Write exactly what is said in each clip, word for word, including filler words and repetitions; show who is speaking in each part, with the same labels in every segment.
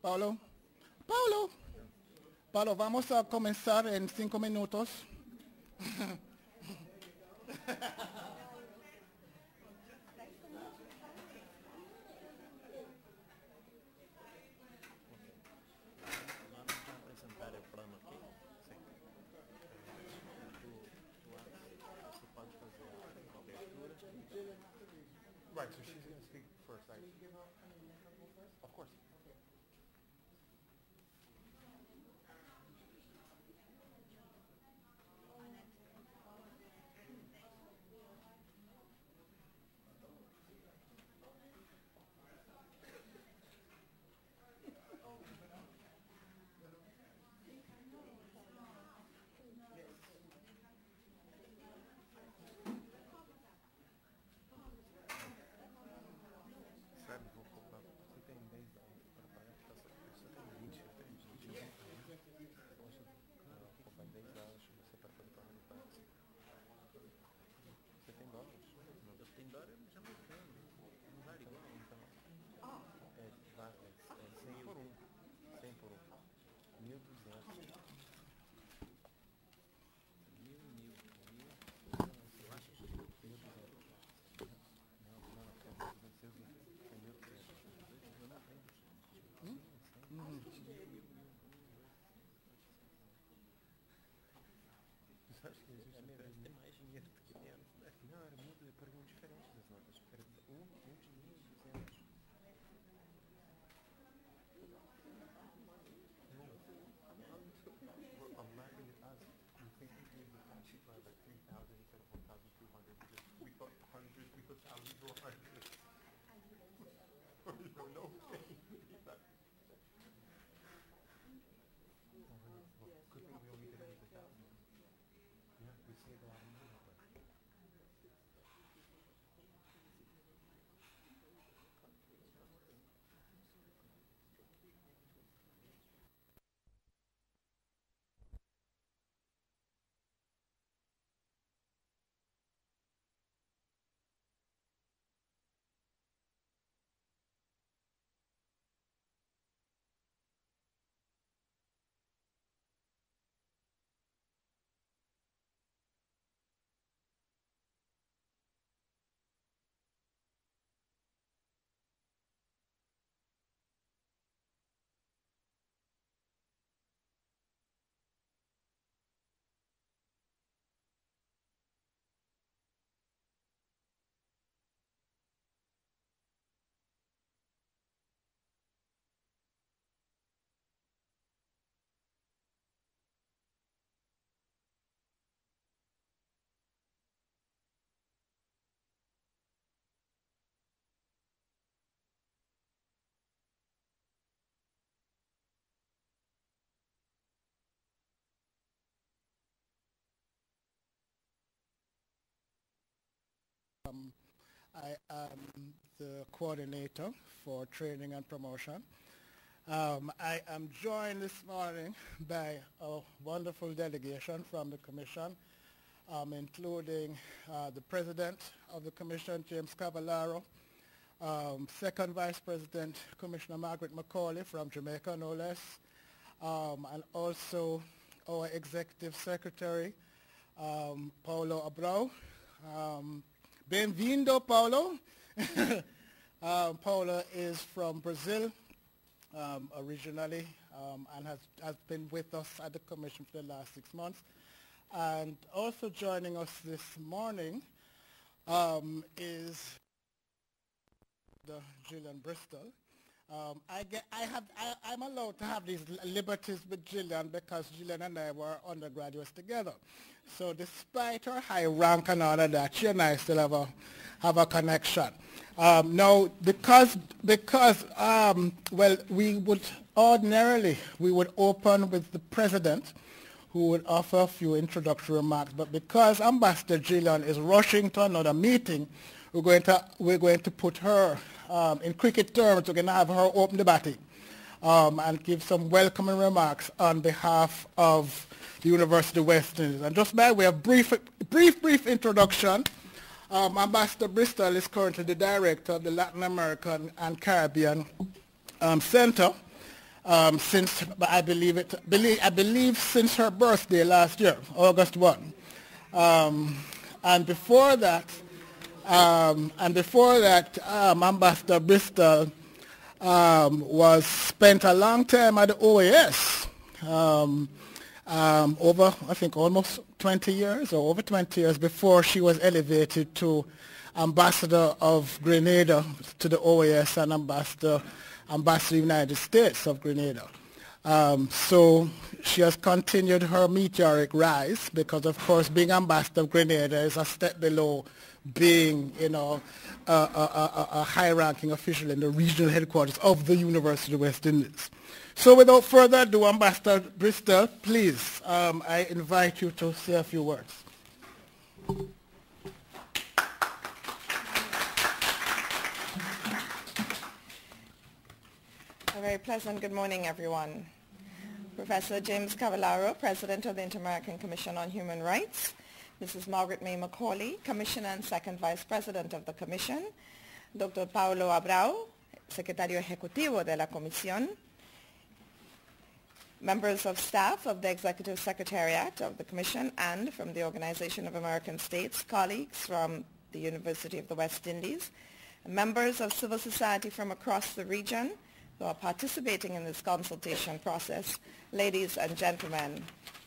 Speaker 1: Paulo. Paulo. Paulo, vamos a comenzar en cinco minutos.
Speaker 2: Right, so she's going to speak first. Right? Of course. Acho que existe até mais dinheiro do que menos, né? Não, era muito, era muito diferente das notas. Era um, um de mil e duzentos. I'm laughing at us. We think we gave the tax sheet like three thousand instead of one thousand two hundred because we thought hundreds, we thought thousands were hundreds. You know, no way. Good thing we only did it with a thousand. Yeah, we saved a lot of money.
Speaker 1: Um, I am the coordinator for training and promotion. Um, I am joined this morning by a wonderful delegation from the Commission, um, including uh, the President of the Commission, James Cavallaro, um, Second Vice President, Commissioner Margaret Macaulay from Jamaica, no less, um, and also our Executive Secretary, um, Paulo Abreu. Um, Bem-vindo, Paulo. um, Paulo is from Brazil um, originally um, and has, has been with us at the Commission for the last six months. And also joining us this morning um, is the Gillian Bristol. Um, I get, I have, I, I'm allowed to have these liberties with Gillian because Gillian and I were undergraduates together. So despite her high rank and all of that, she and I still have a, have a connection. Um, now, because, because um, well, we would ordinarily, we would open with the President, who would offer a few introductory remarks, but because Ambassador Gillian is rushing to another meeting, we're going to, we're going to put her Um, in cricket terms, we're going to have her open the batting um, and give some welcoming remarks on behalf of the University of West Indies. And just by way of brief, brief, brief introduction, um, Ambassador Bristol is currently the director of the Latin American and Caribbean um, Center. um, since, I believe it, believe, I believe since her birthday last year, August first. Um, and before that, um, and before that, um, Ambassador Bristol um, was spent a long time at the O A S, um, um, over, I think, almost twenty years or over twenty years before she was elevated to Ambassador of Grenada to the O A S and Ambassador, Ambassador of the United States of Grenada. Um, so she has continued her meteoric rise because, of course, being Ambassador of Grenada is a step below being, you know, a, a, a, a high-ranking official in the regional headquarters of the University of West Indies. So without further ado, Ambassador Bristol, please, um, I invite you to say a few words.
Speaker 3: A very pleasant good morning, everyone. Professor James Cavallaro, President of the Inter-American Commission on Human Rights, Missus Margaret May Macaulay, Commissioner and Second Vice President of the Commission, Doctor Paulo Abreu, Secretario Ejecutivo de la Comisión, members of staff of the Executive Secretariat of the Commission and from the Organization of American States, colleagues from the University of the West Indies, members of civil society from across the region who are participating in this consultation process, ladies and gentlemen,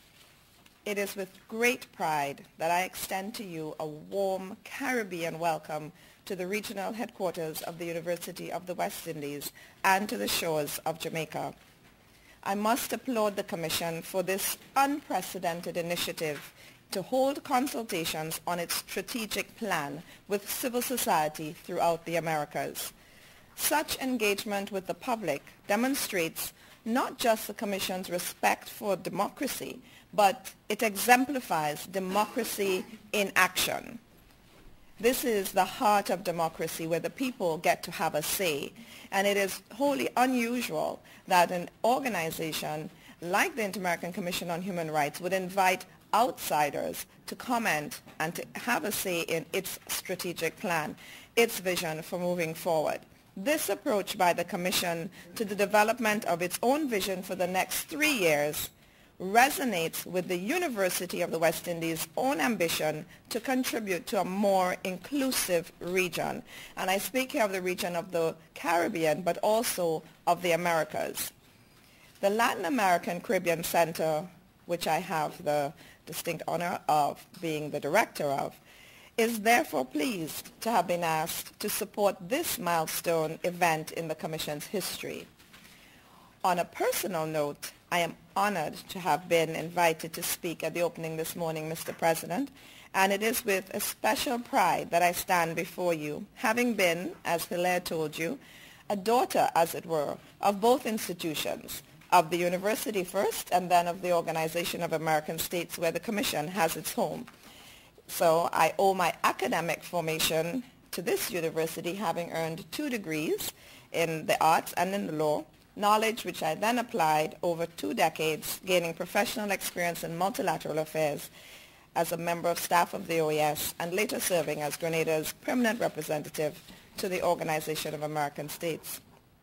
Speaker 3: it is with great pride that I extend to you a warm Caribbean welcome to the regional headquarters of the University of the West Indies and to the shores of Jamaica. I must applaud the Commission for this unprecedented initiative to hold consultations on its strategic plan with civil society throughout the Americas. Such engagement with the public demonstrates not just the Commission's respect for democracy, but it exemplifies democracy in action. This is the heart of democracy where the people get to have a say, and it is wholly unusual that an organization like the Inter-American Commission on Human Rights would invite outsiders to comment and to have a say in its strategic plan, its vision for moving forward. This approach by the Commission to the development of its own vision for the next three years resonates with the University of the West Indies' own ambition to contribute to a more inclusive region. And I speak here of the region of the Caribbean, but also of the Americas. The Latin American Caribbean Center, which I have the distinct honor of being the director of, is therefore pleased to have been asked to support this milestone event in the Commission's history. On a personal note, I am honored to have been invited to speak at the opening this morning, Mister President, and it is with a special pride that I stand before you, having been, as Hilaire told you, a daughter, as it were, of both institutions, of the university first and then of the Organization of American States where the Commission has its home. So I owe my academic formation to this university, having earned two degrees in the arts and in the law, knowledge which I then applied over two decades, gaining professional experience in multilateral affairs as a member of staff of the O A S and later serving as Grenada's permanent representative to the Organization of American States.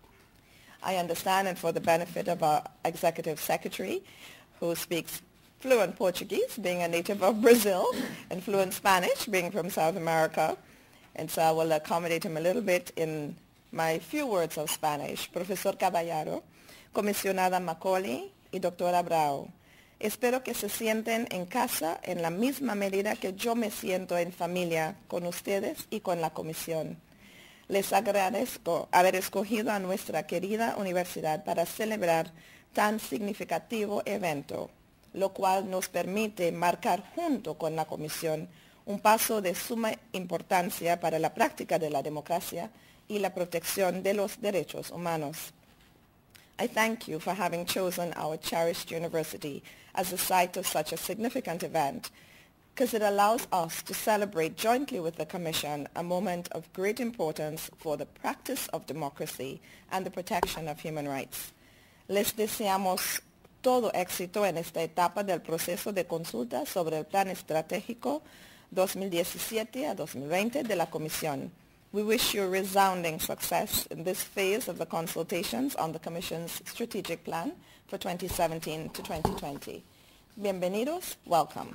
Speaker 3: I understand, and for the benefit of our executive secretary, who speaks fluent Portuguese, being a native of Brazil, and fluent Spanish, being from South America, and so I will accommodate him a little bit in my few words of Spanish. Profesor Cavallaro, Comisionada Macaulay y Doctora Abreu, espero que se sienten en casa en la misma medida que yo me siento en familia con ustedes y con la Comisión. Les agradezco haber escogido a nuestra querida universidad para celebrar tan significativo evento, lo cual nos permite marcar junto con la Comisión un paso de suma importancia para la práctica de la democracia y la protección de los derechos humanos. I thank you for having chosen our cherished university as the site of such a significant event, because it allows us to celebrate jointly with the Commission a moment of great importance for the practice of democracy and the protection of human rights. Les deseamos todo éxito en esta etapa del proceso de consulta sobre el Plan Estratégico dos mil diecisiete a dos mil veinte de la Comisión. We wish you resounding success in this phase of the consultations on the Commission's strategic plan for twenty seventeen to twenty twenty. Bienvenidos, welcome.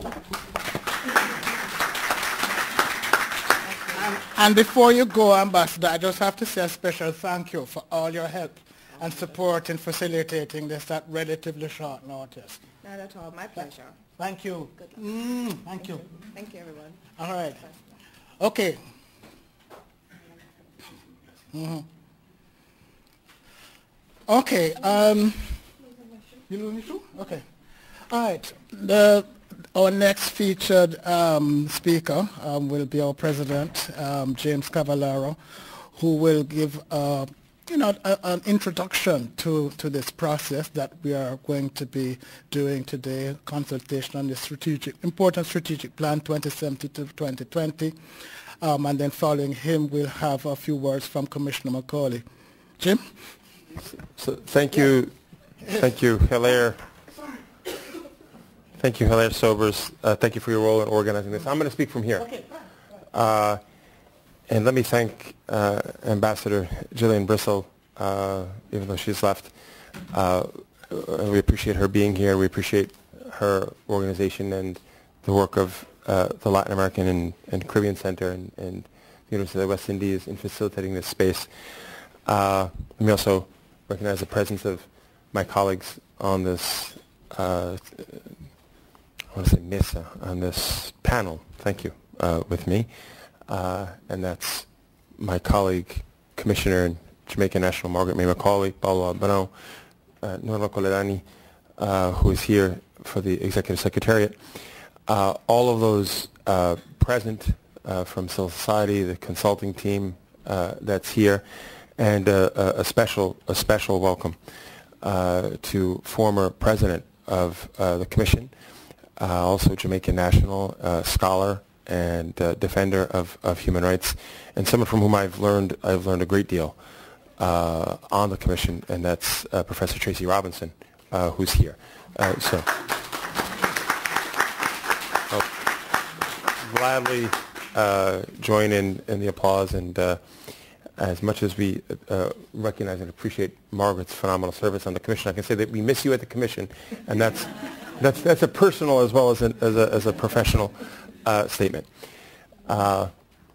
Speaker 1: And, and before you go, Ambassador, I just have to say a special thank you for all your help and support in facilitating this at relatively short notice.
Speaker 3: Not at all, my pleasure.
Speaker 1: Thank you.
Speaker 3: Good luck.
Speaker 1: Mm, thank you.
Speaker 3: Thank you, everyone.
Speaker 1: All right. Okay. Mm-hmm. Okay. Um, you know me too? Okay. All right. The, our next featured um, speaker um, will be our president, um, James Cavallaro, who will give uh, you know, a, an introduction to, to this process that we are going to be doing today, consultation on the strategic, important strategic plan twenty seventeen to twenty twenty. Um, and then following him, we'll have a few words from Commissioner Macaulay. Jim?
Speaker 4: So thank you, yeah. thank you, Hilaire. Thank you, Hilaire Sobers. Uh, thank you for your role in organizing this. I'm going to speak from here.
Speaker 1: Okay.
Speaker 4: Uh, and let me thank uh, Ambassador Gillian Bristol, uh, even though she's left. Uh, we appreciate her being here. We appreciate her organization and the work of uh, the Latin American and, and Caribbean Center and, and the University of the West Indies in facilitating this space. Uh, let me also recognize the presence of my colleagues on this uh, I want to say mesa, on this panel, thank you, uh, with me. Uh, and that's my colleague, Commissioner in Jamaica National, Margaret May Macaulay, Paulo Albano, uh, Norma Coledani, uh, who is here for the Executive Secretariat. Uh, all of those uh, present uh, from civil society, the consulting team uh, that's here, and uh, a, a special a special welcome uh, to former President of uh, the Commission, Uh, also Jamaican national, uh, scholar and uh, defender of, of human rights, and someone from whom I've learned I've learned a great deal uh, on the Commission, and that's uh, Professor Tracy Robinson, uh, who's here. Uh, so, I'll gladly uh, join in in the applause, and uh, as much as we uh, recognize and appreciate Margaret's phenomenal service on the Commission, I can say that we miss you at the Commission, and that's. That's, that's a personal as well as, an, as, a, as a professional uh, statement. Uh,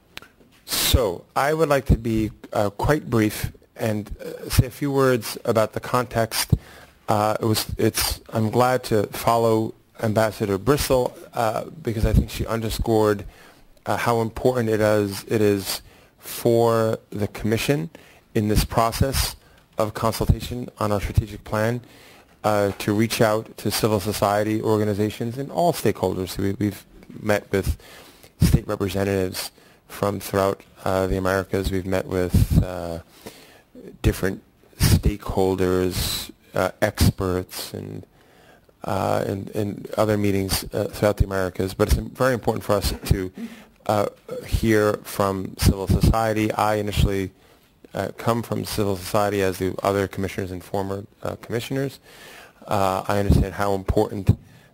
Speaker 4: so I would like to be uh, quite brief and uh, say a few words about the context. Uh, it was, it's, I'm glad to follow Ambassador Bristol uh, because I think she underscored uh, how important it is, it is for the Commission in this process of consultation on our strategic plan Uh, to reach out to civil society organizations and all stakeholders. We, we've met with state representatives from throughout uh, the Americas. We've met with uh, different stakeholders, uh, experts, and, uh, and, and other meetings uh, throughout the Americas. But it's very important for us to uh, hear from civil society. I initially uh, come from civil society, as do other commissioners and former uh, commissioners. Uh, I understand how important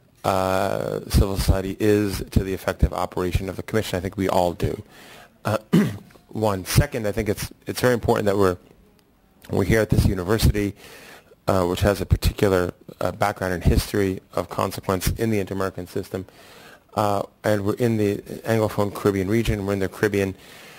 Speaker 4: uh, civil society is to the effective operation of the Commission. I think we all do. Uh, one. Second, I think it's it's very important that we're we're here at this university, uh, which has a particular uh, background and history of consequence in the inter-American system, uh, and we're in the Anglophone Caribbean region. We're in the Caribbean,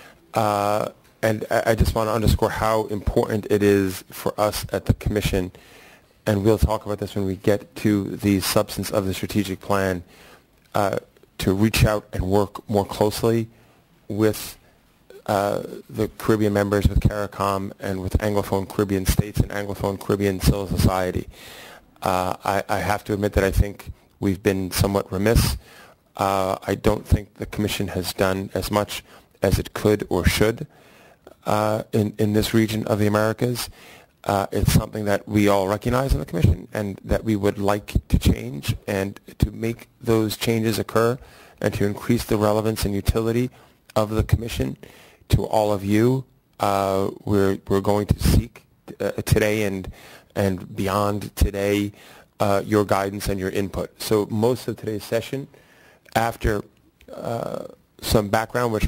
Speaker 4: uh, and I, I just want to underscore how important it is for us at the Commission. And we'll talk about this when we get to the substance of the strategic plan, uh, to reach out and work more closely with uh, the Caribbean members, with CARICOM, and with Anglophone Caribbean states and Anglophone Caribbean civil society. Uh, I, I have to admit that I think we've been somewhat remiss. Uh, I don't think the Commission has done as much as it could or should uh, in, in this region of the Americas. Uh, it's something that we all recognize in the Commission and that we would like to change, and to make those changes occur and to increase the relevance and utility of the Commission to all of you. Uh, we're, we're going to seek uh, today and, and beyond today uh, your guidance and your input. So most of today's session, after uh, some background which my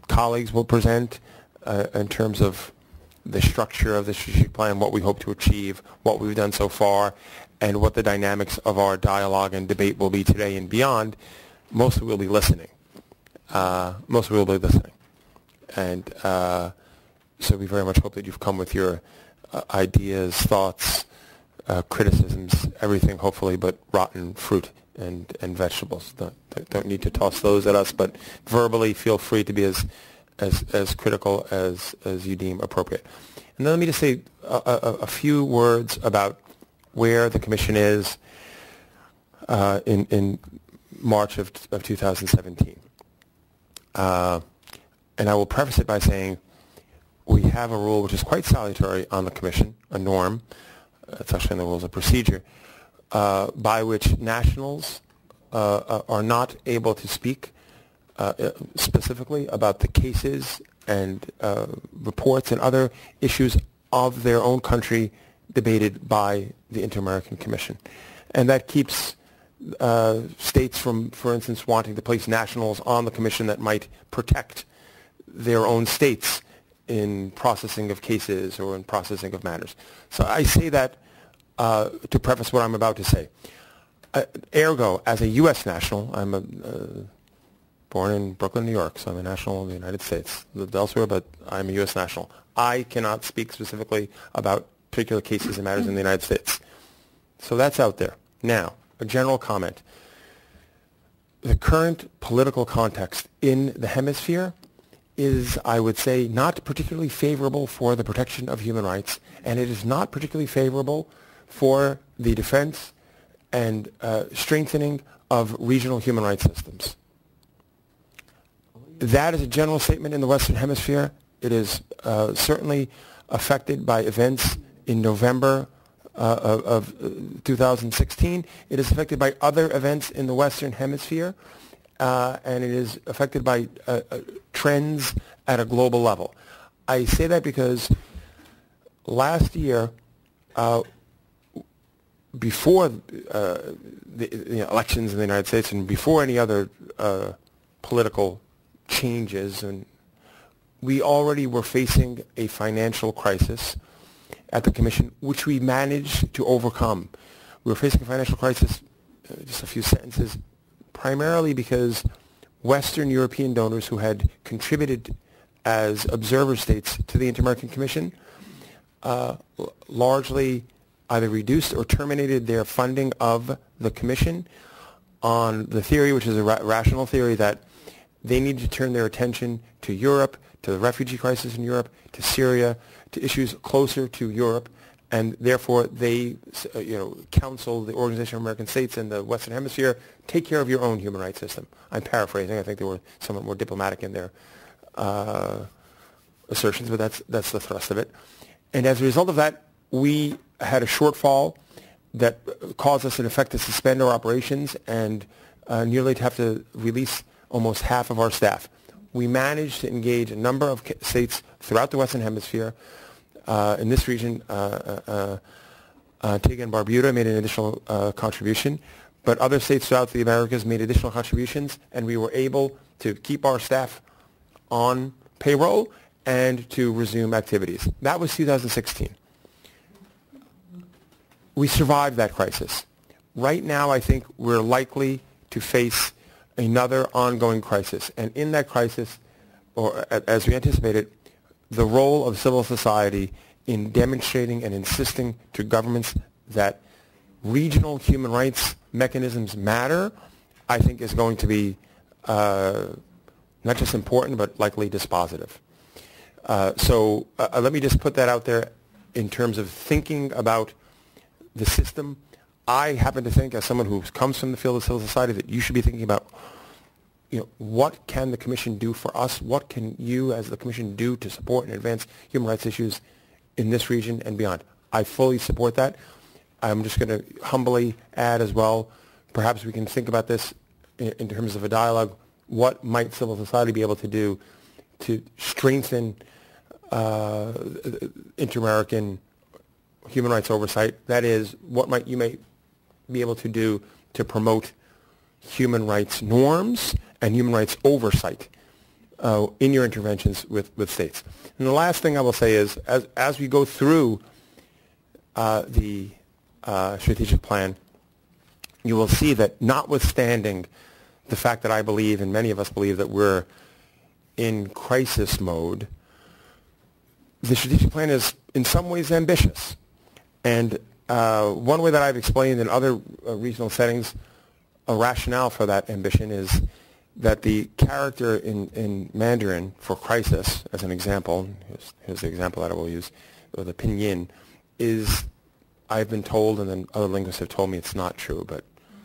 Speaker 4: colleagues will present uh, in terms of the structure of the strategic plan, what we hope to achieve, what we've done so far, and what the dynamics of our dialogue and debate will be today and beyond. Mostly we'll be listening. Uh, mostly we'll be listening. And uh, so we very much hope that you've come with your uh, ideas, thoughts, uh, criticisms, everything hopefully but rotten fruit and, and vegetables. Don't, don't need to toss those at us, but verbally feel free to be as as, as critical as, as you deem appropriate. And then let me just say a, a, a few words about where the Commission is uh, in, in March of, of two thousand seventeen. Uh, and I will preface it by saying we have a rule which is quite salutary on the Commission, a norm, it's actually in the rules of procedure, uh, by which nationals uh, are not able to speak uh, specifically about the cases and uh, reports and other issues of their own country debated by the Inter-American Commission. And that keeps uh, states from, for instance, wanting to place nationals on the Commission that might protect their own states in processing of cases or in processing of matters. So I say that uh, to preface what I'm about to say. Uh, ergo, as a U S national, I'm a, uh, born in Brooklyn, New York, so I'm a national of the United States. Lived elsewhere, but I'm a U S national. I cannot speak specifically about particular cases and matters in the United States. So that's out there. Now, a general comment. The current political context in the hemisphere is, I would say, not particularly favorable for the protection of human rights, and it is not particularly favorable for the defense and uh, strengthening of regional human rights systems. That is a general statement in the Western Hemisphere. It is uh, certainly affected by events in November uh, of, of uh, two thousand sixteen. It is affected by other events in the Western Hemisphere, uh, and it is affected by uh, uh, trends at a global level. I say that because last year, uh, before uh, the, the elections in the United States and before any other uh, political changes, and we already were facing a financial crisis at the Commission, which we managed to overcome. We were facing a financial crisis, uh, just a few sentences, primarily because Western European donors who had contributed as observer states to the Inter-American Commission uh, largely either reduced or terminated their funding of the Commission on the theory, which is a ra rational theory, that they needed to turn their attention to Europe, to the refugee crisis in Europe, to Syria, to issues closer to Europe, and therefore they, uh, you know, counsel the Organization of American States and the Western Hemisphere, take care of your own human rights system. I'm paraphrasing. I think they were somewhat more diplomatic in their uh, assertions, but that's that's the thrust of it. And as a result of that, we had a shortfall that caused us, in effect, to suspend our operations and uh, nearly to have to release almost half of our staff. We managed to engage a number of states throughout the Western Hemisphere. Uh, in this region, uh, uh, uh, Antigua and Barbuda made an additional uh, contribution, but other states throughout the Americas made additional contributions, and we were able to keep our staff on payroll and to resume activities. That was two thousand sixteen. We survived that crisis. Right now, I think we're likely to face another ongoing crisis. And in that crisis, or as we anticipated, the role of civil society in demonstrating and insisting to governments that regional human rights mechanisms matter, I think is going to be uh, not just important, but likely dispositive. Uh, so uh, let me just put that out there in terms of thinking about the system. I happen to think, as someone who comes from the field of civil society, that you should be thinking about, you know, what can the Commission do for us? What can you, as the Commission, do to support and advance human rights issues in this region and beyond? I fully support that. I'm just going to humbly add as well, perhaps we can think about this in, in terms of a dialogue. What might civil society be able to do to strengthen uh, inter-American human rights oversight? That is, what might you may be able to do to promote human rights norms and human rights oversight uh, in your interventions with, with states. And the last thing I will say is, as, as we go through uh, the uh, strategic plan, you will see that notwithstanding the fact that I believe, and many of us believe, that we're in crisis mode, the strategic plan is in some ways ambitious. And uh, one way that I've explained in other uh, regional settings, a rationale for that ambition is that the character in, in Mandarin for crisis, as an example, here's, here's the example that I will use, or the pinyin, is, I've been told, and then other linguists have told me it's not true, but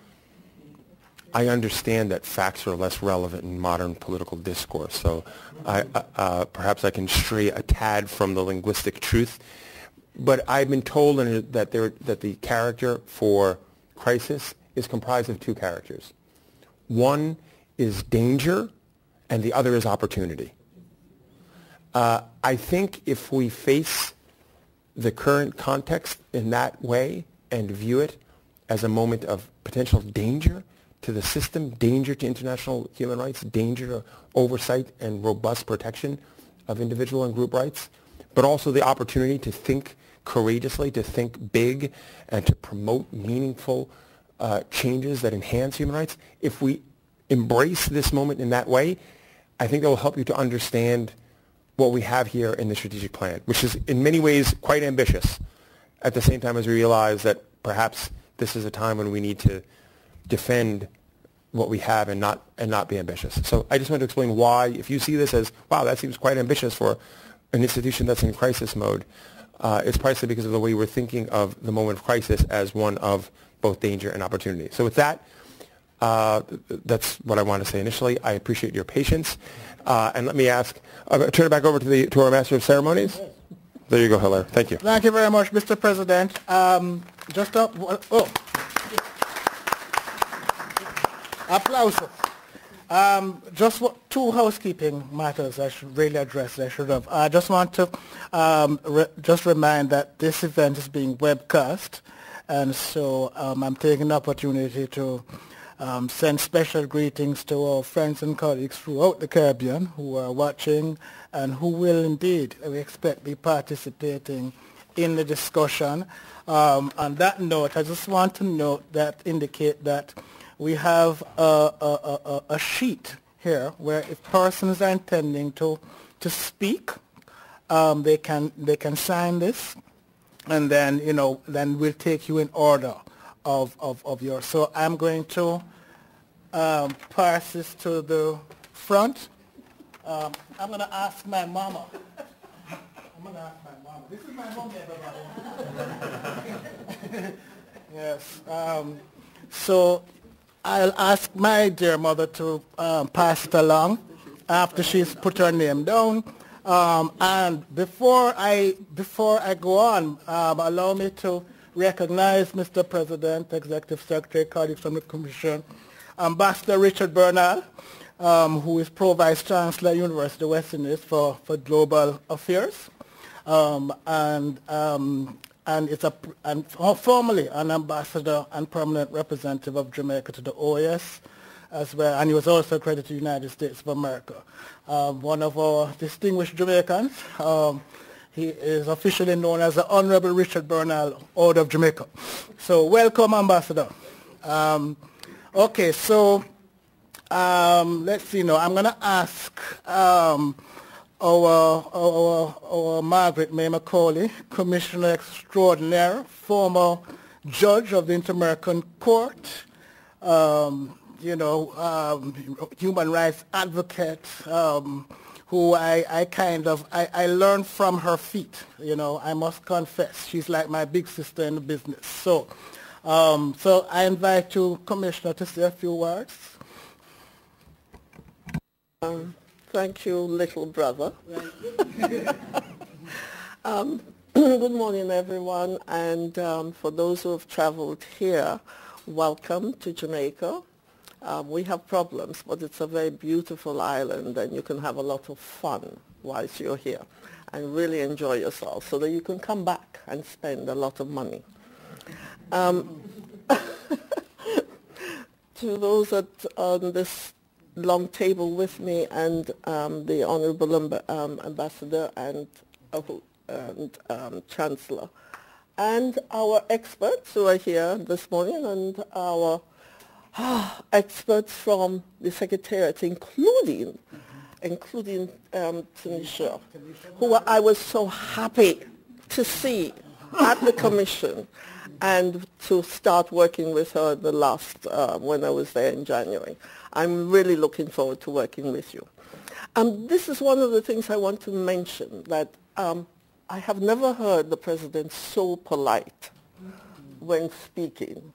Speaker 4: I understand that facts are less relevant in modern political discourse, so I, uh, perhaps I can stray a tad from the linguistic truth. But I've been told that, there, that the character for crisis is comprised of two characters. One is danger, and the other is opportunity. Uh, I think if we face the current context in that way and view it as a moment of potential danger to the system, danger to international human rights, danger to oversight and robust protection of individual and group rights, but also the opportunity to think courageously, to think big, and to promote meaningful uh, changes that enhance human rights. If we embrace this moment in that way, I think that will help you to understand what we have here in the strategic plan, which is in many ways quite ambitious, at the same time as we realize that perhaps this is a time when we need to defend what we have and not and not be ambitious. So I just want to explain why, if you see this as, wow, that seems quite ambitious for an institution that's in crisis mode, uh, it's precisely because of the way we're thinking of the moment of crisis as one of both danger and opportunity. So with that, uh, that's what I want to say initially. I appreciate your patience. Uh, and let me ask, uh, turn it back over to the to our Master of Ceremonies. There you go, Hilaire. Thank you.
Speaker 1: Thank you very much, Mister President. Um, just a, oh. Applause. Um, just what, two housekeeping matters I should really address. I should have. I just want to um, re just remind that this event is being webcast, and so um, I'm taking the opportunity to um, send special greetings to our friends and colleagues throughout the Caribbean who are watching and who will indeed, we expect, be participating in the discussion. Um, on that note, I just want to note that indicate that we have a, a, a, a sheet here where if persons are intending to to speak, um, they can they can sign this, and then you know then we'll take you in order of of, of yours. So I'm going to um, pass this to the front. Um, I'm going to ask my mama. I'm going to ask my mama. This is my mom, everybody. Yes. Um, so. I'll ask my dear mother to um, pass it along after she's put her name down. Um, and before I, before I go on, um, allow me to recognize Mister President, Executive Secretary, colleagues from the Commission, Ambassador Richard Bernal, um, who is Pro-Vice Chancellor, University of West Indies for, for Global Affairs. Um, and um, and it's a and formerly an ambassador and permanent representative of Jamaica to the O A S as well, and he was also accredited to the United States of America. Um, one of our distinguished Jamaicans. Um, he is officially known as the Honorable Richard Bernal, Order of Jamaica. So welcome, Ambassador. Um, okay, so um, let's see now. I'm going to ask um, Our, our, our Margaret May Macaulay, Commissioner Extraordinaire, former judge of the Inter-American Court, um, you know, um, human rights advocate, um, who I, I kind of, I, I learned from her feet, you know, I must confess. She's like my big sister in the business. So, um, so I invite you, Commissioner, to say a few words.
Speaker 5: Um. Thank you, little brother. um, good morning, everyone. And um, for those who have traveled here, welcome to Jamaica. Um, we have problems, but it's a very beautiful island, and you can have a lot of fun whilst you're here and really enjoy yourself so that you can come back and spend a lot of money. Um, to those that on this long table with me, and um, the Honorable amb- um, Ambassador and, uh, and um, Chancellor, and our experts who are here this morning, and our ah, experts from the Secretariat, including, mm-hmm. including um, Tanisha, who I was so happy to see at the Commission and to start working with her the last, uh, when I was there in January. I'm really looking forward to working with you. Um, this is one of the things I want to mention, that um, I have never heard the President so polite when speaking.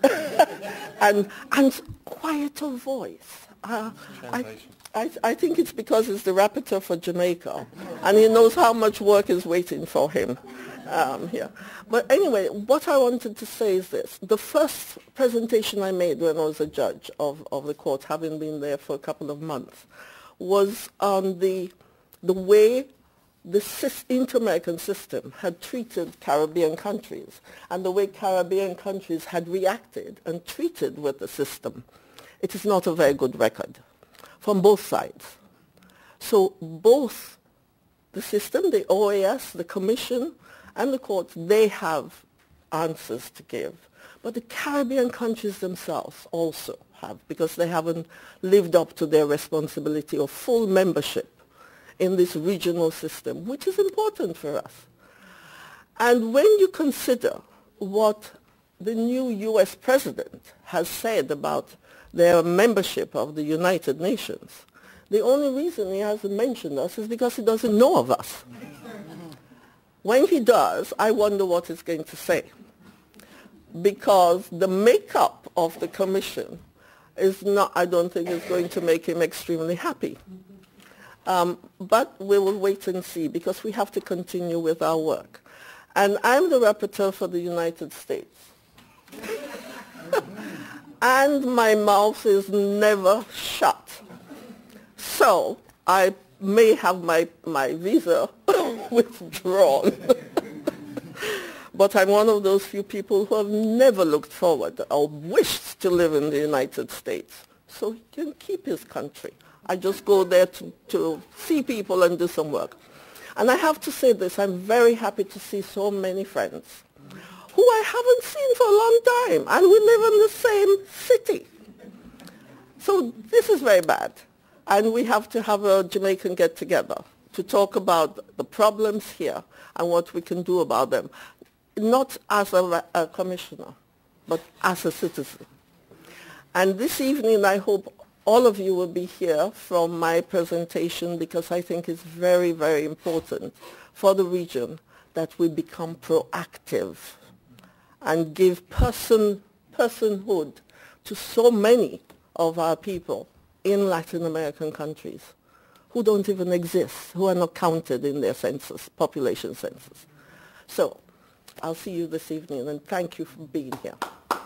Speaker 5: and, and quieter voice. Uh, I, I, I think it's because he's the rapporteur for Jamaica, and he knows how much work is waiting for him um, here. But anyway, what I wanted to say is this. The first presentation I made when I was a judge of, of the court, having been there for a couple of months, was on the, the way the inter-American system had treated Caribbean countries and the way Caribbean countries had reacted and treated with the system. It is not a very good record from both sides. So both the system, the O A S, the Commission, and the courts, they have answers to give. But the Caribbean countries themselves also have, because they haven't lived up to their responsibility of full membership in this regional system, which is important for us. And when you consider what the new U S president has said about their membership of the United Nations, the only reason he hasn't mentioned us is because he doesn't know of us. When he does, I wonder what he's going to say, because the makeup of the Commission is not, I don't think, is going to make him extremely happy. Um, but we will wait and see, because we have to continue with our work. And I'm the rapporteur for the United States. And my mouth is never shut. So I may have my, my visa withdrawn. But I'm one of those few people who have never looked forward or wished to live in the United States. So he can keep his country. I just go there to, to see people and do some work. And I have to say this, I'm very happy to see so many friends who I haven't seen for a long time, and we live in the same city. So this is very bad. And we have to have a Jamaican get-together to talk about the problems here and what we can do about them, not as a, a commissioner, but as a citizen. And this evening, I hope all of you will be here from my presentation, because I think it's very, very important for the region that we become proactive and give person, personhood to so many of our people in Latin American countries who don't even exist, who are not counted in their census, population census. So I'll see you this evening, and thank you for being here.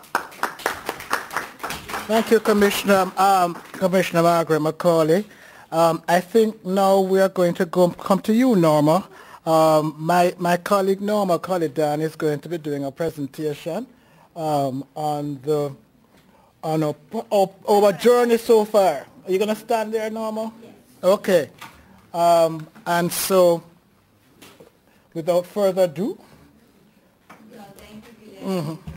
Speaker 1: Thank you, Commissioner, um, Commissioner Margaret Macaulay. Um, I think now we are going to go, come to you, Norma. Um, my, my colleague Norma Collidan is going to be doing a presentation um, on the on our, our, our journey so far. Are you going to stand there, Norma? Yes. Okay. Um, and so, without further ado.
Speaker 6: Well, thank you, Guilherme.
Speaker 1: Mm-hmm.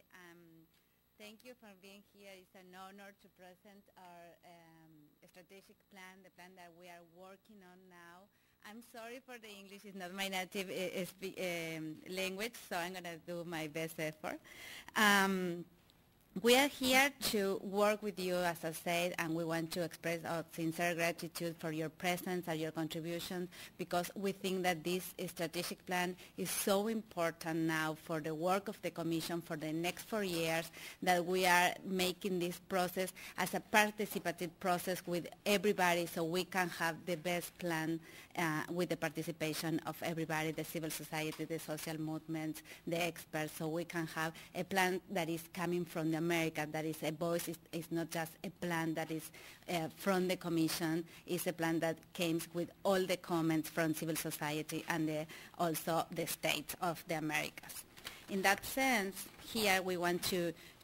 Speaker 6: Honor to present our um, strategic plan, the plan that we are working on now. I'm sorry for the English, it's not my native uh, spe- um, language, so I'm going to do my best effort. Um, we are here to work with you, as I said, and we want to express our sincere gratitude for your presence and your contribution, because we think that this strategic plan is so important now for the work of the Commission for the next four years, that we are making this process as a participative process with everybody, so we can have the best plan uh, with the participation of everybody, the civil society, the social movements, the experts, so we can have a plan that is coming from the America, that is a voice, is, is not just a plan that is uh, from the Commission, it's a plan that came with all the comments from civil society and the, also the states of the Americas. In that sense, here we want to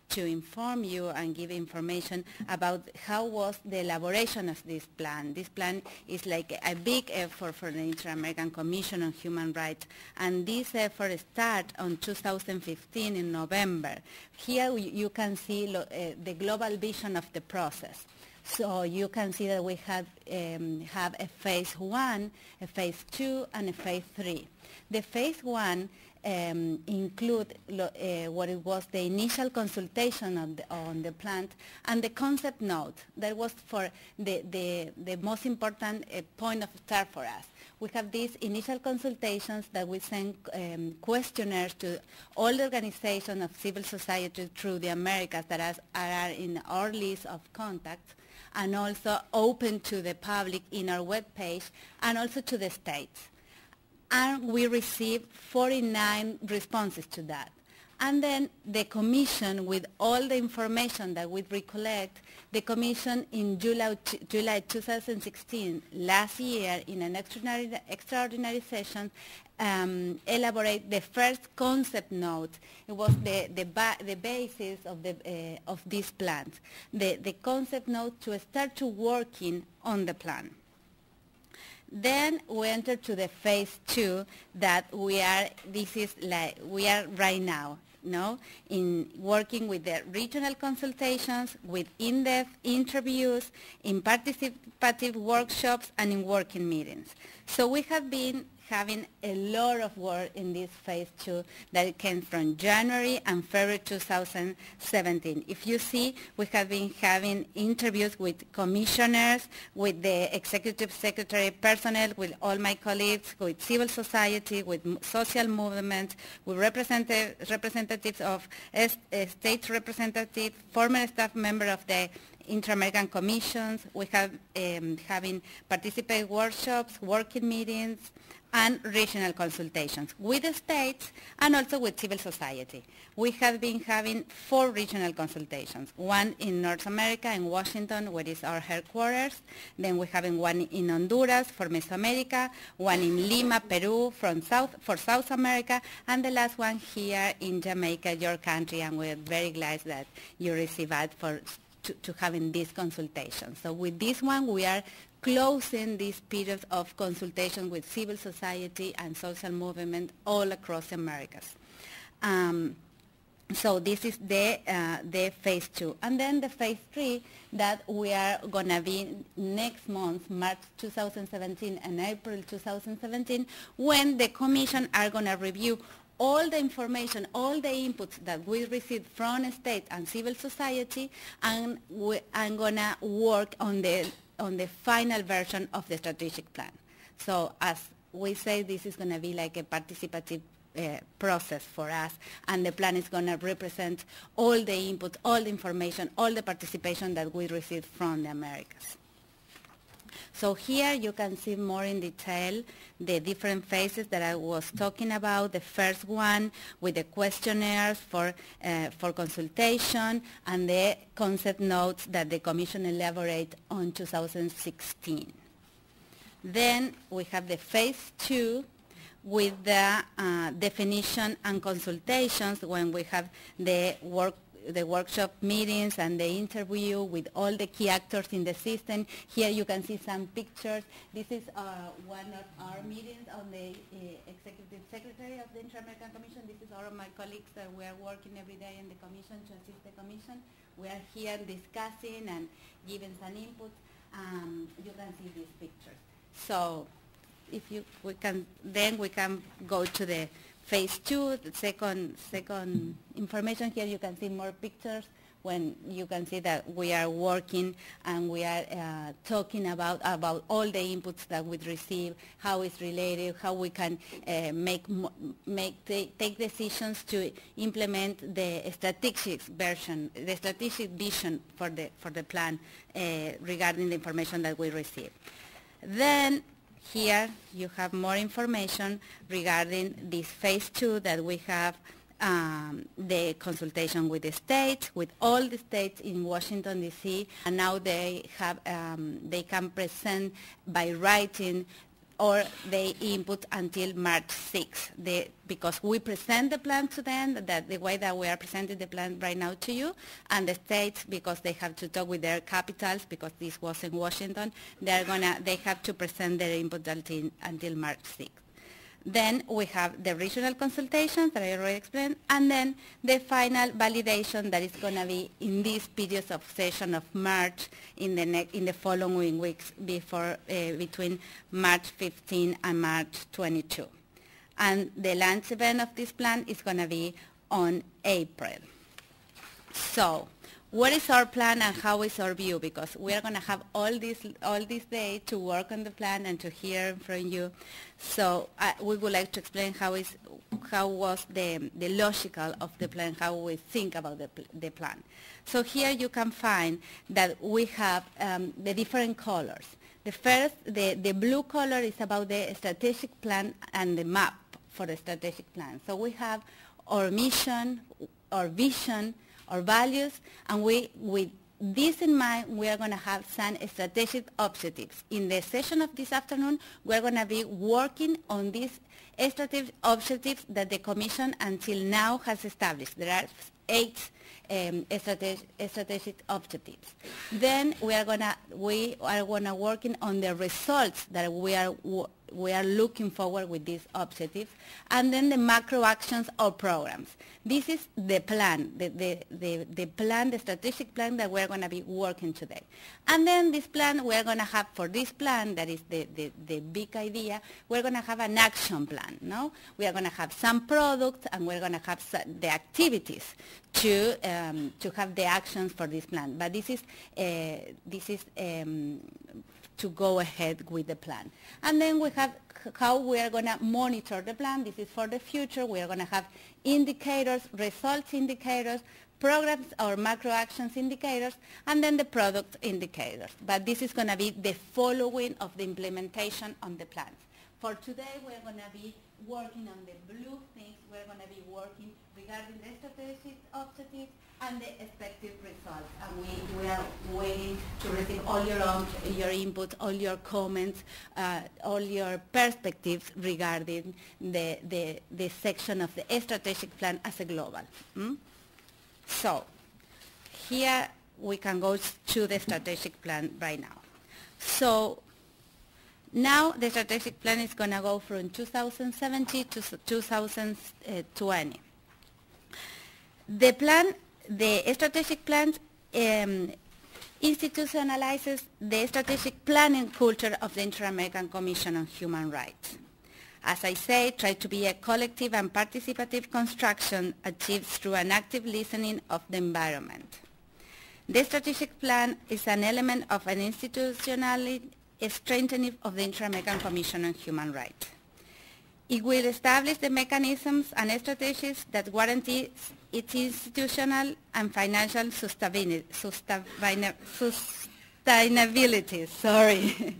Speaker 6: to inform you and give information about how was the elaboration of this plan. This plan is like a big effort for the Inter-American Commission on Human Rights, and this effort started on two thousand fifteen in November. Here you can see lo, uh, the global vision of the process. So you can see that we have, um, have a phase one, a phase two, and a phase three. The phase one um, include lo, uh, what it was the initial consultation on the, on the plant and the concept note. That was for the, the, the most important uh, point of start for us. We have these initial consultations that we send um, questionnaires to all the organizations of civil society through the Americas that are, are in our list of contacts, and also open to the public in our webpage, and also to the states. And we received forty-nine responses to that. And then the Commission, with all the information that we recollect, the Commission in July, July two thousand sixteen, last year, in an extraordinary, extraordinary session, um, elaborate the first concept note. It was the, the, ba the basis of, the, uh, of this plan, the, the concept note to start to working on the plan. Then we enter to the phase two that we are, this is like, we are right now, no, in working with the regional consultations, with in-depth interviews, in participative workshops, and in working meetings. So we have been having a lot of work in this phase two that came from January and February two thousand seventeen. If you see, we have been having interviews with commissioners, with the executive secretary personnel, with all my colleagues, with civil society, with social movements, with representative, representatives of uh, state representatives, former staff member of the Inter-American Commissions. We have um, having participate workshops, working meetings, and regional consultations with the states and also with civil society. We have been having four regional consultations, one in North America, in Washington, where is our headquarters. Then we're having one in Honduras for Mesoamerica, one in Lima, Peru, from South, for South America, and the last one here in Jamaica, your country, and we're very glad that you receive us for To, to having this consultation. So with this one, we are closing this period of consultation with civil society and social movement all across Americas. Um, so this is the, uh, the phase two. And then the phase three that we are going to be next month, March two thousand seventeen and April two thousand seventeen, when the Commission are going to review all the information, all the inputs that we received from state and civil society, and we, I'm gonna work on the on the final version of the strategic plan. So as we say, this is gonna be like a participative uh, process for us, and the plan is gonna represent all the inputs, all the information, all the participation that we received from the Americas. So here you can see more in detail the different phases that I was talking about. The first one with the questionnaires for, uh, for consultation, and the concept notes that the Commission elaborated on two thousand sixteen. Then we have the phase two with the uh, definition and consultations, when we have the work the workshop meetings and the interview with all the key actors in the system. Here you can see some pictures. This is uh, one of our meetings on the uh, Executive Secretary of the Inter-American Commission. This is all of my colleagues that we are working every day in the Commission to assist the Commission. We are here discussing and giving some input. Um, you can see these pictures. So if you, we can, then we can go to the phase two, the second, second information. Here you can see more pictures when you can see that we are working and we are uh, talking about, about all the inputs that we receive, how it's related, how we can uh, make, make take decisions to implement the strategic version, the strategic vision for the, for the plan uh, regarding the information that we receive. Then here you have more information regarding this phase two that we have um, the consultation with the states, with all the states in Washington, D C, and now they have um, they can present by writing or they input until March sixth, the, because we present the plan to them, that the way that we are presenting the plan right now to you, and the states, because they have to talk with their capitals, because this was in Washington, they're gonna, they have to present their input until, until March sixth. Then we have the regional consultations that I already explained, and then the final validation that is going to be in this period of session of March in the ne in the following weeks before uh, between March fifteenth and March twenty-second. And the launch event of this plan is going to be on April. So, what is our plan and how is our view? Because we are going to have all this all this day to work on the plan and to hear from you. So uh, we would like to explain how is how was the the logical of the plan, how we think about the the plan. So here you can find that we have um, the different colors. The first, the the blue color is about the strategic plan and the map for the strategic plan. So we have our mission, our vision, our values, and we, with this in mind, we are going to have some strategic objectives. In the session of this afternoon, we're going to be working on these strategic objectives that the Commission until now has established. There are eight um, strategic, strategic objectives. Then we are going to we are going to working on the results that we are we are looking forward with these objectives, and then the macro actions or programs. This is the plan, the, the, the, the plan, the strategic plan that we're going to be working today. And then this plan, we're going to have, for this plan, that is the, the, the big idea, we're going to have an action plan, no? We are going to have some products, and we're going to have the activities to, um, to have the actions for this plan. But this is, uh, this is um, to go ahead with the plan. And then we have how we are going to monitor the plan. This is for the future. We are going to have indicators, results indicators, programs or macro actions indicators, and then the product indicators. But this is going to be the following of the implementation on the plans. For today, we're going to be working on the blue things. We're going to be working regarding the strategic objectives and the expected results. And we, we are waiting to receive all your own, your input, all your comments, uh, all your perspectives regarding the, the, the section of the strategic plan as a global. Mm? So, here we can go to the strategic plan right now. So, now the strategic plan is going to go from two thousand seventeen to two thousand twenty. The plan, the strategic plan um, institutionalizes the strategic planning culture of the Inter-American Commission on Human Rights. As I say, try to be a collective and participative construction achieved through an active listening of the environment. The strategic plan is an element of an institutional strengthening of the Inter-American Commission on Human Rights. It will establish the mechanisms and strategies that guarantee its institutional and financial sustainability. Sustainability, sorry.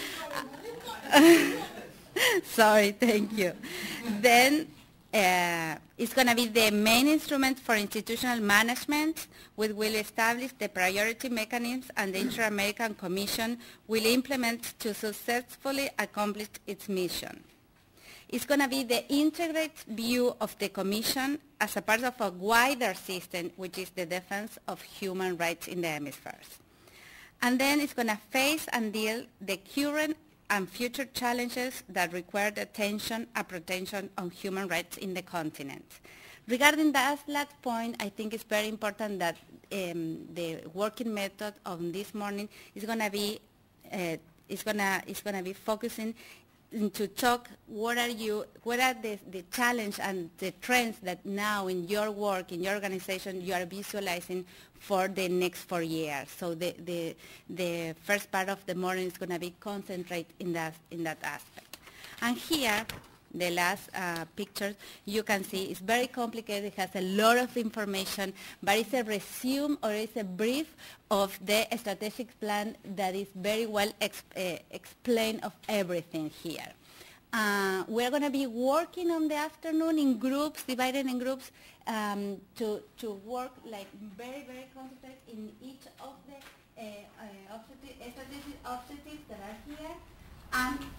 Speaker 6: Sorry, thank you. Then uh, it's going to be the main instrument for institutional management, which will establish the priority mechanisms, and the Inter-American Commission will implement to successfully accomplish its mission. It's going to be the integrated view of the Commission as a part of a wider system, which is the defense of human rights in the hemispheres. And then it's going to face and deal the current and future challenges that require the attention and protection of human rights in the continent. Regarding that last point, I think it's very important that um, the working method of this morning is going to be uh, is going to is going to be focusing to talk what are you what are the, the challenge and the trends that now in your work, in your organization, you are visualizing for the next four years. So the the, the first part of the morning is going to be concentrate in that in that aspect. And here, the last uh, picture, you can see it's very complicated. It has a lot of information, but it's a resume or it's a brief of the strategic plan that is very well exp uh, explained of everything here. Uh, we're going to be working on the afternoon in groups, divided in groups, um, to, to work like very, very concentrated in each of the uh, uh, objective, strategic objectives that are here. And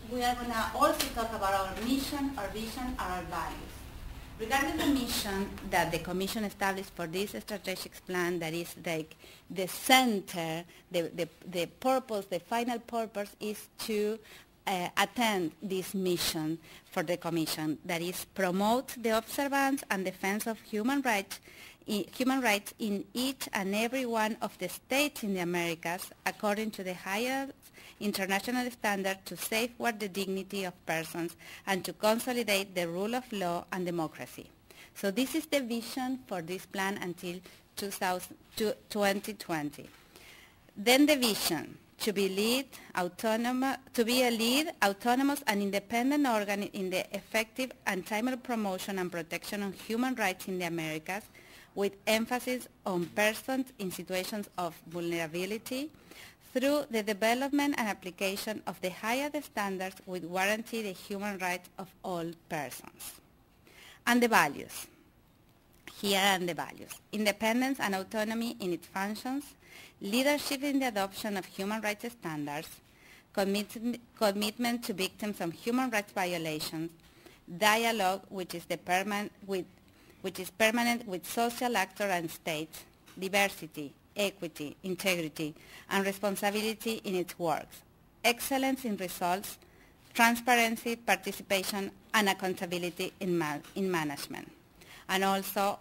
Speaker 6: we are going to also talk about our mission, our vision, and our values. Regarding the mission that the Commission established for this strategic plan, that is like the center, the, the, the purpose, the final purpose is to uh, attend this mission for the Commission, that is promote the observance and defense of human rights, i- human rights in each and every one of the states in the Americas according to the highest international standard to safeguard the dignity of persons and to consolidate the rule of law and democracy. So this is the vision for this plan until two thousand, twenty twenty. Then the vision, to be lead, autonomous, to be a lead, autonomous and independent organ in the effective and timely promotion and protection of human rights in the Americas, with emphasis on persons in situations of vulnerability, through the development and application of the highest standards which guarantee the human rights of all persons. And the values. Here are the values. Independence and autonomy in its functions, leadership in the adoption of human rights standards, commit, commitment to victims of human rights violations, dialogue which is, the permanent, with, which is permanent with social actors and states, diversity, equity, integrity, and responsibility in its works, excellence in results, transparency, participation, and accountability in, ma in management. And also,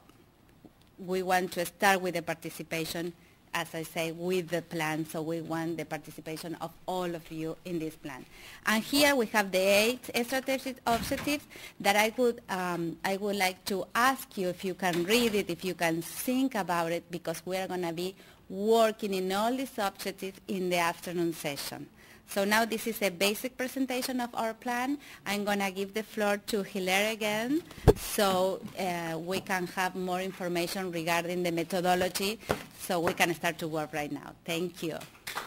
Speaker 6: we want to start with the participation, as I say, with the plan, so we want the participation of all of you in this plan. And here we have the eight strategic objectives that I would, um, I would like to ask you if you can read it, if you can think about it, because we are going to be working in all these objectives in the afternoon session. So now this is a basic presentation of our plan. I'm going to give the floor to Hilaire again, so uh, we can have more information regarding the methodology, so we can start to work right now. Thank you.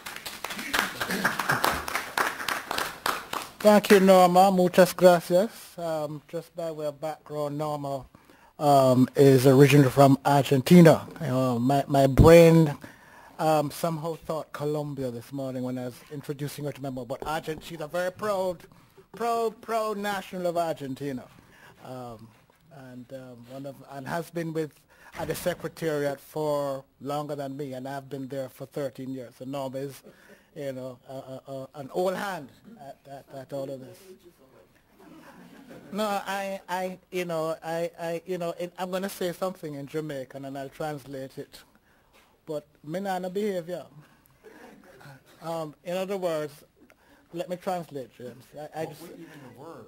Speaker 1: Thank you, Norma. Muchas gracias. Um, just by way of background, Norma um, is originally from Argentina. Uh, my, my brain Um, somehow thought Colombia this morning when I was introducing her to my mom, but Argent, she's a very proud, proud, proud national of Argentina, um, and um, one of and has been with at the Secretariat for longer than me, and I've been there for thirteen years. So Norma is, you know, uh, uh, an old hand at, at, at all of this. No, I, I, you know, I, I, you know, it, I'm going to say something in Jamaican, and I'll translate it. But menana behavior. Um, in other words, let me translate, James. I, I
Speaker 2: What
Speaker 1: just.
Speaker 2: would even the word?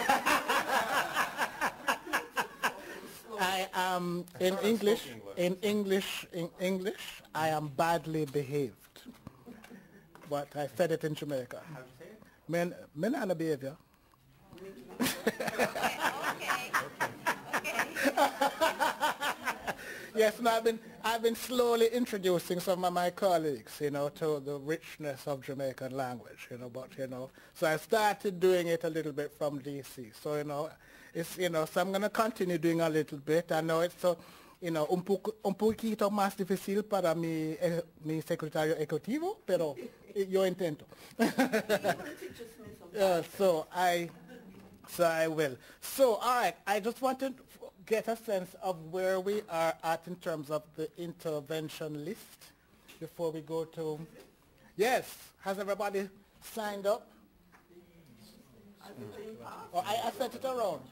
Speaker 1: I am in English. In English, in English, I am badly behaved. But I said it in Jamaica.
Speaker 2: How do you say it?
Speaker 1: Men, menana behavior.
Speaker 6: Okay, okay, okay.
Speaker 1: Yes, and I've been, I've been slowly introducing some of my colleagues, you know, to the richness of Jamaican language, you know, but, you know, so I started doing it a little bit from D C. So, you know, it's, you know, so I'm going to continue doing a little bit. I know it's, so, you know, un, poco, un poquito más difícil para mi, eh, mi secretario ejecutivo, pero yo intento. uh, so I, so I will. So, all right, I just wanted get a sense of where we are at in terms of the intervention list before we go to, yes, has everybody signed up? Oh, I, I sent it around.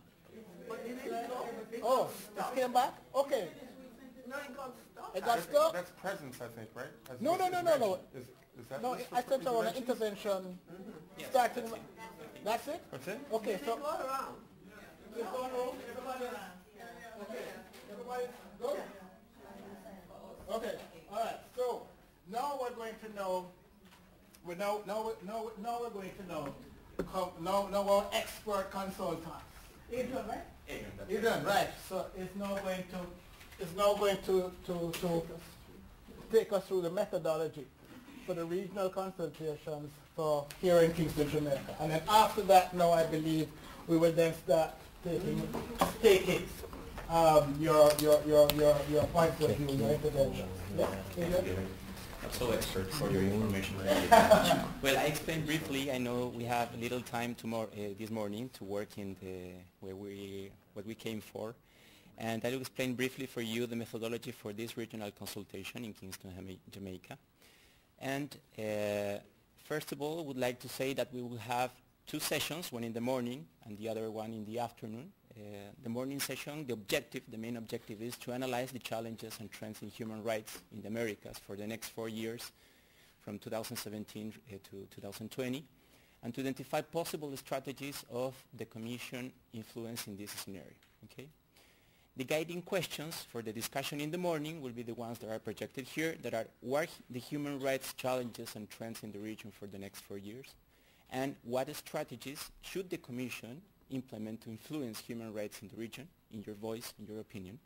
Speaker 1: Oh, it came back? Okay. It got stuck?
Speaker 2: That's presence, I think, right? As
Speaker 1: No, no, no, no, no.
Speaker 2: Is, is that
Speaker 1: No,
Speaker 2: list
Speaker 1: I
Speaker 2: for
Speaker 1: sent around an
Speaker 2: interventions?
Speaker 1: intervention starting, that's it?
Speaker 2: That's it?
Speaker 1: Okay, so. Keep going around. Everybody around. Okay, everybody go? Okay, all right, so now we're going to know, we know, now, we- now, now we're going to know, co- now, now our expert consultant. Adrian, right? Adrian, right, so it's now going to, it's now going to, to, to take us through the methodology for the regional consultations for here in Kingston, Jamaica. And then after that, now I believe we will then start taking, take it. um, your, your, your, your, your points of view, your interventions. Yeah?
Speaker 7: Absolutely, for your information. Well, I explained briefly. I know we have little time tomorrow, uh, this morning, to work in the where we what we came for, and I will explain briefly for you the methodology for this regional consultation in Kingston, Jamaica. And uh, first of all, I would like to say that we will have two sessions, one in the morning and the other one in the afternoon. Uh, the morning session, the objective, the main objective is to analyze the challenges and trends in human rights in the Americas for the next four years, from two thousand seventeen uh, to two thousand twenty, and to identify possible strategies of the Commission influence in this scenario. Okay? The guiding questions for the discussion in the morning will be the ones that are projected here, that are what are the human rights challenges and trends in the region for the next four years, and what strategies should the Commission implement to influence human rights in the region, in your voice, in your opinion.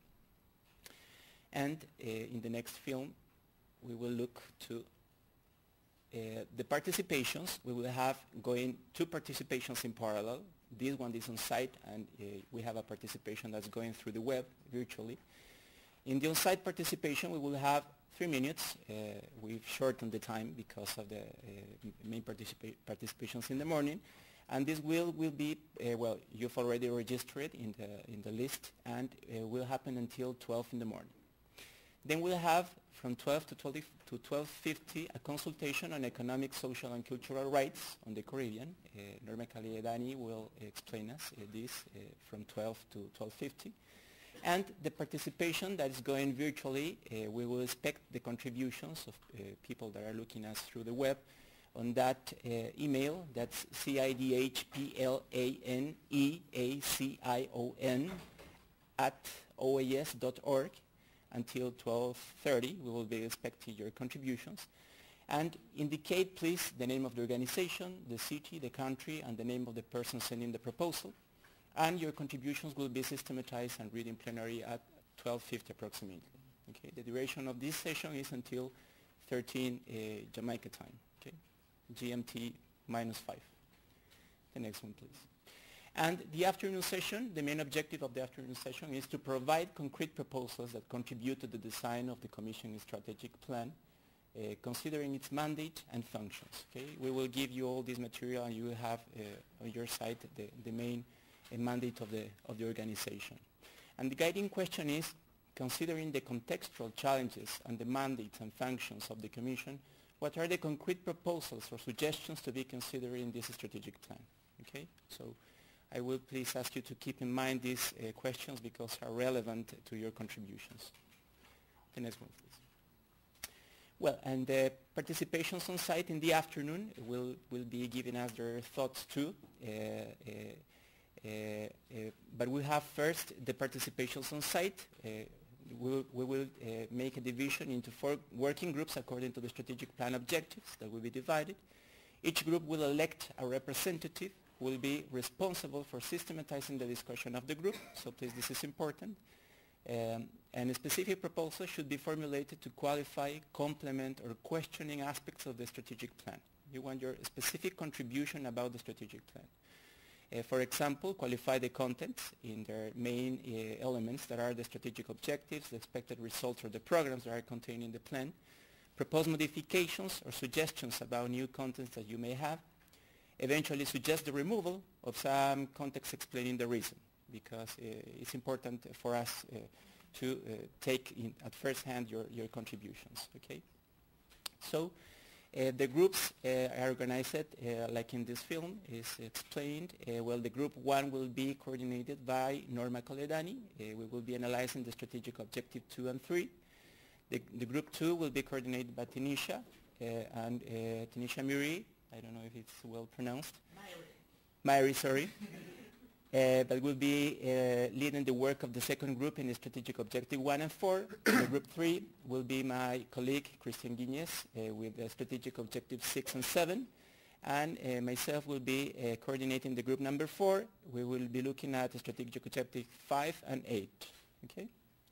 Speaker 7: And uh, in the next film, we will look to uh, the participations. We will have going two participations in parallel. This one is on site, and uh, we have a participation that's going through the web virtually. In the on-site participation, we will have three minutes. Uh, we've shortened the time because of the uh, main participa participations in the morning. And this will, will be, uh, well, you've already registered in the, in the list, and uh, will happen until twelve in the morning. Then we'll have from twelve to twelve fifty a consultation on economic, social, and cultural rights on the Caribbean. Uh, Norma Kaliedani will explain us uh, this uh, from twelve to twelve fifty. And the participation that is going virtually, uh, we will expect the contributions of uh, people that are looking at us through the web on that uh, email. That's C I D H P L A N E A C I O N at O A S dot org. Until twelve thirty, we will be expecting your contributions. And indicate, please, the name of the organization, the city, the country, and the name of the person sending the proposal. And your contributions will be systematized and read in plenary at twelve fifty approximately. Okay, the duration of this session is until thirteen uh, Jamaica time. Okay, G M T minus five. The next one, please. And the afternoon session, the main objective of the afternoon session is to provide concrete proposals that contribute to the design of the Commission's strategic plan, uh, considering its mandate and functions. Okay, we will give you all this material, and you will have uh, on your side the, the main uh, mandate of the of the organization. And the guiding question is, considering the contextual challenges and the mandates and functions of the Commission, what are the concrete proposals or suggestions to be considered in this strategic plan? Okay, so I will please ask you to keep in mind these uh, questions because are relevant to your contributions. The next one, please. Well, and the participations on site in the afternoon will, will be giving us their thoughts too. Uh, uh, uh, uh, but we have first the participations on site. Uh, we will, we will uh, make a division into four working groups according to the strategic plan objectives that will be divided. Each group will elect a representative, will be responsible for systematizing the discussion of the group, so please, this is important. Um, and a specific proposal should be formulated to qualify, complement, or questioning aspects of the strategic plan. You want your specific contribution about the strategic plan. Uh, for example, qualify the contents in their main uh, elements that are the strategic objectives, the expected results, or the programs that are contained in the plan. Propose modifications or suggestions about new contents that you may have. Eventually suggest the removal of some context explaining the reason, because uh, it's important for us uh, to uh, take in at first hand your, your contributions, okay? So uh, the groups uh, are organized uh, like in this film is explained. Uh, well, the group one will be coordinated by Norma Koledani. Uh, we will be analyzing the strategic objective two and three. The, the group two will be coordinated by Tanisha uh, and uh, Tanisha Muri. I don't know if it's well pronounced. Myri. Myri, sorry. uh, that will be uh, leading the work of the second group in the strategic objective one and four. The group three will be my colleague, Christian Guiñez, uh, with the strategic objective six and seven. And uh, myself will be uh, coordinating the group number four. We will be looking at the strategic objective five and eight. Okay?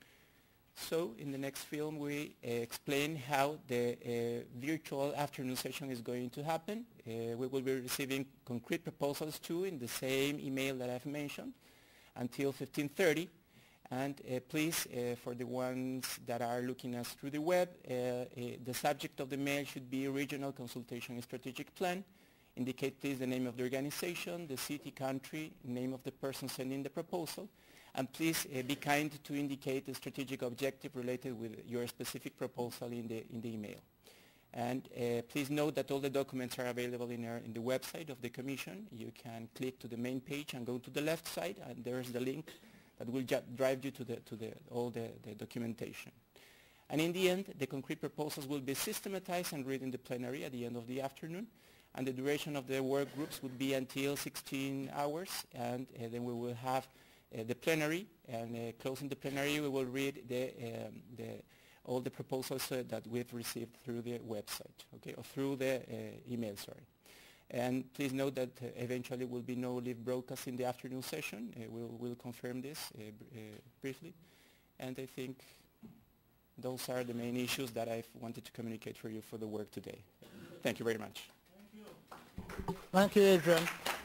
Speaker 7: So in the next film, we uh, explain how the uh, virtual afternoon session is going to happen. Uh, we will be receiving concrete proposals too in the same email that I've mentioned until fifteen thirty. And uh, please, uh, for the ones that are looking us through the web, uh, uh, the subject of the mail should be Regional Consultation Strategic Plan. Indicate please the name of the organization, the city, country, name of the person sending the proposal, and please uh, be kind to indicate the strategic objective related with your specific proposal in the, in the email. And uh, please note that all the documents are available in, our, in the website of the Commission. You can click to the main page and go to the left side, and there's the link that will drive you to, the, to the, all the, the documentation. And in the end, the concrete proposals will be systematized and read in the plenary at the end of the afternoon. And the duration of the work groups would be until sixteen hours. And uh, then we will have uh, the plenary. And uh, closing the plenary, we will read the, um, the, all the proposals uh, that we've received through the website, okay, or through the uh, email, sorry. And please note that uh, eventually will be no live broadcast in the afternoon session. Uh, we'll, we'll confirm this uh, uh, briefly. And I think those are the main issues that I've wanted to communicate for you for the work today. Thank you very much.
Speaker 1: Thank you. Thank you, Adrian.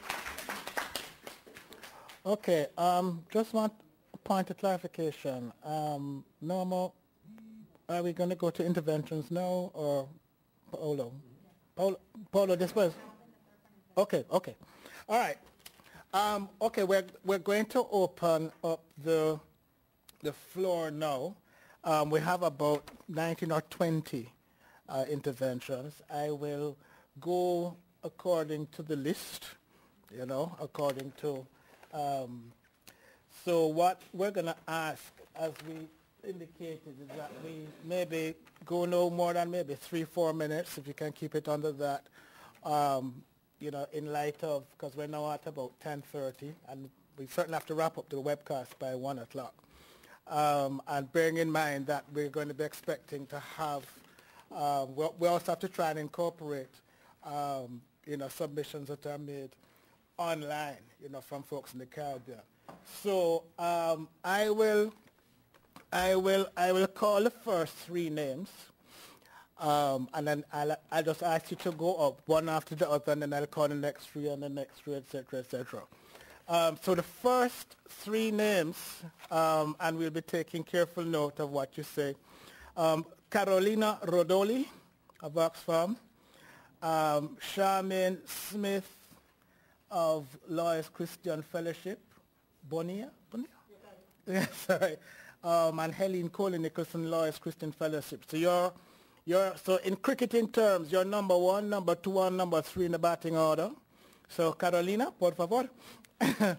Speaker 1: Okay, um, just want a point of clarification. Um, Norma, are we going to go to interventions now, or Paolo? Paolo, Paolo, this was? Okay, okay. All right. Um, okay, we're, we're going to open up the, the floor now. Um, we have about nineteen or twenty uh, interventions. I will go according to the list, you know, according to, um, so what we're going to ask, as we indicated, is that we maybe go no more than maybe three, four minutes, if you can keep it under that. Um, you know, in light of, because we're now at about ten thirty, and we certainly have to wrap up the webcast by one o'clock. Um, and bearing in mind that we're going to be expecting to have, uh, we, we also have to try and incorporate, um, you know, submissions that are made online, you know, from folks in the Caribbean. So um, I will, I will, I will call the first three names. Um, and then I'll, I'll just ask you to go up one after the other, and then I'll call the next three and the next three, et cetera, et cetera. Um, so the first three names, um, and we'll be taking careful note of what you say. Um, Carolina Rodoli of Oxfam, um, Charmaine Smith of Lawyers Christian Fellowship, Bonilla, Bonilla? Yeah, sorry, um, and Helene Coley Nicholson, Lawyers Christian Fellowship. So you're You're, so in cricketing terms, you're number one, number two, and number three in the batting order. So Carolina, por favor.
Speaker 6: Hello,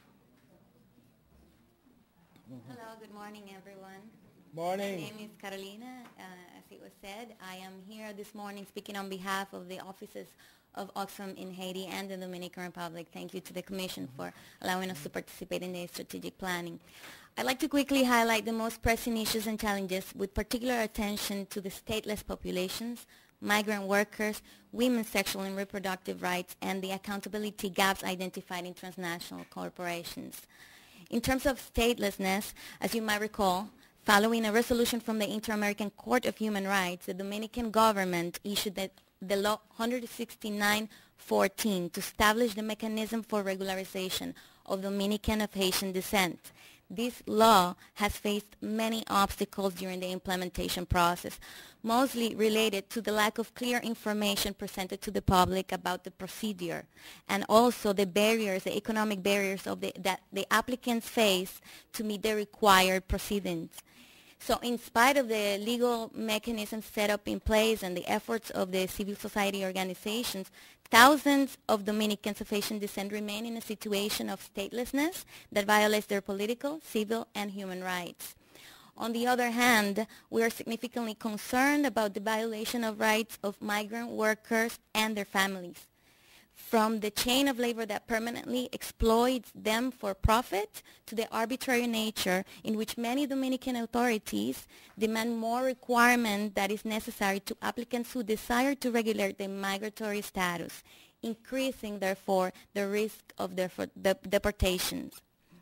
Speaker 6: good morning, everyone.
Speaker 1: Morning.
Speaker 6: My name is Carolina. Uh, as it was said, I am here this morning speaking on behalf of the offices of Oxfam in Haiti and the Dominican Republic. Thank you to the Commission for allowing us to participate in the strategic planning. I'd like to quickly highlight the most pressing issues and challenges with particular attention to the stateless populations, migrant workers, women's sexual and reproductive rights, and the accountability gaps identified in transnational corporations. In terms of statelessness, as you might recall, following a resolution from the Inter-American Court of Human Rights, the Dominican government issued the, the law one sixty-nine fourteen to establish the mechanism for regularization of Dominican of Haitian descent. This law has faced many obstacles during the implementation process, mostly related to the lack of clear information presented to the public about the procedure, and also the barriers, the economic barriers of the, that the applicants face to meet the required proceedings. So in spite of the legal mechanisms set up in place and the efforts of the civil society organizations, thousands of Dominicans of Haitian descent remain in a situation of statelessness that violates their political, civil, and human rights. On the other hand, we are significantly concerned about the violation of rights of migrant workers and their families. From the chain of labor that permanently exploits them for profit to the arbitrary nature in which many Dominican authorities demand more requirement that is necessary to applicants who desire to regulate their migratory status, increasing, therefore, the risk of their de- deportations.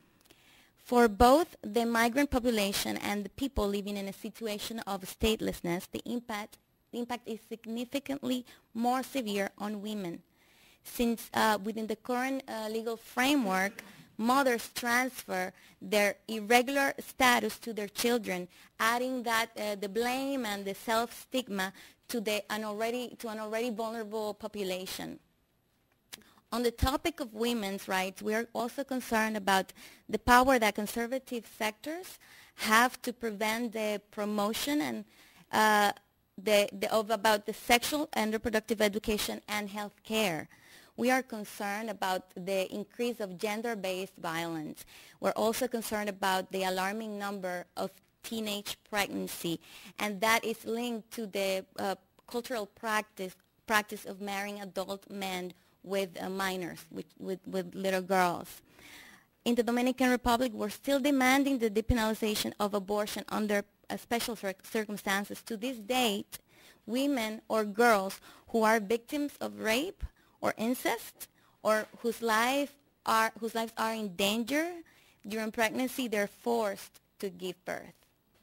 Speaker 6: For both the migrant population and the people living in a situation of statelessness, the impact, the impact is significantly more severe on women, since uh, within the current uh, legal framework, mothers transfer their irregular status to their children, adding that uh, the blame and the self-stigma to, the, an already, to an already vulnerable population. On the topic of women's rights, we are also concerned about the power that conservative sectors have to prevent the promotion and uh, the, the, of about the sexual and reproductive education and health care. We are concerned about the increase of gender-based violence. We're also concerned about the alarming number of teenage pregnancy, and that is linked to the uh, cultural practice, practice of marrying adult men with uh, minors, with, with, with little girls. In the Dominican Republic, we're still demanding the depenalization of abortion under uh, special cir circumstances. To this date, women or girls who are victims of rape or incest, or whose, life are, whose lives are in danger during pregnancy, they're forced to give birth.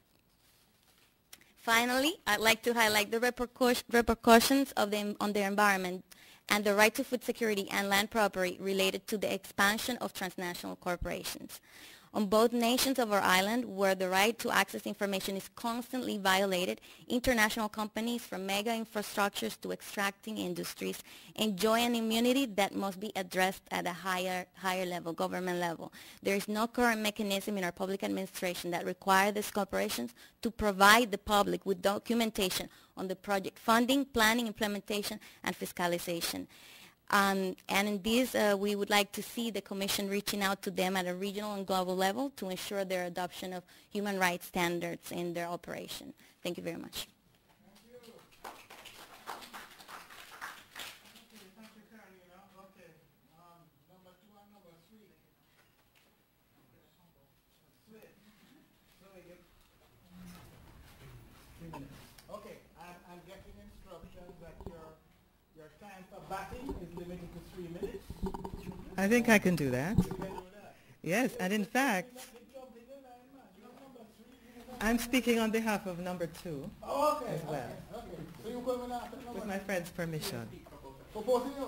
Speaker 6: Finally, I'd like to highlight the repercus repercussions of the, on the environment and the right to food security and land property related to the expansion of transnational corporations. On both nations of our island, where the right to access information is constantly violated, international companies from mega infrastructures to extracting industries enjoy an immunity that must be addressed at a higher, higher level, government level. There is no current mechanism in our public administration that requires these corporations to provide the public with documentation on the project funding, planning, implementation, and fiscalization. Um, and in this, uh, we would like to see the Commission reaching out to them at a regional and global level to ensure their adoption of human rights standards in their operation. Thank you very much.
Speaker 1: Thank you. Thank you, Carolina. Okay. Um, number two and number three. Sweet. Three minutes. Okay. I'm, I'm getting instructions that your your time for batting is limited to three minutes.
Speaker 8: I think I can do that.
Speaker 1: You can do that.
Speaker 8: Yes, and in fact, I'm speaking on behalf of number two
Speaker 1: Oh, okay.
Speaker 8: as well,
Speaker 1: Okay. Okay. So you coming after number
Speaker 8: with my friend's permission.
Speaker 1: For both of you?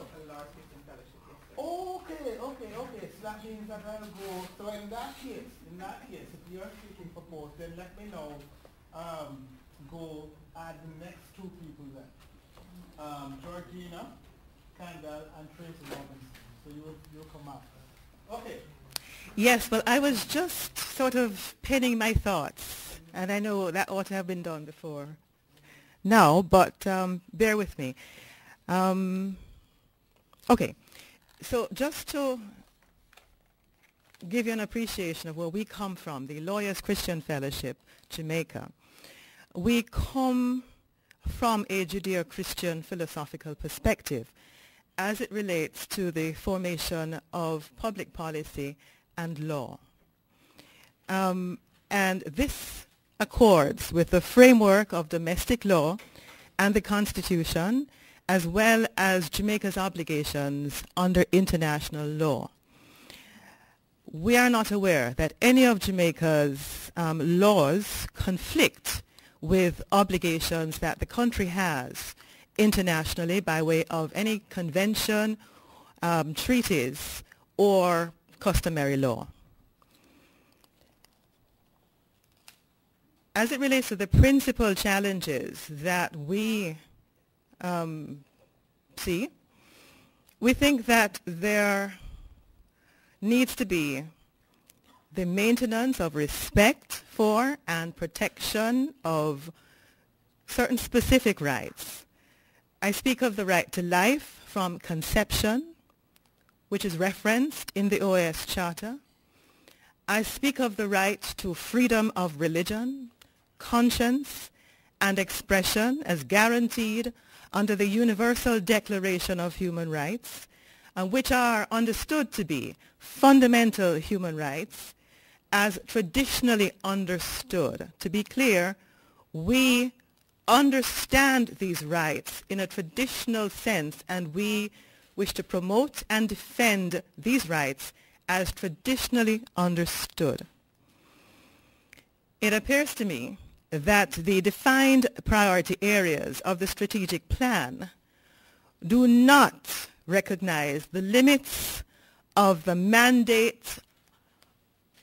Speaker 1: Okay, okay, okay. So that means that I'll go. So in that case, in that case, if you're speaking for both, then let me know. Um, go add the next two people then. Um, Georgina, Kendall, and Tracy Robinson. So you you come after. Okay.
Speaker 8: Yes, well, I was just sort of penning my thoughts, and I know that ought to have been done before now, but um, bear with me. Um, okay, so just to give you an appreciation of where we come from, the Lawyers Christian Fellowship, Jamaica, we come from a Judeo-Christian philosophical perspective as it relates to the formation of public policy and law. Um, and this accords with the framework of domestic law and the Constitution, as well as Jamaica's obligations under international law. We are not aware that any of Jamaica's um, laws conflict with obligations that the country has internationally by way of any convention, um, treaties, or customary law. As it relates to the principal challenges that we um, see, we think that there needs to be the maintenance of respect for and protection of certain specific rights. I speak of the right to life from conception, which is referenced in the O A S Charter. I speak of the right to freedom of religion, conscience, and expression as guaranteed under the Universal Declaration of Human Rights, and which are understood to be fundamental human rights as traditionally understood. To be clear, we understand these rights in a traditional sense, and we wish to promote and defend these rights as traditionally understood. It appears to me that the defined priority areas of the strategic plan do not recognize the limits of the mandate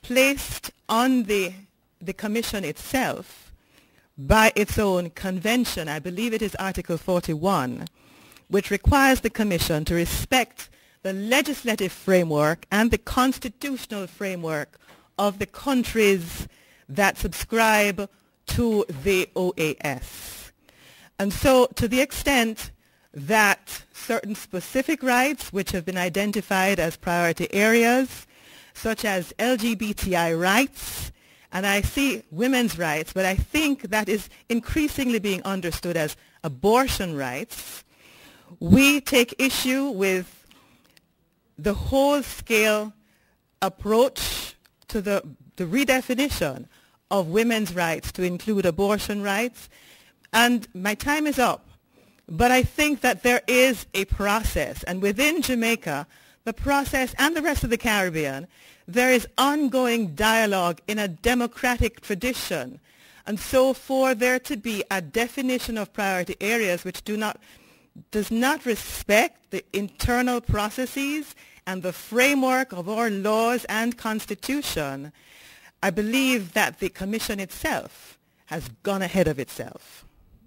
Speaker 8: placed on the, the Commission itself by its own convention. I believe it is Article forty-one, which requires the Commission to respect the legislative framework and the constitutional framework of the countries that subscribe to the O A S. And so to the extent that certain specific rights which have been identified as priority areas, such as L G B T I rights, and I see women's rights, but I think that is increasingly being understood as abortion rights, we take issue with the whole-scale approach to the, the redefinition of women's rights to include abortion rights. And my time is up, but I think that there is a process, and within Jamaica, the process, and the rest of the Caribbean, there is ongoing dialogue in a democratic tradition. And so for there to be a definition of priority areas which do not, does not respect the internal processes and the framework of our laws and constitution, I believe that the Commission itself has gone ahead of itself.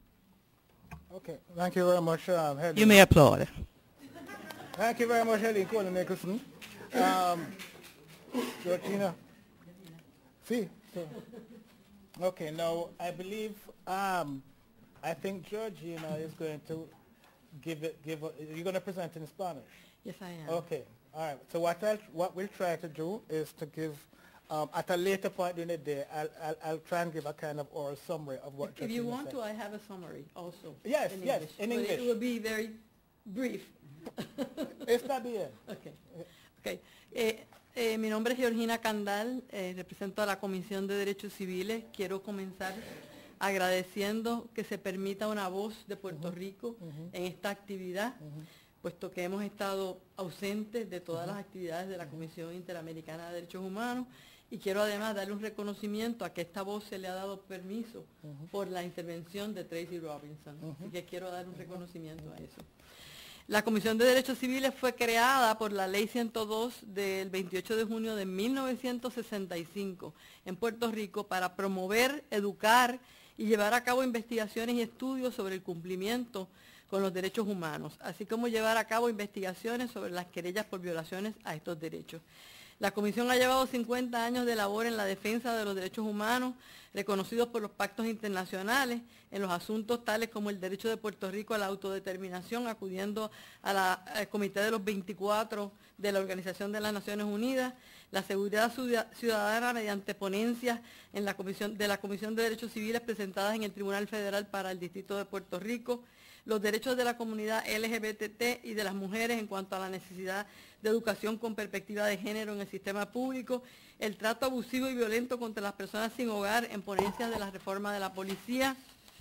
Speaker 1: Okay, thank you very much, um, Helen.
Speaker 8: You may applaud.
Speaker 1: Thank you very much, Helen Coleman Nicholson. Um, Georgina. See? So, okay, now I believe, um, I think Georgina is going to give it, give it, you're going to present in Spanish?
Speaker 9: Yes, I am.
Speaker 1: Okay, all right. So what, I'll, what we'll try to do is to give, um, at a later point in the day, I'll, I'll, I'll try and give a kind of oral summary of what
Speaker 9: If you want
Speaker 1: said.
Speaker 9: to, I have a summary also.
Speaker 1: Yes,
Speaker 9: in
Speaker 1: yes,
Speaker 9: English,
Speaker 1: in
Speaker 9: but
Speaker 1: English.
Speaker 9: it will be very brief.
Speaker 1: Está bien.
Speaker 9: Okay. Okay. Eh, eh, mi nombre es Georgina Candal, eh, represento a la Comisión de Derechos Civiles. Quiero comenzar agradeciendo que se permita una voz de Puerto uh-huh. Rico uh-huh. en esta actividad, uh-huh. puesto que hemos estado ausentes de todas uh-huh. las actividades de la Comisión Interamericana de Derechos Humanos, y quiero además darle un reconocimiento a que esta voz se le ha dado permiso uh-huh. por la intervención de Tracy Robinson, uh-huh. así que quiero dar un reconocimiento a eso. La Comisión de Derechos Civiles fue creada por la Ley ciento dos del veintiocho de junio de mil novecientos sesenta y cinco en Puerto Rico para promover, educar y llevar a cabo investigaciones y estudios sobre el cumplimiento con los derechos humanos, así como llevar a cabo investigaciones sobre las querellas por violaciones a estos derechos. La Comisión ha llevado cincuenta años de labor en la defensa de los derechos humanos, reconocidos por los pactos internacionales, en los asuntos tales como el derecho de Puerto Rico a la autodeterminación, acudiendo a la, al Comité de los veinticuatro de la Organización de las Naciones Unidas, la seguridad ciudadana mediante ponencias en la comisión, de la Comisión de Derechos Civiles presentadas en el Tribunal Federal para el Distrito de Puerto Rico, los derechos de la comunidad L G B T T y de las mujeres en cuanto a la necesidad de educación con perspectiva de género en el sistema público, el trato abusivo y violento contra las personas sin hogar en ponencias de la reforma de la policía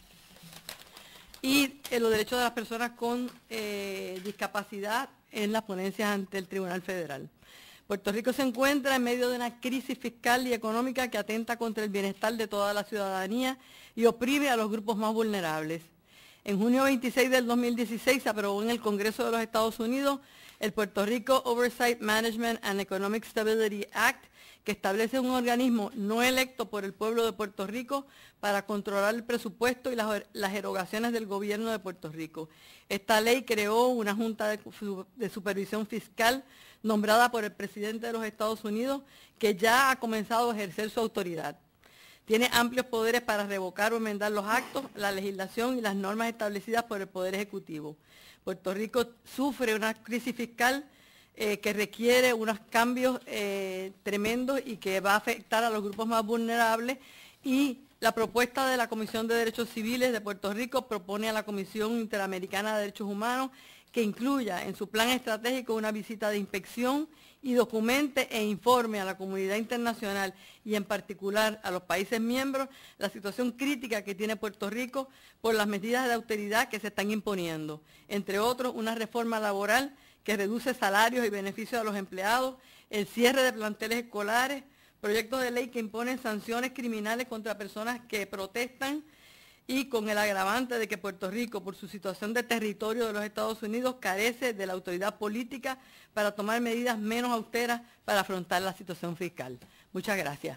Speaker 9: y eh, los derechos de las personas con eh, discapacidad en las ponencias ante el Tribunal Federal. Puerto Rico se encuentra en medio de una crisis fiscal y económica que atenta contra el bienestar de toda la ciudadanía y oprime a los grupos más vulnerables. En junio veintiséis del dos mil dieciséis se aprobó en el Congreso de los Estados Unidos el Puerto Rico Oversight Management and Economic Stability Act, que establece un organismo no electo por el pueblo de Puerto Rico para controlar el presupuesto y las, las erogaciones del gobierno de Puerto Rico. Esta ley creó una junta de, de supervisión fiscal nombrada por el presidente de los Estados Unidos, que ya ha comenzado a ejercer su autoridad. Tiene amplios poderes para revocar o enmendar los actos, la legislación y las normas establecidas por el Poder Ejecutivo. Puerto Rico sufre una crisis fiscal eh, que requiere unos cambios eh, tremendos y que va a afectar a los grupos más vulnerables, y la propuesta de la Comisión de Derechos Civiles de Puerto Rico propone a la Comisión Interamericana de Derechos Humanos que incluya en su plan estratégico una visita de inspección y documente e informe a la comunidad internacional y en particular a los países miembros la situación crítica que tiene Puerto Rico por las medidas de austeridad que se están imponiendo, entre otros una reforma laboral que reduce salarios y beneficios a los empleados, el cierre de planteles escolares, proyectos de ley que imponen sanciones criminales contra personas que protestan, y con el agravante de que Puerto Rico, por su situación de territorio de los Estados Unidos, carece de la autoridad política para tomar medidas menos austeras para afrontar la situación fiscal. Muchas gracias.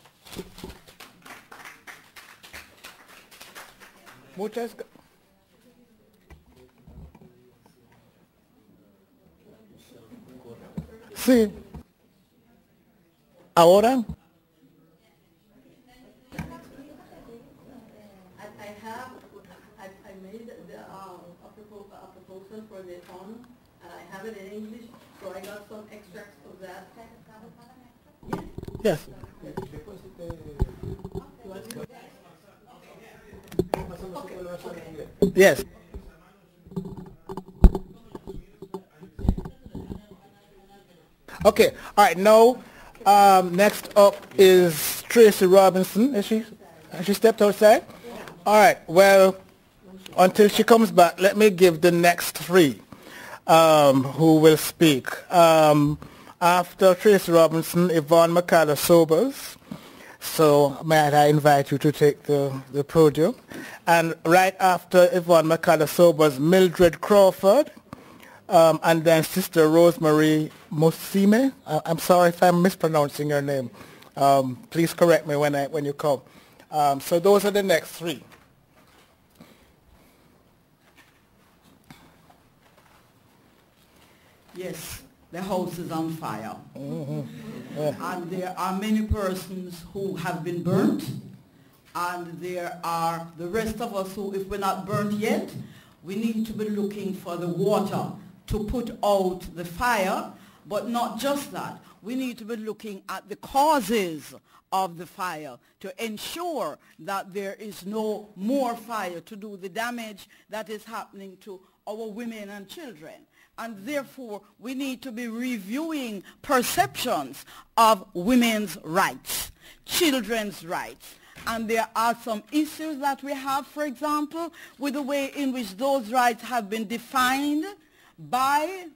Speaker 1: Muchas gra- Sí. Ahora.
Speaker 9: I have, I, I made the, uh, a, propo a proposal for the fund, and I have it in English, so I got some extracts of that.
Speaker 1: Yes. Yes. Okay. All right. Now, um, next up is Tracy Robinson. Is she? Has she stepped outside? All right. Well, until she comes back, let me give the next three um, who will speak. Um, after Tracy Robinson, Yvonne McCullough-Sobers. So might I invite you to take the, the podium. And right after Yvonne McCullough-Sobers, Mildred Crawford. Um, and then Sister Rosemary Musime. I, I'm sorry if I'm mispronouncing your name. Um, please correct me when I when you come. Um, so those are the next three.
Speaker 10: Yes, the house is on fire.
Speaker 1: Mm-hmm. Yeah.
Speaker 10: And there are many persons who have been burnt. And there are the rest of us who, if we're not burnt yet, we need to be looking for the water to put out the fire. But not just that. We need to be looking at the causes of the fire to ensure that there is no more fire to do the damage that is happening to our women and children. And therefore, we need to be reviewing perceptions of women's rights, children's rights. And there are some issues that we have, for example, with the way in which those rights have been defined by,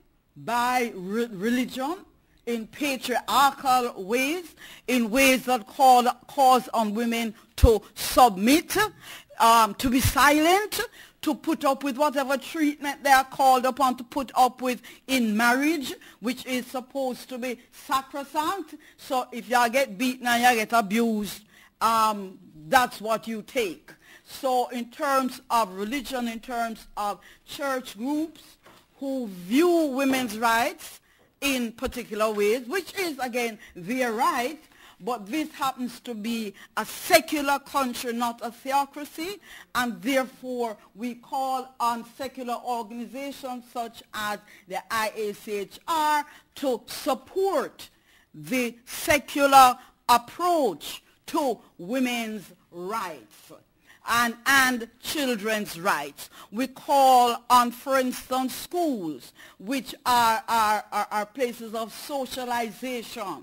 Speaker 10: by re religion, in patriarchal ways, in ways that call, cause on women to submit, um, to be silent, to put up with whatever treatment they are called upon to put up with in marriage, which is supposed to be sacrosanct. So if you get beaten and you get abused, um, that's what you take. So in terms of religion, in terms of church groups who view women's rights in particular ways, which is, again, their right, but this happens to be a secular country, not a theocracy, and therefore we call on secular organizations such as the I A C H R to support the secular approach to women's rights and, and children's rights. We call on, for instance, schools, which are, are, are, are places of socialization,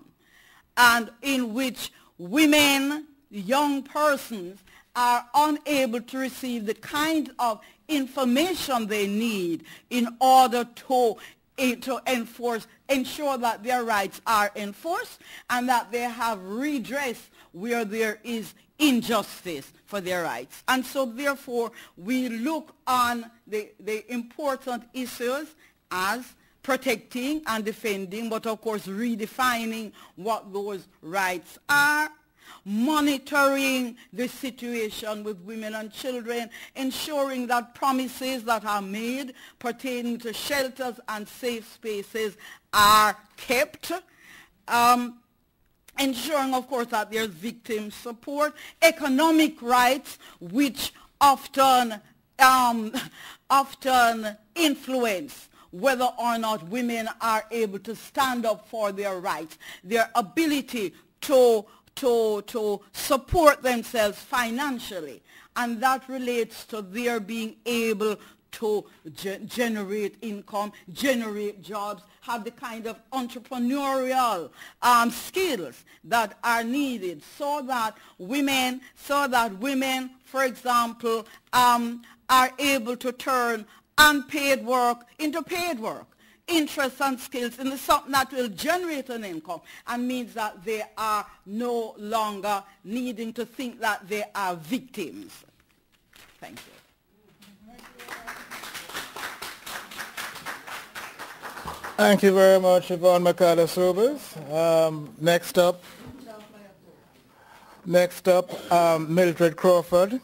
Speaker 10: and in which women, young persons, are unable to receive the kind of information they need in order to, to enforce, ensure that their rights are enforced and that they have redress where there is injustice for their rights. And so therefore we look on the, the important issues as protecting and defending, but of course redefining what those rights are, monitoring the situation with women and children, ensuring that promises that are made pertaining to shelters and safe spaces are kept, um, ensuring, of course, that there's victim support, economic rights, which often, um, often influence whether or not women are able to stand up for their rights, their ability to, to, to support themselves financially. And that relates to their being able to ge generate income, generate jobs, have the kind of entrepreneurial um, skills that are needed so that women, so that women, for example, um, are able to turn unpaid work into paid work, interests and skills into something that will generate an income and means that they are no longer needing to think that they are victims. Thank you.
Speaker 1: Thank you very much, Yvonne McCullough-Sobers. Um, next up. Next up, um, Mildred Crawford.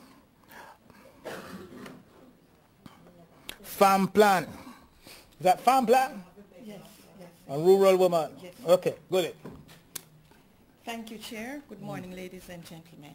Speaker 1: Farm plan. Is that farm plan?
Speaker 3: Yes, yes.
Speaker 1: A rural woman?
Speaker 3: Yes.
Speaker 1: Okay, good.
Speaker 3: Thank you, Chair. Good morning, ladies and gentlemen.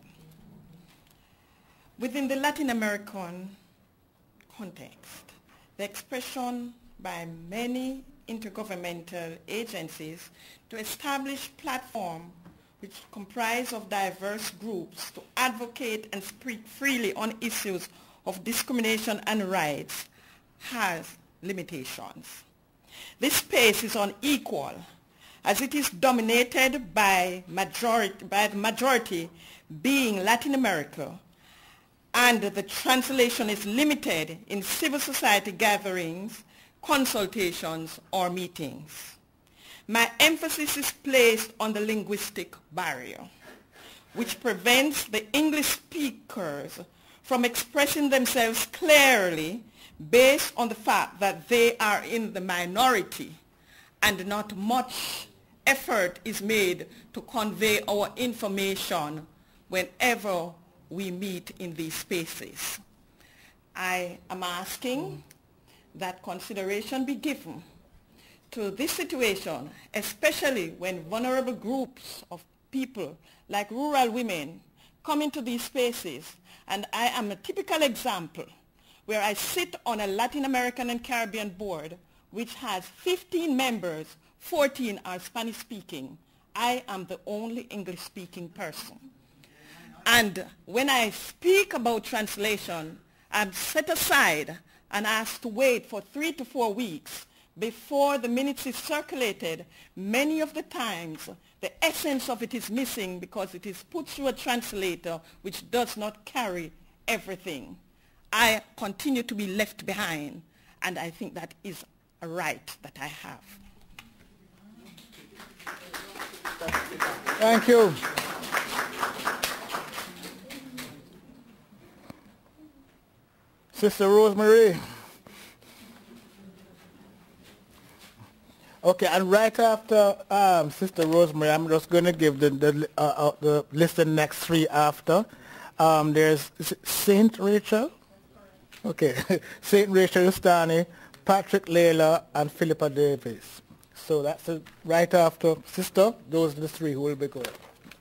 Speaker 3: Within the Latin American context, the expression by many intergovernmental agencies to establish platforms which comprise of diverse groups to advocate and speak freely on issues of discrimination and rights has limitations. This space is unequal as it is dominated by, majority, by the majority being Latin America, and the translation is limited in civil society gatherings, consultations, or meetings. My emphasis is placed on the linguistic barrier, which prevents the English speakers from expressing themselves clearly based on the fact that they are in the minority and not much effort is made to convey our information whenever we meet in these spaces. I am asking that consideration be given to this situation, especially when vulnerable groups of people like rural women come into these spaces, and I am a typical example where I sit on a Latin American and Caribbean board which has fifteen members, fourteen are Spanish speaking. I am the only English speaking person. And when I speak about translation, I'm set aside and asked to wait for three to four weeks before the minutes is circulated. Many of the times, the essence of it is missing because it is put through a translator which does not carry everything. I continue to be left behind, and I think that is a right that I have.
Speaker 1: Thank you. Sister Rosemary. Okay, and right after um, Sister Rosemary, I'm just going to give the the, uh, uh, the list of the next three after. Um, there's Saint Rachel. Okay, Saint Rachel Ustani, Patrick Layla, and Philippa Davis. So that's uh, right after Sister. Those are the three who will be going.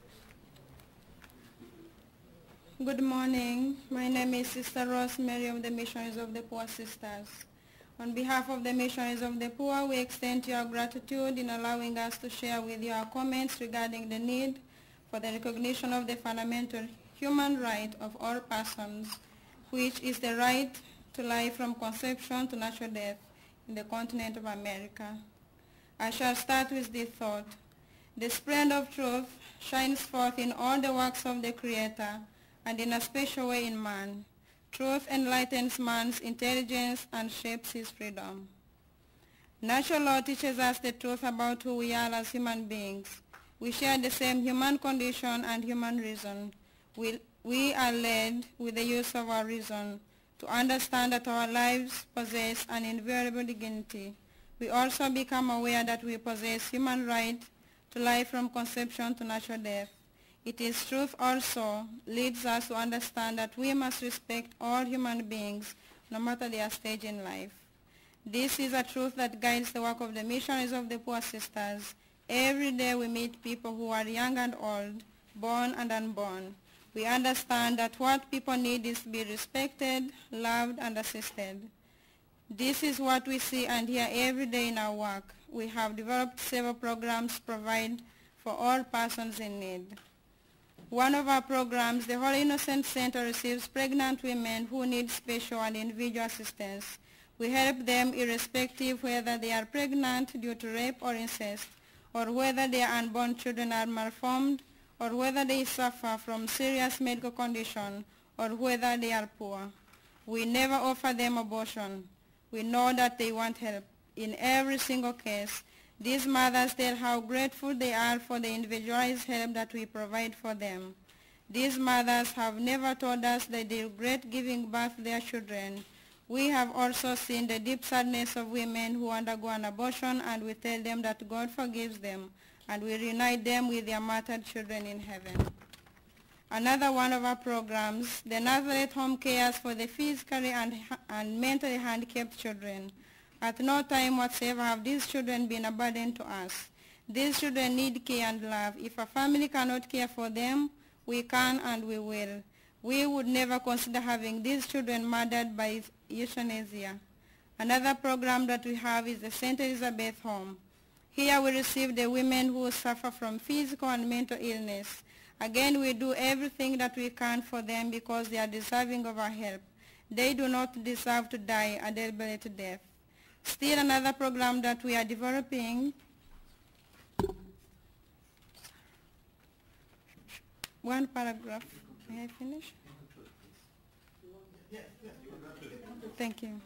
Speaker 11: Good morning. My name is Sister Rosemary of the Missionaries of the Poor Sisters. On behalf of the Missionaries of the Poor, we extend to you our gratitude in allowing us to share with you our comments regarding the need for the recognition of the fundamental human right of all persons, which is the right to life from conception to natural death in the continent of America. I shall start with this thought. The splendor of truth shines forth in all the works of the Creator and in a special way in man. Truth enlightens man's intelligence and shapes his freedom. Natural law teaches us the truth about who we are as human beings. We share the same human condition and human reason. We, we are led with the use of our reason to understand that our lives possess an invariable dignity. We also become aware that we possess human right to life from conception to natural death. It is truth also leads us to understand that we must respect all human beings, no matter their stage in life. This is a truth that guides the work of the Missionaries of the Poor Sisters. Every day we meet people who are young and old, born and unborn. We understand that what people need is to be respected, loved, and assisted. This is what we see and hear every day in our work. We have developed several programs to provide for all persons in need. One of our programs, the Holy Innocent Center, receives pregnant women who need special and individual assistance. We help them irrespective whether they are pregnant due to rape or incest, or whether their unborn children are malformed, or whether they suffer from serious medical condition, or whether they are poor. We never offer them abortion. We know that they want help. In every single case, these mothers tell how grateful they are for the individualized help that we provide for them. These mothers have never told us that they regret giving birth to their children. We have also seen the deep sadness of women who undergo an abortion, and we tell them that God forgives them, and we reunite them with their martyred children in heaven. Another one of our programs, the Nazareth Home Cares for the physically and, and mentally handicapped children. At no time whatsoever have these children been a burden to us. These children need care and love. If a family cannot care for them, we can and we will. We would never consider having these children murdered by euthanasia. Another program that we have is the Saint Elizabeth Home. Here we receive the women who suffer from physical and mental illness. Again, we do everything that we can for them because they are deserving of our help. They do not deserve to die a deliberate death. Still another program that we are developing. One paragraph. May I finish? Thank you.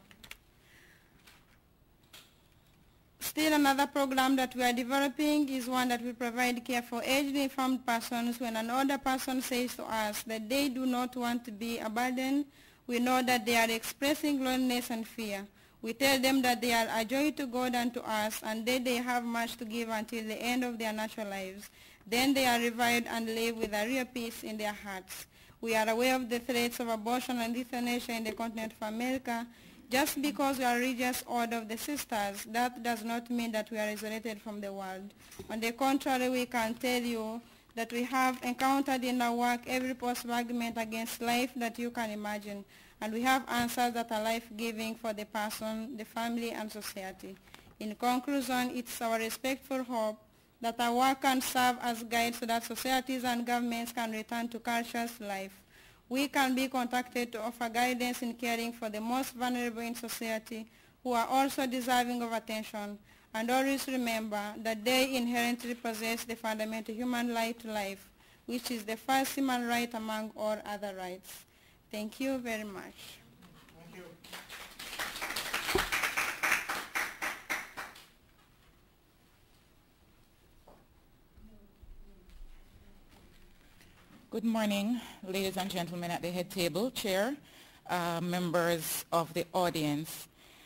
Speaker 11: Still another program that we are developing is one that will provide care for aged infirmed persons. When an older person says to us that they do not want to be a burden, we know that they are expressing loneliness and fear. We tell them that they are a joy to God and to us, and that they have much to give until the end of their natural lives. Then they are revived and live with a real peace in their hearts. We are aware of the threats of abortion and euthanasia in the continent of America. Just because we are a religious order of the sisters, that does not mean that we are isolated from the world. On the contrary, we can tell you that we have encountered in our work every possible argument against life that you can imagine, and we have answers that are life-giving for the person, the family, and society. In conclusion, it's our respectful hope that our work can serve as guides so that societies and governments can return to culture's life. We can be contacted to offer guidance in caring for the most vulnerable in society who are also deserving of attention. And always remember that they inherently possess the fundamental human right to life, which is the first human right among all other rights. Thank you very much.
Speaker 1: Thank you.
Speaker 12: Good morning, ladies and gentlemen at the head table, Chair, uh, members of the audience.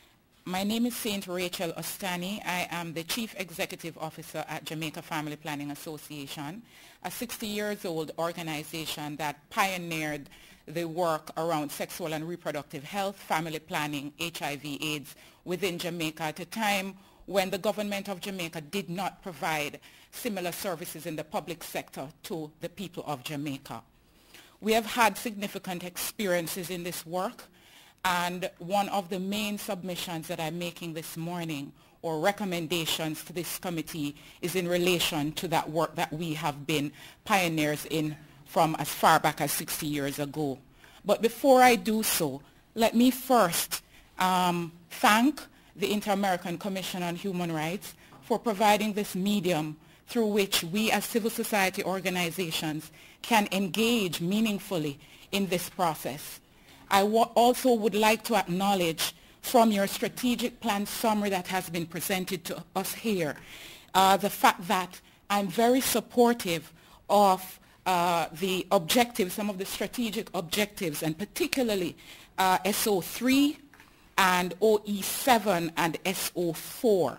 Speaker 12: My name is Saint Rachel Ostani. I am the Chief Executive Officer at Jamaica Family Planning Association, a sixty years old organization that pioneered the work around sexual and reproductive health, family planning, H I V AIDS within Jamaica at a time when the government of Jamaica did not provide similar services in the public sector to the people of Jamaica. We have had significant experiences in this work, and one of the main submissions that I'm making this morning, or recommendations to this committee, is in relation to that work that we have been pioneers in from as far back as sixty years ago. But before I do so, let me first um, thank the Inter-American Commission on Human Rights for providing this medium through which we as civil society organizations can engage meaningfully in this process. I also would like to acknowledge from your strategic plan summary that has been presented to us here, uh, the fact that I'm very supportive of uh, the objectives, some of the strategic objectives, and particularly uh, S O three and O E seven and S O four.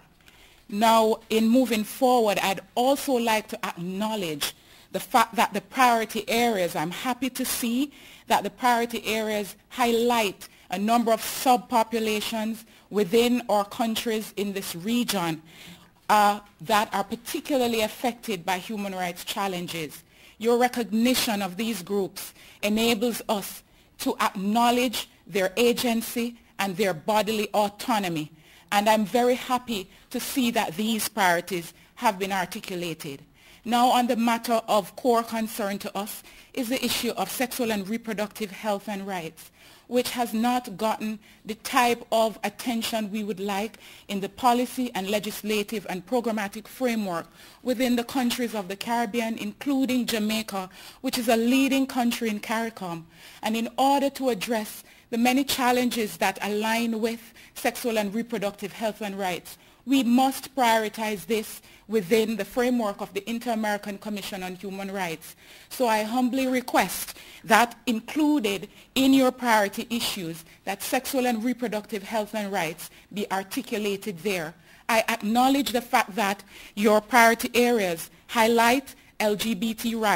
Speaker 12: Now, in moving forward, I'd also like to acknowledge the fact that the priority areas, I'm happy to see that the priority areas highlight a number of subpopulations within our countries in this region uh, that are particularly affected by human rights challenges. Your recognition of these groups enables us to acknowledge their agency and their bodily autonomy. And I'm very happy to see that these priorities have been articulated. Now, on the matter of core concern to us is the issue of sexual and reproductive health and rights, which has not gotten the type of attention we would like in the policy and legislative and programmatic framework within the countries of the Caribbean, including Jamaica, which is a leading country in CARICOM. And in order to address the many challenges that align with sexual and reproductive health and rights, we must prioritize this within the framework of the Inter-American Commission on Human Rights. So I humbly request that included in your priority issues, that sexual and reproductive health and rights be articulated there. I acknowledge the fact that your priority areas highlight L G B T rights,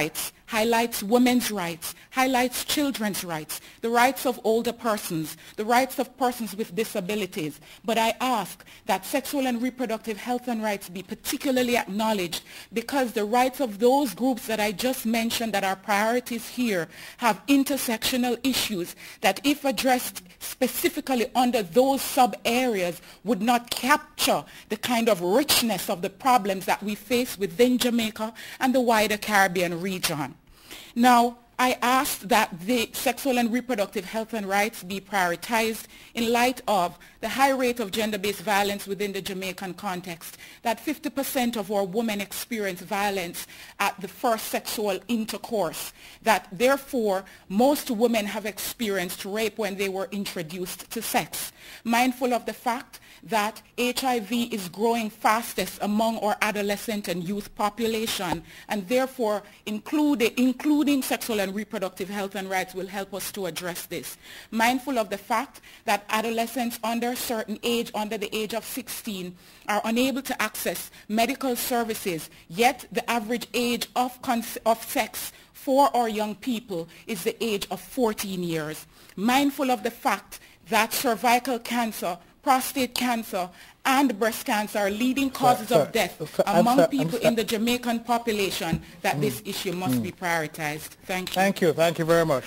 Speaker 12: highlights women's rights, highlights children's rights, the rights of older persons, the rights of persons with disabilities. But I ask that sexual and reproductive health and rights be particularly acknowledged, because the rights of those groups that I just mentioned that are priorities here have intersectional issues that, if addressed specifically under those sub-areas, would not capture the kind of richness of the problems that we face within Jamaica and the wider Caribbean region. Now, I asked that the sexual and reproductive health and rights be prioritized in light of the high rate of gender-based violence within the Jamaican context, that fifty percent of our women experience violence at the first sexual intercourse, that therefore most women have experienced rape when they were introduced to sex. Mindful of the fact that H I V is growing fastest among our adolescent and youth population, and therefore include, including sexual and reproductive health and rights will help us to address this. Mindful of the fact that adolescents under a certain age, under the age of sixteen, are unable to access medical services, yet the average age of, of sex for our young people is the age of fourteen years. Mindful of the fact that cervical cancer, prostate cancer, and breast cancer are leading causes
Speaker 1: Sir,
Speaker 12: of death
Speaker 1: sir,
Speaker 12: among
Speaker 1: sir,
Speaker 12: people in the Jamaican population, that mm. this issue must mm. be prioritized. Thank you.
Speaker 1: Thank you. Thank you very much.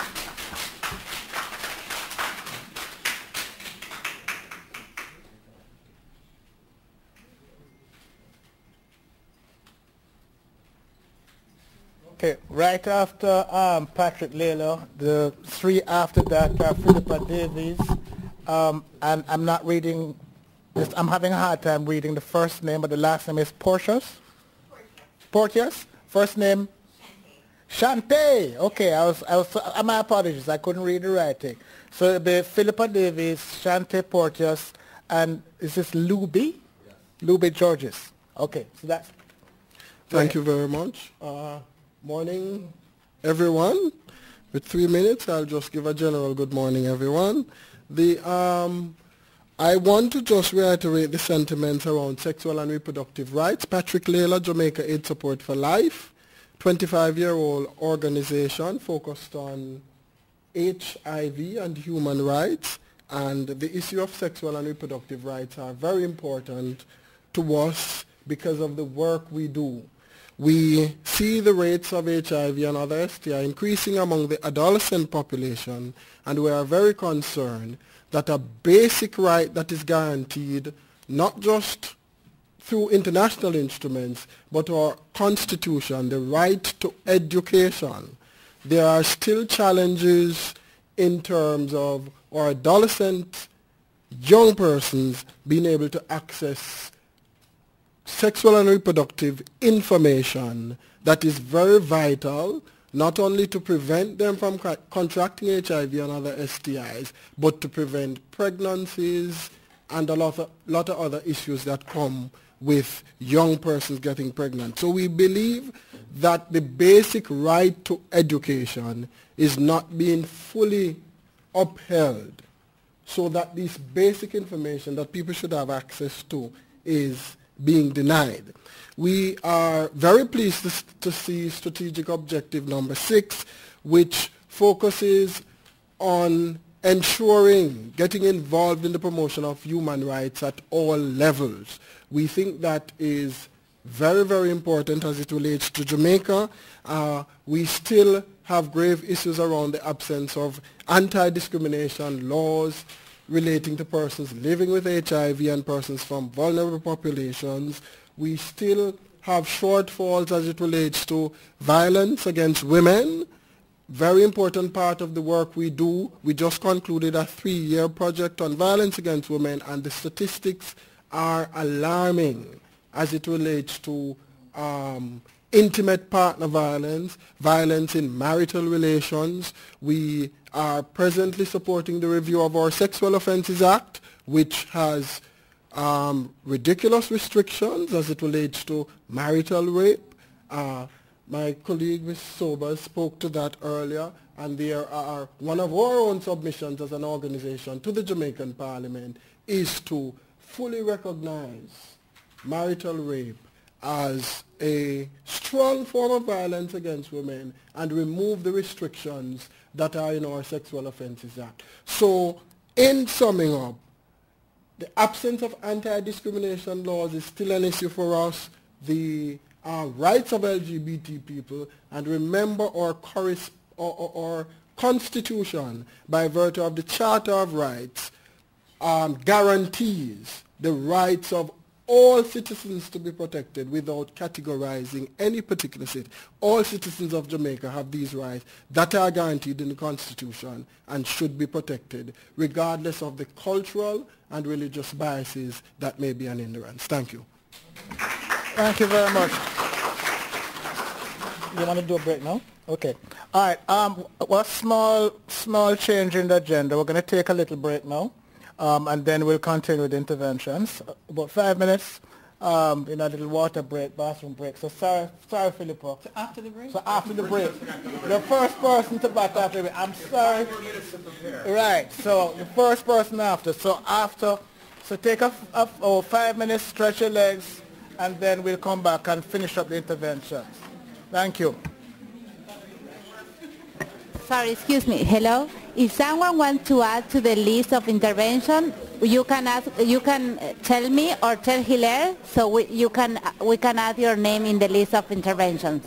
Speaker 1: Okay, right after um, Patrick Layla, the three after that are Philippa Davies, um, and I'm not reading this, I'm having a hard time reading the first name, but the last name is Portius? Portius. First name? Shante. Okay, I was, I was, uh, my apologies, I couldn't read the writing. So it'll be Philippa Davies, Shante Portius, and is this Luby? Yes. Luby Georges. Okay, so that's...
Speaker 13: Thank you very much. Uh, morning, everyone. With three minutes, I'll just give a general good morning, everyone. The, um, I want to just reiterate the sentiments around sexual and reproductive rights. Patrick Layla, Jamaica Aid Support for Life, twenty-five-year-old organization focused on H I V and human rights, and the issue of sexual and reproductive rights are very important to us because of the work we do. We see the rates of H I V and other S T I increasing among the adolescent population, and we are very concerned that a basic right that is guaranteed not just through international instruments, but our Constitution, the right to education. There are still challenges in terms of our adolescent young persons being able to access sexual and reproductive information that is very vital, not only to prevent them from contracting H I V and other S T Is, but to prevent pregnancies and a lot of, lot of other issues that come with young persons getting pregnant. So we believe that the basic right to education is not being fully upheld, so that this basic information that people should have access to is being denied. We are very pleased to, to see strategic objective number six, which focuses on ensuring getting involved in the promotion of human rights at all levels. We think that is very, very important as it relates to Jamaica. Uh, we still have grave issues around the absence of anti-discrimination laws relating to persons living with H I V and persons from vulnerable populations. We still have shortfalls as it relates to violence against women. Very important part of the work we do. We just concluded a three-year project on violence against women, and the statistics are alarming as it relates to um, intimate partner violence, violence in marital relations. We are presently supporting the review of our Sexual Offences Act, which has um, ridiculous restrictions as it relates to marital rape. Uh, my colleague, Miz Sobers, spoke to that earlier, and there are one of our own submissions as an organization to the Jamaican Parliament is to fully recognize marital rape as a strong form of violence against women and remove the restrictions that are in our Sexual Offences Act. So in summing up, the absence of anti-discrimination laws is still an issue for us. The uh, rights of L G B T people, and remember our, corres- our, our, our Constitution, by virtue of the Charter of Rights, um, guarantees the rights of all citizens to be protected without categorizing any particular city. All citizens of Jamaica have these rights that are guaranteed in the Constitution and should be protected, regardless of the cultural and religious biases that may be an hindrance. Thank you.
Speaker 1: Thank you very much. You want to do a break now? Okay. All right. Um, well, small, small change in the agenda. We're going to take a little break now. Um, and then we'll continue with interventions. About five minutes, um, in a little water break, bathroom break. So sorry, sorry, Filippo.
Speaker 9: So after the break?
Speaker 1: So after the break. The first person to back after me. I'm sorry. Right. So the first person after. So after, so take a, a oh, five minutes, stretch your legs, and then we'll come back and finish up the interventions. Thank you.
Speaker 6: Sorry, excuse me. Hello. If someone wants to add to the list of intervention, you can ask. You can tell me or tell Hilaire, so we, you can we can add your name in the list of interventions.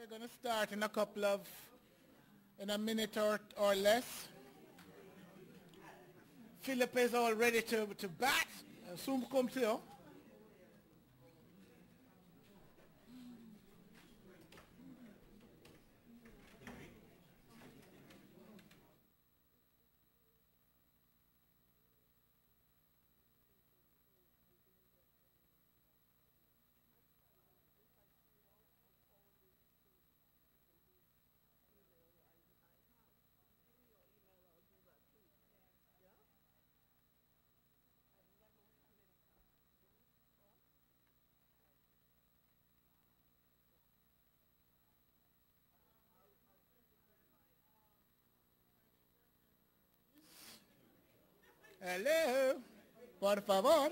Speaker 1: we're going to start in a couple of, in a minute or, or less. Philip is all ready to, to bat. Uh, soon come to you. Hello, por favor.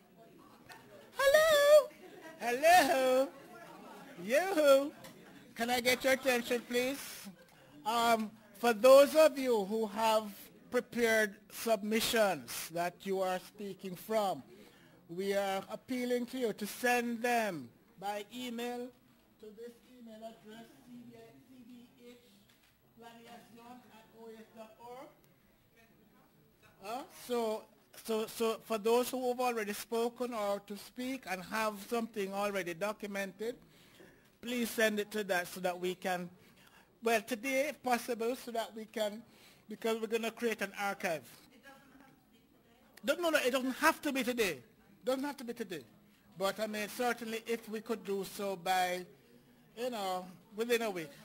Speaker 1: Hello, hello, you. Can I get your attention, please? Um, for those of you who have prepared submissions that you are speaking from, we are appealing to you to send them by email to this email address, c b h planeacion at o s dot org. Uh, so, so, so for those who have already spoken or to speak and have something already documented, please send it to that so that we can, well, today if possible, so that we can, because we're going to create an archive. It doesn't have to be today? No, no, it doesn't have to be today. It doesn't have to be today. But I mean, certainly if we could do so by, you know, within a week.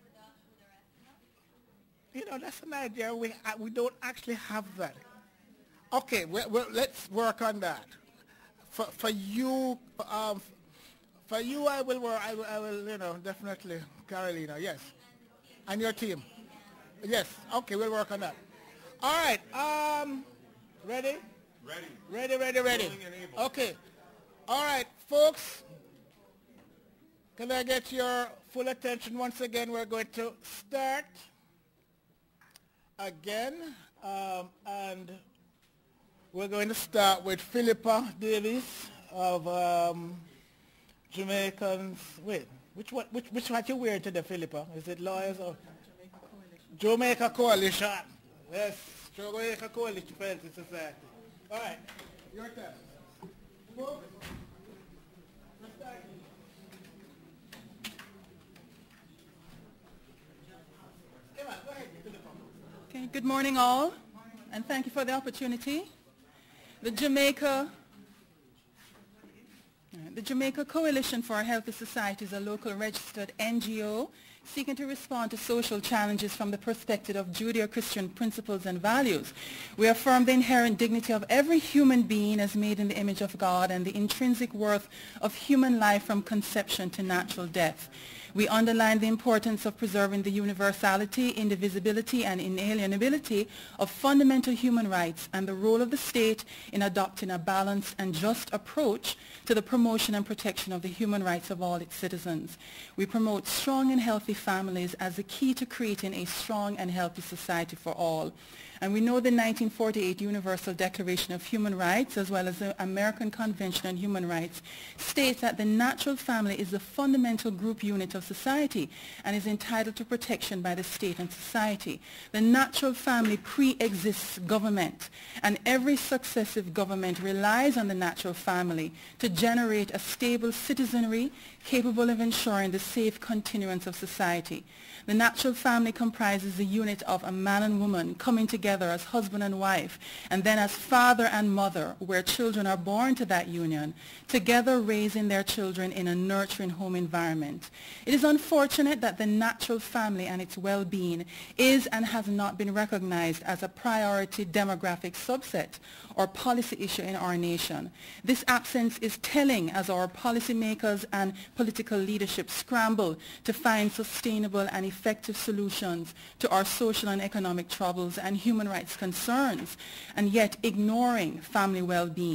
Speaker 1: You know, that's an idea. We, uh, we don't actually have that. Okay, well, well, let's work on that. For, for you, um, for you, I will work. I will, I will, you know, definitely, Carolina. Yes, and your team. Yes. Okay, we'll work on that. All right. Um, ready?
Speaker 2: Ready.
Speaker 1: Ready. Ready. Ready.
Speaker 2: Willing and able.
Speaker 1: Okay. All right, folks. Can I get your full attention once again? We're going to start again, um, and we're going to start with Philippa Davis of um, Jamaicans. Wait, which one? Which which what you wearing today, Philippa? Is it lawyers or Jamaica Coalition? Yes, Jamaica Coalition Friendly Society. All right, your turn. Go. Let's start. Come on, go ahead, Philippa.
Speaker 14: Okay, good morning all, and thank you for the opportunity. The Jamaica, the Jamaica Coalition for a Healthy Society is a local registered N G O seeking to respond to social challenges from the perspective of Judeo-Christian principles and values. We affirm the inherent dignity of every human being as made in the image of God and the intrinsic worth of human life from conception to natural death. We underline the importance of preserving the universality, indivisibility, and inalienability of fundamental human rights and the role of the state in adopting a balanced and just approach to the promotion and protection of the human rights of all its citizens. We promote strong and healthy families as the key to creating a strong and healthy society for all. And we know the nineteen forty-eight Universal Declaration of Human Rights, as well as the American Convention on Human Rights, states that the natural family is the fundamental group unit of society and is entitled to protection by the state and society. The natural family pre-exists government, and every successive government relies on the natural family to generate a stable citizenry capable of ensuring the safe continuance of society. The natural family comprises the unit of a man and woman coming together as husband and wife, and then as father and mother, where children are born to that union, together raising their children in a nurturing home environment. It is unfortunate that the natural family and its well-being is and has not been recognized as a priority demographic subset or policy issue in our nation. This absence is telling as our policymakers and political leadership scramble to find sustainable and effective solutions to our social and economic troubles and human rights concerns, and yet ignoring family well-being.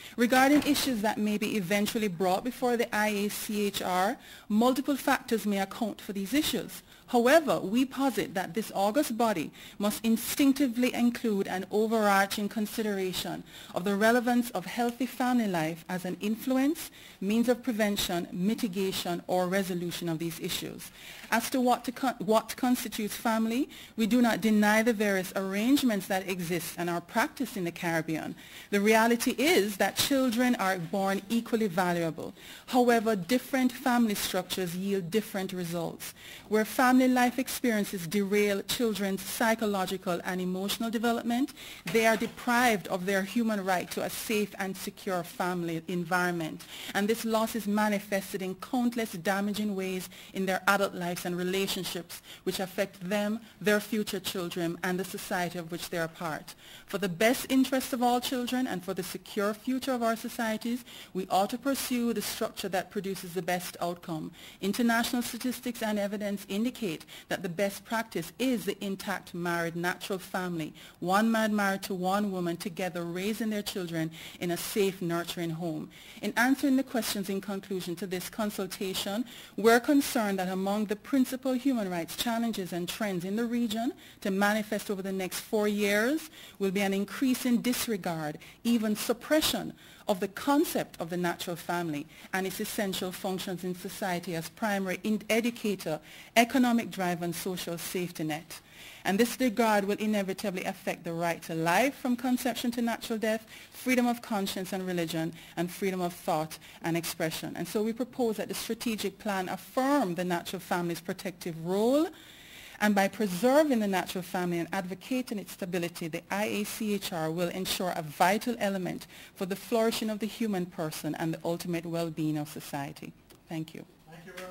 Speaker 14: Regarding issues that may be eventually brought before the I A C H R, multiple factors may account for these issues. However, we posit that this august body must instinctively include an overarching consideration of the relevance of healthy family life as an influence, means of prevention, mitigation, or resolution of these issues. As to what, to con what constitutes family, we do not deny the various arrangements that exist and are practiced in the Caribbean. The reality is that children are born equally valuable. However, different family structures yield different results. Where family life experiences derail children's psychological and emotional development, they are deprived of their human right to a safe and secure family environment. And this loss is manifested in countless damaging ways in their adult lives and relationships, which affect them, their future children, and the society of which they are part. For the best interest of all children and for the secure future of our societies, we ought to pursue the structure that produces the best outcome. International statistics and evidence indicate that the best practice is the intact married natural family, one man married to one woman together raising their children in a safe, nurturing home. In answering the questions in conclusion to this consultation, we're concerned that among the principal human rights challenges and trends in the region to manifest over the next four years will be an increase in disregard, even suppression, of the concept of the natural family and its essential functions in society as primary educator, economic drive, and social safety net. And this disregard will inevitably affect the right to life from conception to natural death, freedom of conscience and religion, and freedom of thought and expression. And so we propose that the strategic plan affirm the natural family's protective role, and by preserving the natural family and advocating its stability, the I A C H R will ensure a vital element for the flourishing of the human person and the ultimate well-being of society. Thank you.
Speaker 1: Thank you very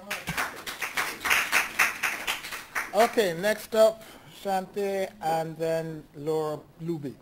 Speaker 1: much. Okay, next up, Shante and then Laura Luby.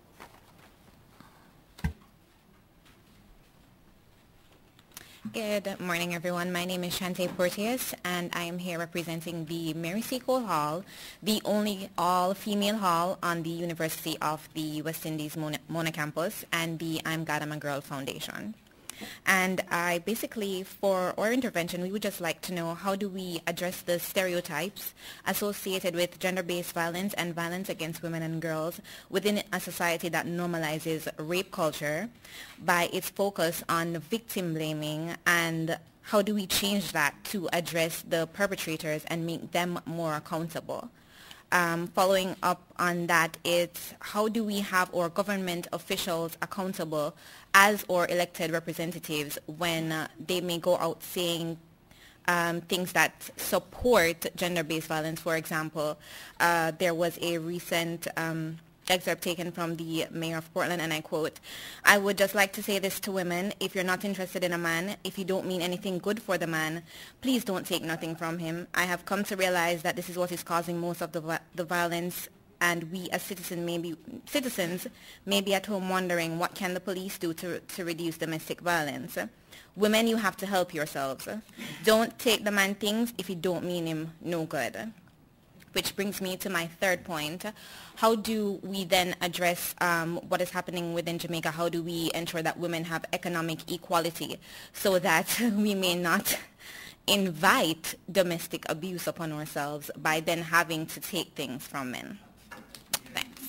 Speaker 15: Good morning, everyone. My name is Shante Porteous, and I am here representing the Mary C. Cole Hall, the only all-female hall on the University of the West Indies Mona, Mona campus, and the I'm God I'm a Girl Foundation. And I basically, for our intervention, we would just like to know how do we address the stereotypes associated with gender-based violence and violence against women and girls within a society that normalizes rape culture by its focus on victim blaming, and how do we change that to address the perpetrators and make them more accountable. Um, following up on that, it's how do we have our government officials accountable as our elected representatives when uh, they may go out saying um, things that support gender-based violence. For example, uh, there was a recent um, excerpt taken from the mayor of Portland, and I quote, "I would just like to say this to women: if you're not interested in a man, if you don't mean anything good for the man, please don't take nothing from him. I have come to realize that this is what is causing most of the, the violence, and we as citizens may be, citizens may be at home wondering what can the police do to, to reduce domestic violence. Women, you have to help yourselves. Don't take the man things if you don't mean him no good." Which brings me to my third point. How do we then address um, what is happening within Jamaica? How do we ensure that women have economic equality so that we may not invite domestic abuse upon ourselves by then having to take things from men? Thanks.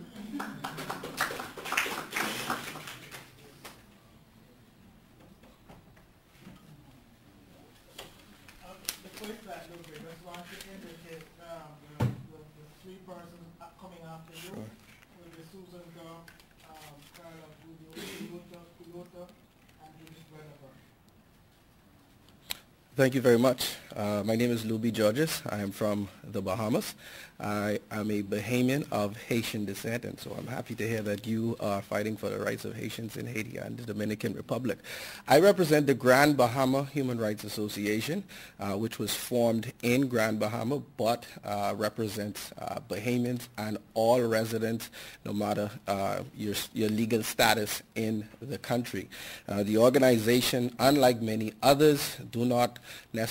Speaker 16: Thank you very much. Uh, my name is Luby Georges. I am from the Bahamas. I am a Bahamian of Haitian descent, and so I'm happy to hear that you are fighting for the rights of Haitians in Haiti and the Dominican Republic. I represent the Grand Bahama Human Rights Association, uh, which was formed in Grand Bahama, but uh, represents uh, Bahamians and all residents, no matter uh, your, your legal status in the country. Uh, the organization, unlike many others, do not necessarily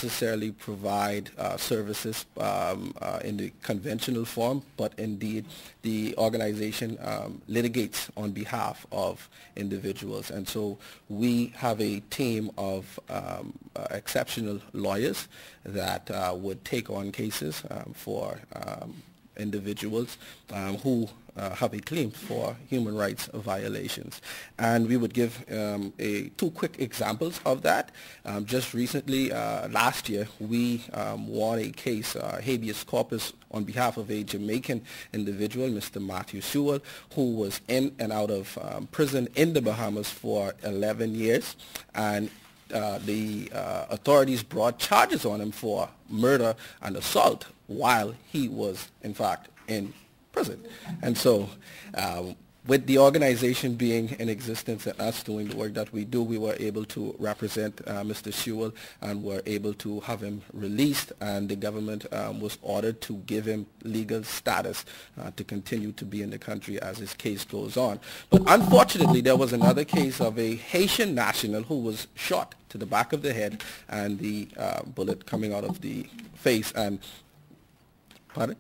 Speaker 16: only provide uh, services um, uh, in the conventional form, but indeed the organization um, litigates on behalf of individuals. And so we have a team of um, uh, exceptional lawyers that uh, would take on cases um, for um, individuals um, who uh, have a claim for human rights violations. And we would give um, a, two quick examples of that. Um, just recently, uh, last year, we um, won a case, uh, habeas corpus, on behalf of a Jamaican individual, Mister Matthew Sewell, who was in and out of um, prison in the Bahamas for eleven years. And Uh, the uh, authorities brought charges on him for murder and assault while he was, in fact, in prison. And so uh, with the organization being in existence and us doing the work that we do, we were able to represent uh, Mister Sewell and were able to have him released, and the government um, was ordered to give him legal status uh, to continue to be in the country as his case goes on. But unfortunately, there was another case of a Haitian national who was shot to the back of the head and the uh, bullet coming out of the face, and pardon?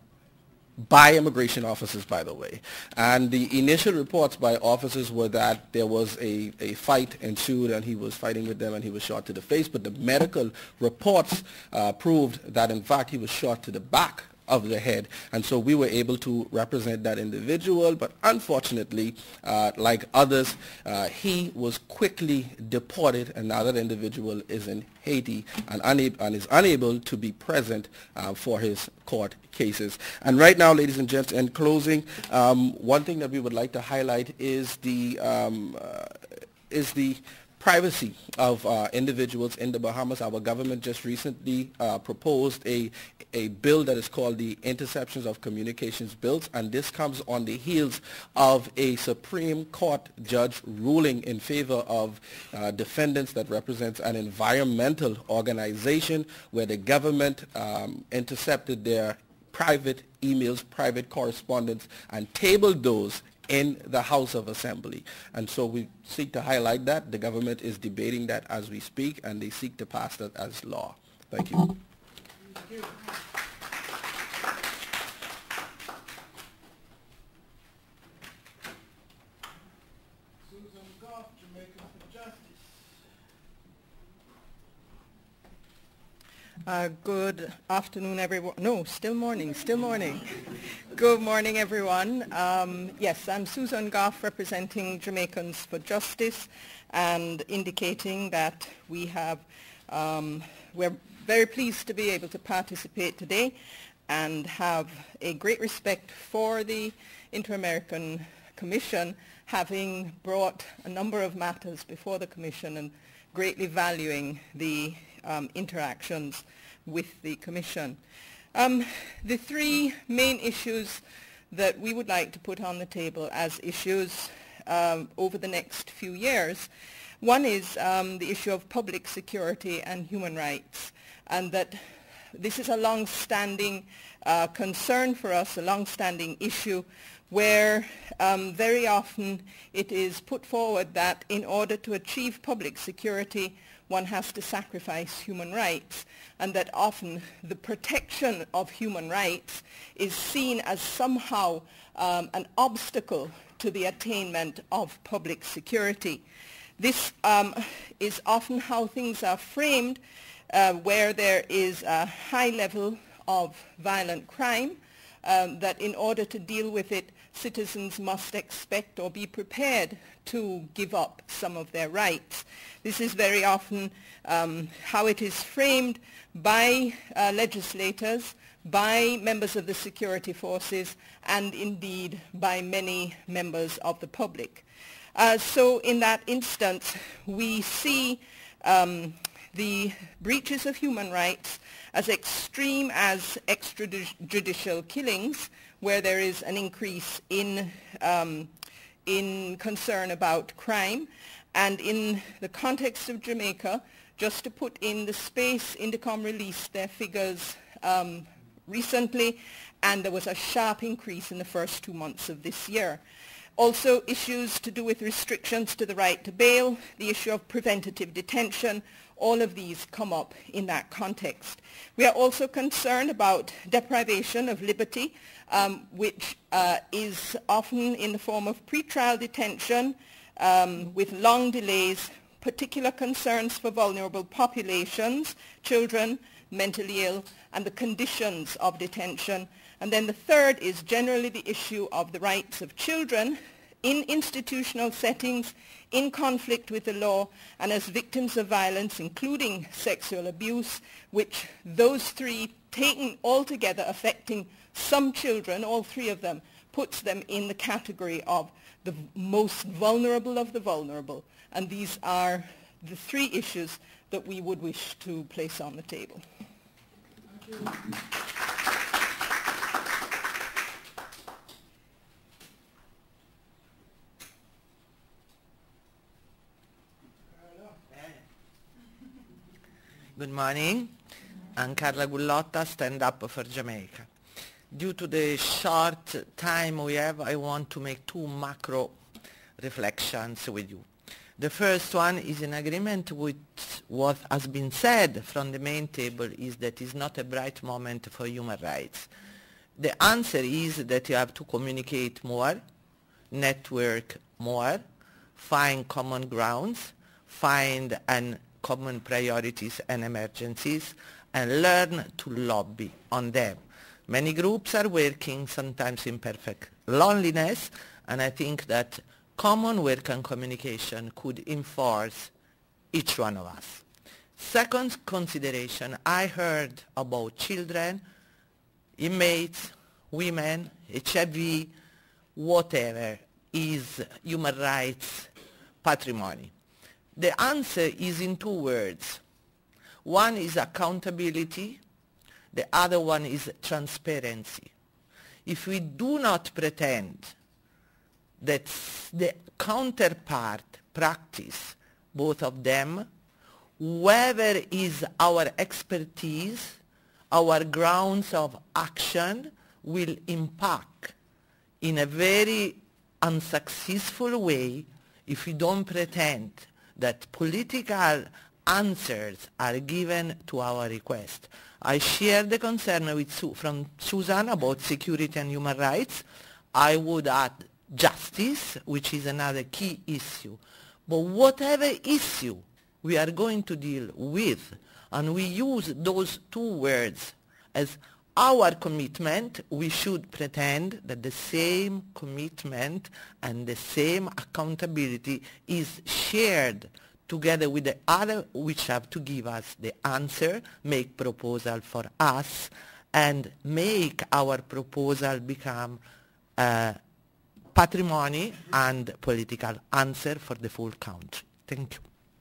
Speaker 16: By immigration officers, by the way. And the initial reports by officers were that there was a, a fight ensued and he was fighting with them and he was shot to the face, but the medical reports uh, proved that in fact he was shot to the back of the head. And so we were able to represent that individual, but unfortunately, uh, like others, uh, he was quickly deported, and now that individual is in Haiti and, unab- and is unable to be present uh, for his court cases. And right now, ladies and gents, in closing, um, one thing that we would like to highlight is the um, uh, is the privacy of uh, individuals in the Bahamas. Our government just recently uh, proposed a, a bill that is called the Interceptions of Communications Bills, and this comes on the heels of a Supreme Court judge ruling in favor of uh, defendants that represents an environmental organization where the government um, intercepted their private emails, private correspondence, and tabled those in the House of Assembly. And so we seek to highlight that. The government is debating that as we speak, and they seek to pass that as law. Thank you.
Speaker 1: Thank you. Susan Goff, Jamaicans for Justice.
Speaker 8: Uh, good afternoon, everyone. No, still morning, still morning. Good morning, everyone. Um, yes, I'm Susan Goff, representing Jamaicans for Justice, and indicating that we have, um, we're very pleased to be able to participate today and have a great respect for the Inter-American Commission, having brought a number of matters before the Commission and greatly valuing the um, interactions with the Commission. Um, the three main issues that we would like to put on the table as issues um, over the next few years, one is um, the issue of public security and human rights, and that this is a long-standing uh, concern for us, a long-standing issue where um, very often it is put forward that in order to achieve public security, one has to sacrifice human rights, and that often the protection of human rights is seen as somehow um, an obstacle to the attainment of public security. This um, is often how things are framed, uh, where there is a high level of violent crime, um, that in order to deal with it, citizens must expect or be prepared to give up some of their rights. This is very often um, how it is framed by uh, legislators, by members of the security forces, and indeed by many members of the public. Uh, so in that instance, we see um, the breaches of human rights as extreme as extrajudicial killings, where there is an increase in, um, in concern about crime. And in the context of Jamaica, just to put in the space, Indicom released their figures um, recently, and there was a sharp increase in the first two months of this year.
Speaker 3: Also issues to do with restrictions to the right to bail, the issue of preventative detention, all of these come up in that context. We are also concerned about deprivation of liberty, um, which uh, is often in the form of pretrial detention um, with long delays, particular concerns for vulnerable populations, children, mentally ill, and the conditions of detention. And then the third is generally the issue of the rights of children in institutional settings, in conflict with the law, and as victims of violence, including sexual abuse, which those three taken all together affecting some children, all three of them, puts them in the category of the most vulnerable of the vulnerable. And these are the three issues that we would wish to place on the table. Thank you.
Speaker 17: Good morning. I'm Carla Gullotta, Stand Up for Jamaica. Due to the short time we have, I want to make two macro reflections with you. The first one is in agreement with what has been said from the main table, is that it's not a bright moment for human rights. The answer is that you have to communicate more, network more, find common grounds, find and common priorities and emergencies, and learn to lobby on them. Many groups are working, sometimes in perfect loneliness, and I think that common work and communication could enforce each one of us. Second consideration, I heard about children, inmates, women, H I V, whatever is human rights patrimony. The answer is in two words. One is accountability, the other one is transparency. If we do not pretend that the counterpart practice both of them, whoever is our expertise, our grounds of action will impact in a very unsuccessful way if we don't pretend that political answers are given to our request. I share the concern with Su from Susan about security and human rights. I would add justice, which is another key issue. But whatever issue we are going to deal with, and we use those two words as our commitment, we should pretend that the same commitment and the same accountability is shared together with the other, which have to give us the answer, make proposal for us, and make our proposal become uh, patrimony and political answer for the full country. Thank you.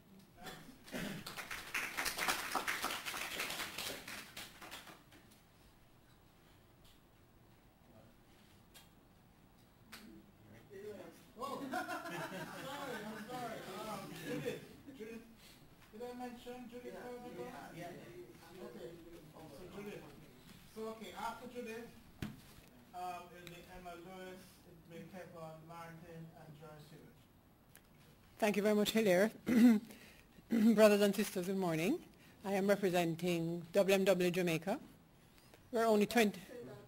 Speaker 1: Okay, after Judith, um, it'll be Emma Lewis, it'll be Kevin Martin, and Joyce Hewitt.
Speaker 18: Thank you very much, Hilaire. Brothers and sisters, good morning. I am representing W M W Jamaica. We're only twenty...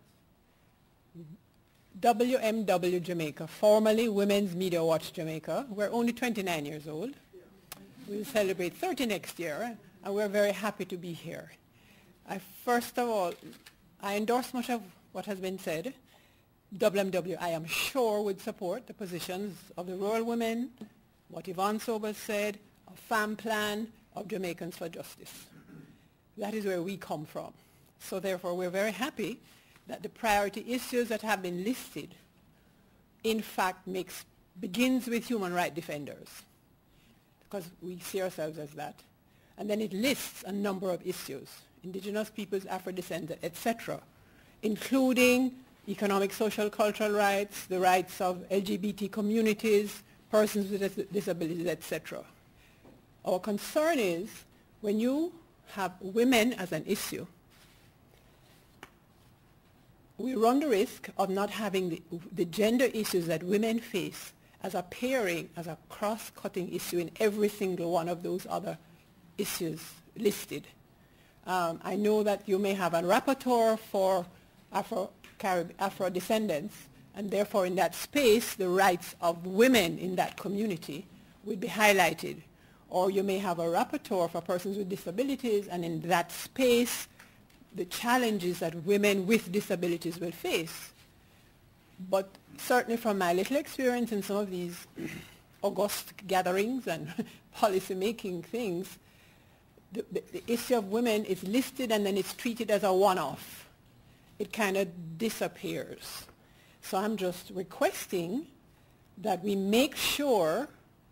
Speaker 18: W M W Jamaica, formerly Women's Media Watch Jamaica. We're only twenty-nine years old. We'll celebrate thirty next year, and we're very happy to be here. I, first of all, I endorse much of what has been said. W M W, I am sure, would support the positions of the rural women, what Yvonne Sobers said, of Fam Plan, of Jamaicans for Justice. That is where we come from. So therefore, we're very happy that the priority issues that have been listed, in fact, makes, begins with human rights defenders, because we see ourselves as that. And then it lists a number of issues, indigenous peoples, Afro-descendants, et cetera, including economic, social, cultural rights, the rights of L G B T communities, persons with disabilities, et cetera. Our concern is when you have women as an issue, we run the risk of not having the, the gender issues that women face as appearing as a cross-cutting issue in every single one of those other issues listed. Um, I know that you may have a rapporteur for Afro, Afro descendants, and therefore in that space the rights of women in that community would be highlighted. Or you may have a rapporteur for persons with disabilities, and in that space the challenges that women with disabilities will face. But certainly from my little experience in some of these august gatherings and policy making things, the, the, the issue of women is listed and then it's treated as a one-off. It kind of disappears. So I'm just requesting that we make sure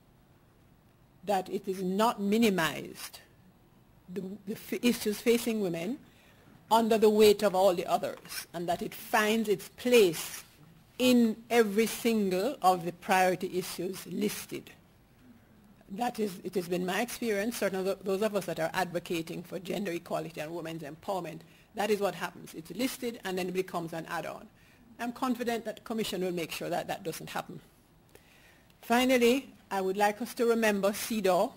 Speaker 18: that it is not minimized, the, the f issues facing women, under the weight of all the others, and that it finds its place in every single of the priority issues listed. That is, it has been my experience, certainly those of us that are advocating for gender equality and women's empowerment, that is what happens. It's listed and then it becomes an add-on. I'm confident that the Commission will make sure that that doesn't happen. Finally, I would like us to remember C E D A W,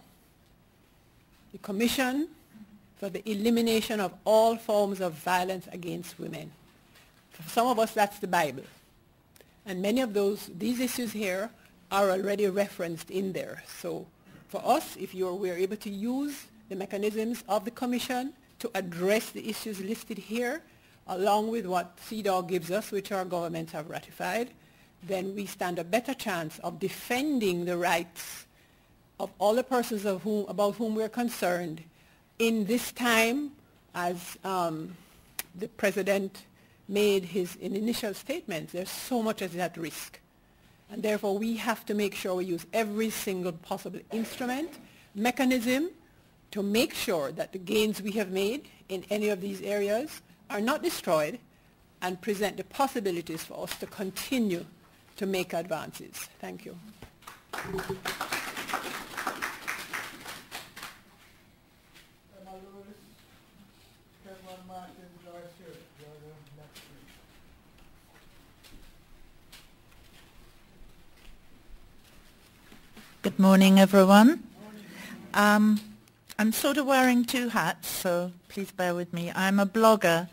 Speaker 18: the Commission for the Elimination of All Forms of Violence Against Women. For some of us, that's the Bible. And many of those, these issues here are already referenced in there. So for us, if you're, we're able to use the mechanisms of the Commission to address the issues listed here, along with what C E D A W gives us, which our governments have ratified, then we stand a better chance of defending the rights of all the persons of whom, about whom we're concerned in this time, as um, the President made his in initial statements. There's so much that is at risk. And therefore we have to make sure we use every single possible instrument, mechanism, to make sure that the gains we have made in any of these areas are not destroyed and present the possibilities for us to continue to make advances. Thank you.
Speaker 19: Good morning, everyone. Um, I'm sort of wearing two hats, so please bear with me. I'm a blogger,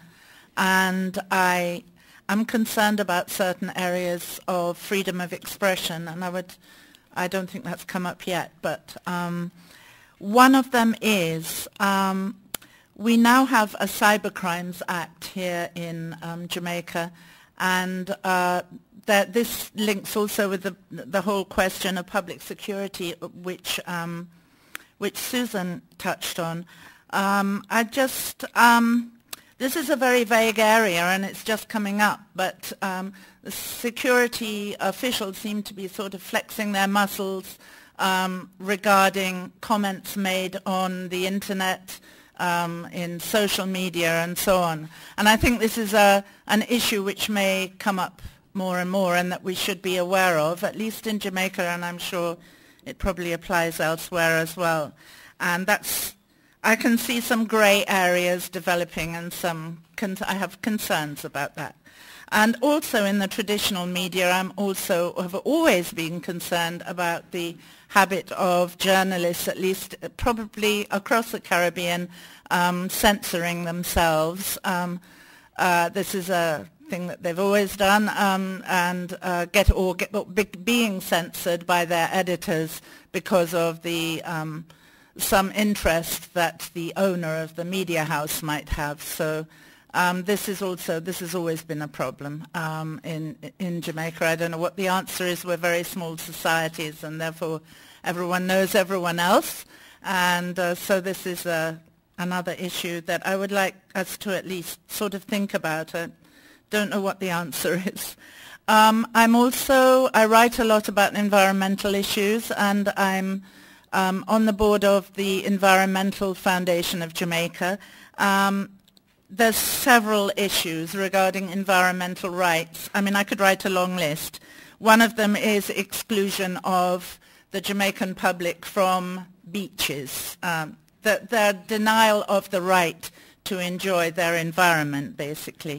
Speaker 19: and I am concerned about certain areas of freedom of expression, and I would, I don't think that's come up yet, but um, one of them is um, we now have a Cybercrimes Act here in um, Jamaica, and uh, that this links also with the, the whole question of public security, which um, which Susan touched on. Um, I just, um, this is a very vague area and it's just coming up, but um, the security officials seem to be sort of flexing their muscles um, regarding comments made on the internet, um, in social media and so on. And I think this is a, an issue which may come up more and more and that we should be aware of, at least in Jamaica, and I'm sure it probably applies elsewhere as well. And that's, I can see some grey areas developing and some, con I have concerns about that. And also in the traditional media, I'm also, have always been concerned about the habit of journalists, at least probably across the Caribbean, um, censoring themselves. Um, uh, this is a thing that they've always done, um, and uh, get or get be, being censored by their editors because of the um, some interest that the owner of the media house might have. So um, this is also this has always been a problem um, in in Jamaica. I don't know what the answer is. We're very small societies, and therefore everyone knows everyone else, and uh, so this is a, another issue that I would like us to at least sort of think about. Uh, Don't know what the answer is. Um, I'm also, I write a lot about environmental issues, and I'm um, on the board of the Environmental Foundation of Jamaica. Um, there's several issues regarding environmental rights. I mean, I could write a long list. One of them is exclusion of the Jamaican public from beaches, um, the, the denial of the right to enjoy their environment, basically.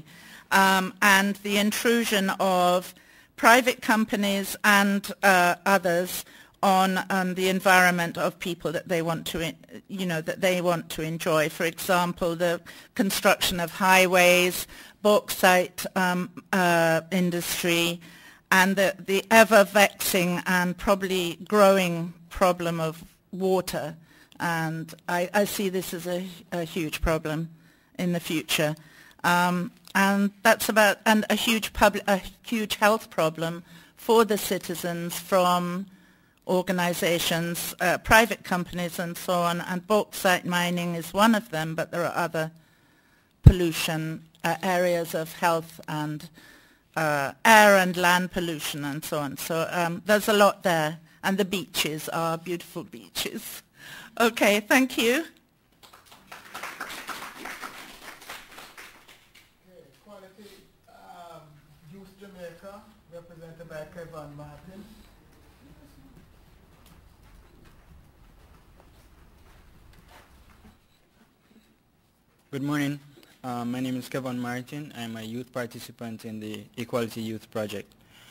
Speaker 19: um, and the intrusion of private companies and uh, others on um, the environment of people that they want to, you know, that they want to enjoy. For example, the construction of highways, bauxite um, uh, industry, and the, the ever-vexing and probably growing problem of water. And I, I see this as a, a huge problem in the future. Um, and that's about, and a huge public, a huge health problem for the citizens from organizations, uh, private companies and so on, and bauxite mining is one of them, but there are other pollution uh, areas of health and uh, air and land pollution and so on. So um, there's a lot there, and the beaches are beautiful beaches. Okay, thank you.
Speaker 1: Quality um, Youth Jamaica, represented by Kevin Martin.
Speaker 20: Good morning. Uh, my name is Kevin Martin. I'm a youth participant in the Equality Youth Project.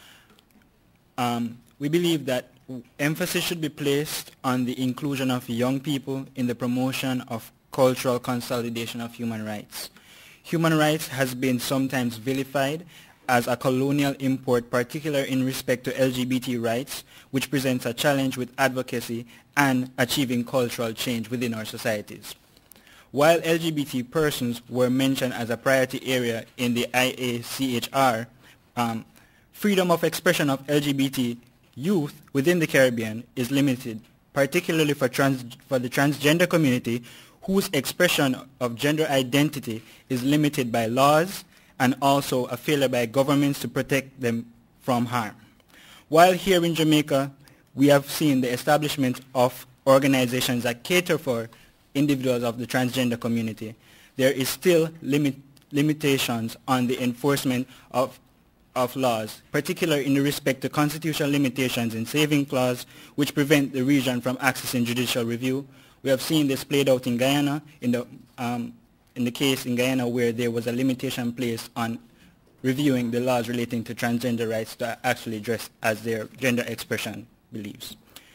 Speaker 20: Um, we believe that emphasis should be placed on the inclusion of young people in the promotion of cultural consolidation of human rights. Human rights has been sometimes vilified as a colonial import, particularly in respect to L G B T rights, which presents a challenge with advocacy and achieving cultural change within our societies. While L G B T persons were mentioned as a priority area in the I A C H R, um, freedom of expression of L G B T youth within the Caribbean is limited, particularly for, trans, for the transgender community, whose expression of gender identity is limited by laws and also a failure by governments to protect them from harm. While here in Jamaica, we have seen the establishment of organizations that cater for individuals of the transgender community, there is still limit, limitations on the enforcement of, of laws, particularly in respect to constitutional limitations in saving clause, which prevent the region from accessing judicial review. We have seen this played out in Guyana, in the, um, in the case in Guyana where there was a limitation placed on reviewing the laws relating to transgender rights to actually dress as their gender expression believes.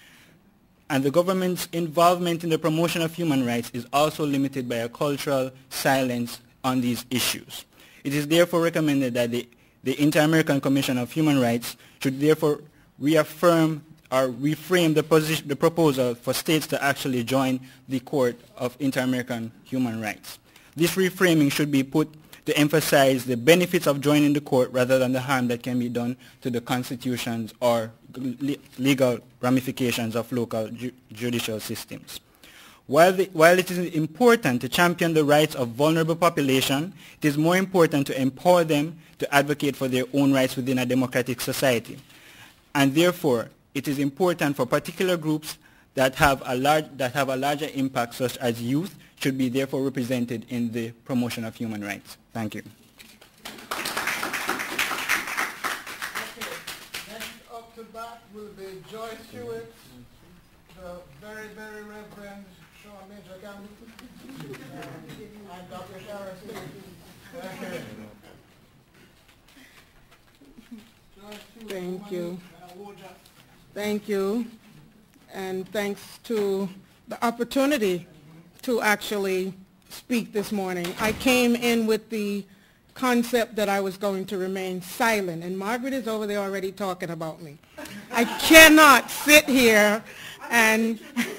Speaker 20: And the government's involvement in the promotion of human rights is also limited by a cultural silence on these issues. It is therefore recommended that the, the Inter-American Commission of Human Rights should therefore reaffirm or reframe the, position, the proposal for states to actually join the Court of Inter-American Human Rights. This reframing should be put to emphasize the benefits of joining the court rather than the harm that can be done to the constitutions or legal ramifications of local ju judicial systems. While, the, while it is important to champion the rights of vulnerable population, it is more important to empower them to advocate for their own rights within a democratic society. And therefore, it is important for particular groups that have a, large, that have a larger impact, such as youth, should be therefore represented in the promotion of human rights. Thank you.
Speaker 1: Okay, next up to bat will be Joyce Hewitt, the very, very Reverend Sean Major Campbell, uh, and Doctor Sharon Steve.
Speaker 21: Thank you. Thank you. And thanks to the opportunity to actually speak this morning. I came in with the concept that I was going to remain silent, and Margaret is over there already talking about me. I cannot sit here and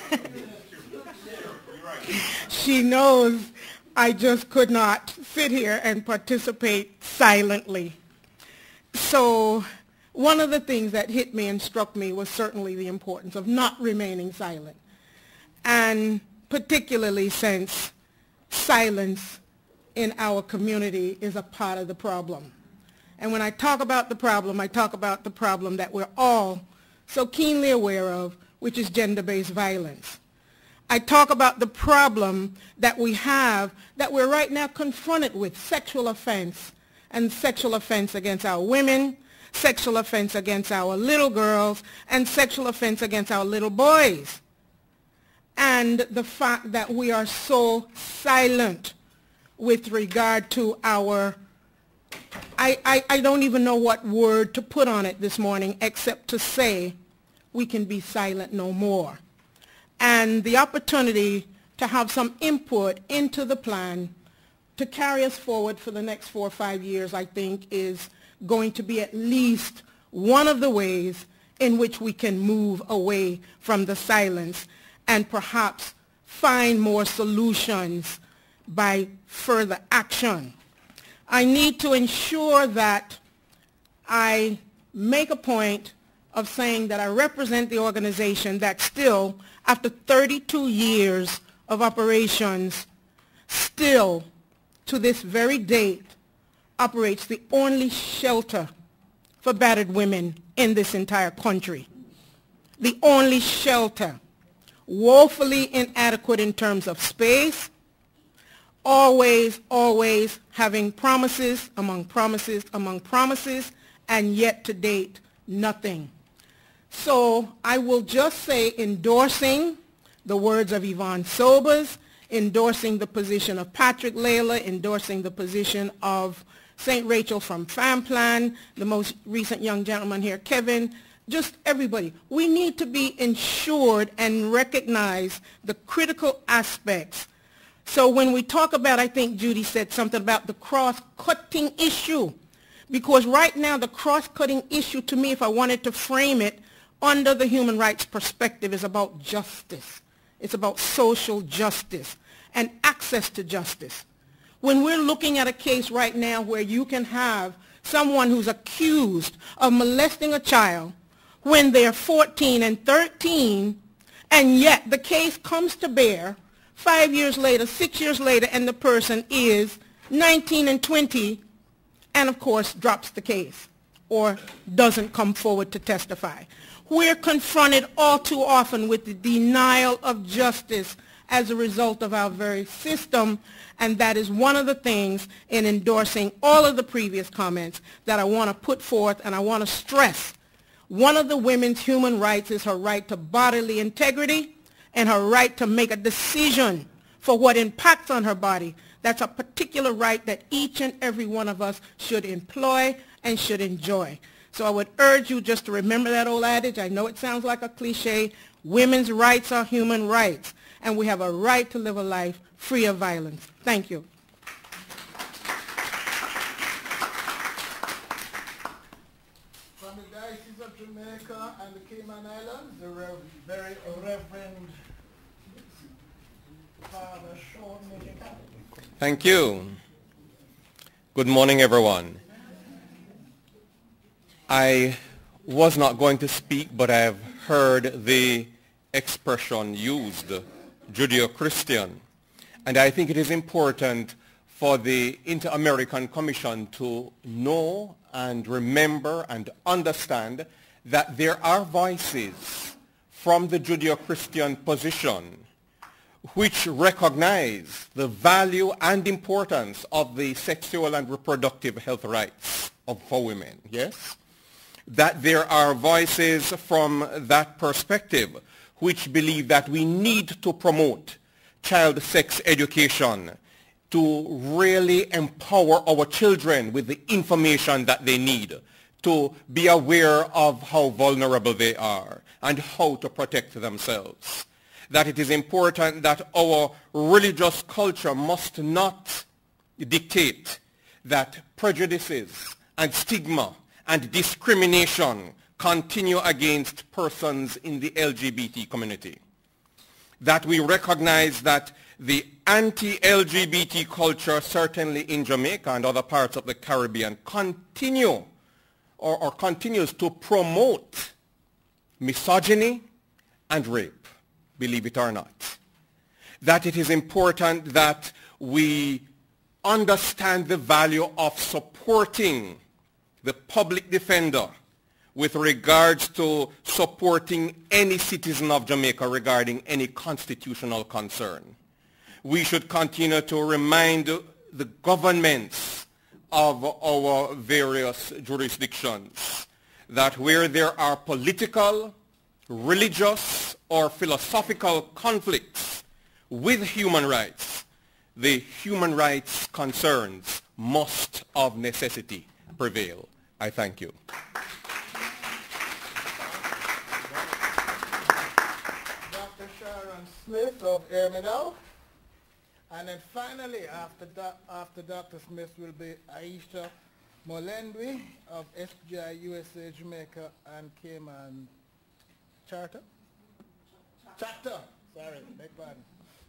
Speaker 21: she knows I just could not sit here and participate silently. So one of the things that hit me and struck me was certainly the importance of not remaining silent, and particularly since silence in our community is a part of the problem. And when I talk about the problem, I talk about the problem that we're all so keenly aware of, which is gender-based violence. I talk about the problem that we have, that we're right now confronted with, sexual offense, and sexual offense against our women, sexual offense against our little girls, and sexual offense against our little boys. And the fact that we are so silent with regard to our I, I, I don't even know what word to put on it this morning except to say we can be silent no more. And the opportunity to have some input into the plan to carry us forward for the next four or five years, I think, is going to be at least one of the ways in which we can move away from the silence and perhaps find more solutions by further action. I need to ensure that I make a point of saying that I represent the organization that still, after thirty-two years of operations, still to this very date operates the only shelter for battered women in this entire country. The only shelter, woefully inadequate in terms of space, always, always having promises among promises among promises, and yet to date, nothing. So I will just say, endorsing the words of Yvonne Sobers, endorsing the position of Patrick Layla, endorsing the position of Saint Rachel from FAMPLAN, the most recent young gentleman here, Kevin, just everybody. We need to be ensured and recognize the critical aspects. So when we talk about, I think Judy said something about the cross-cutting issue, because right now the cross-cutting issue to me, if I wanted to frame it under the human rights perspective, is about justice. It's about social justice and access to justice. When we're looking at a case right now where you can have someone who's accused of molesting a child when they're fourteen and thirteen, and yet the case comes to bear five years later, six years later, and the person is nineteen and twenty, and of course drops the case or doesn't come forward to testify. We're confronted all too often with the denial of justice as a result of our very system, and that is one of the things in endorsing all of the previous comments that I want to put forth, and I want to stress. One of the women's human rights is her right to bodily integrity and her right to make a decision for what impacts on her body. That's a particular right that each and every one of us should employ and should enjoy. So I would urge you just to remember that old adage. I know it sounds like a cliche. Women's rights are human rights, and we have a right to live a life free of violence. Thank you.
Speaker 1: From the Diocese of Jamaica and the Cayman Islands, the Rev very Reverend Father Sean Mujika.
Speaker 4: Thank you. Good morning, everyone. I was not going to speak, but I have heard the expression used, Judeo-Christian. And I think it is important for the Inter-American Commission to know and remember and understand that there are voices from the Judeo-Christian position which recognize the value and importance of the sexual and reproductive health rights of for women, yes? That there are voices from that perspective which believe that we need to promote child sex education to really empower our children with the information that they need to be aware of how vulnerable they are and how to protect themselves. That it is important that our religious culture must not dictate that prejudices and stigma and discrimination continue against persons in the L G B T community. That we recognize that the anti-L G B T culture, certainly in Jamaica and other parts of the Caribbean, continue or, or continues to promote misogyny and rape, believe it or not. That it is important that we understand the value of supporting the public defender with regards to supporting any citizen of Jamaica regarding any constitutional concern. We should continue to remind the governments of our various jurisdictions that where there are political, religious, or philosophical conflicts with human rights, the human rights concerns must of necessity prevail. I thank you.
Speaker 1: Doctor Sharon Smith of Erminal. And then finally, after, doc, after Doctor Smith will be Aisha Molendwi of S G I U S A Jamaica and Cayman Charter. Chapter. Sorry, beg pardon.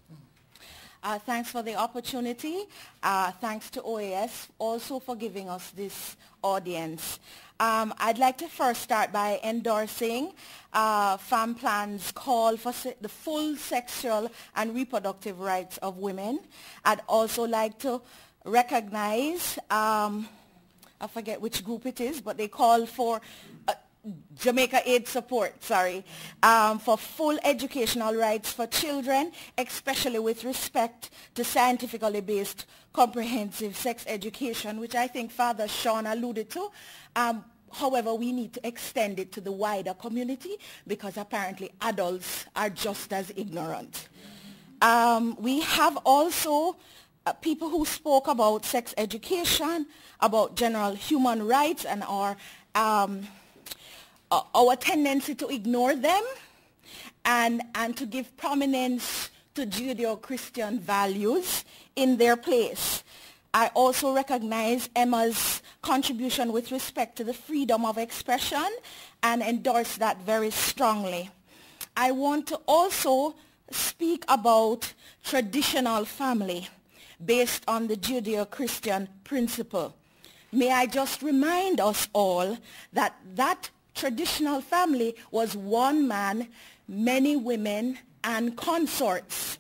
Speaker 3: Uh, thanks for the opportunity. Uh, thanks to O A S also for giving us this audience. Um, I'd like to first start by endorsing uh, FAMPLAN's call for se the full sexual and reproductive rights of women. I'd also like to recognize, um, I forget which group it is, but they call for uh, Jamaica Aid Support, sorry, um, for full educational rights for children, especially with respect to scientifically based comprehensive sex education, which I think Father Sean alluded to. Um, however, we need to extend it to the wider community because apparently adults are just as ignorant. Um, we have also uh, people who spoke about sex education, about general human rights and our um, Uh, our tendency to ignore them and, and to give prominence to Judeo-Christian values in their place. I also recognize Emma's contribution with respect to the freedom of expression and endorse that very strongly. I want to also speak about traditional family based on the Judeo-Christian principle. May I just remind us all that that traditional family was one man, many women, and consorts.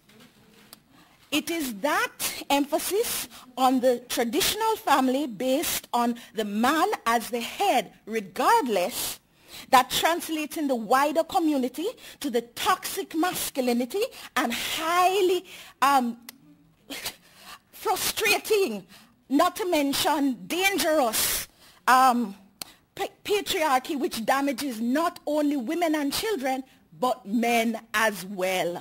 Speaker 3: It is that emphasis on the traditional family based on the man as the head, regardless, that translates in the wider community to the toxic masculinity and highly um, frustrating, not to mention dangerous, um, patriarchy, which damages not only women and children, but men as well.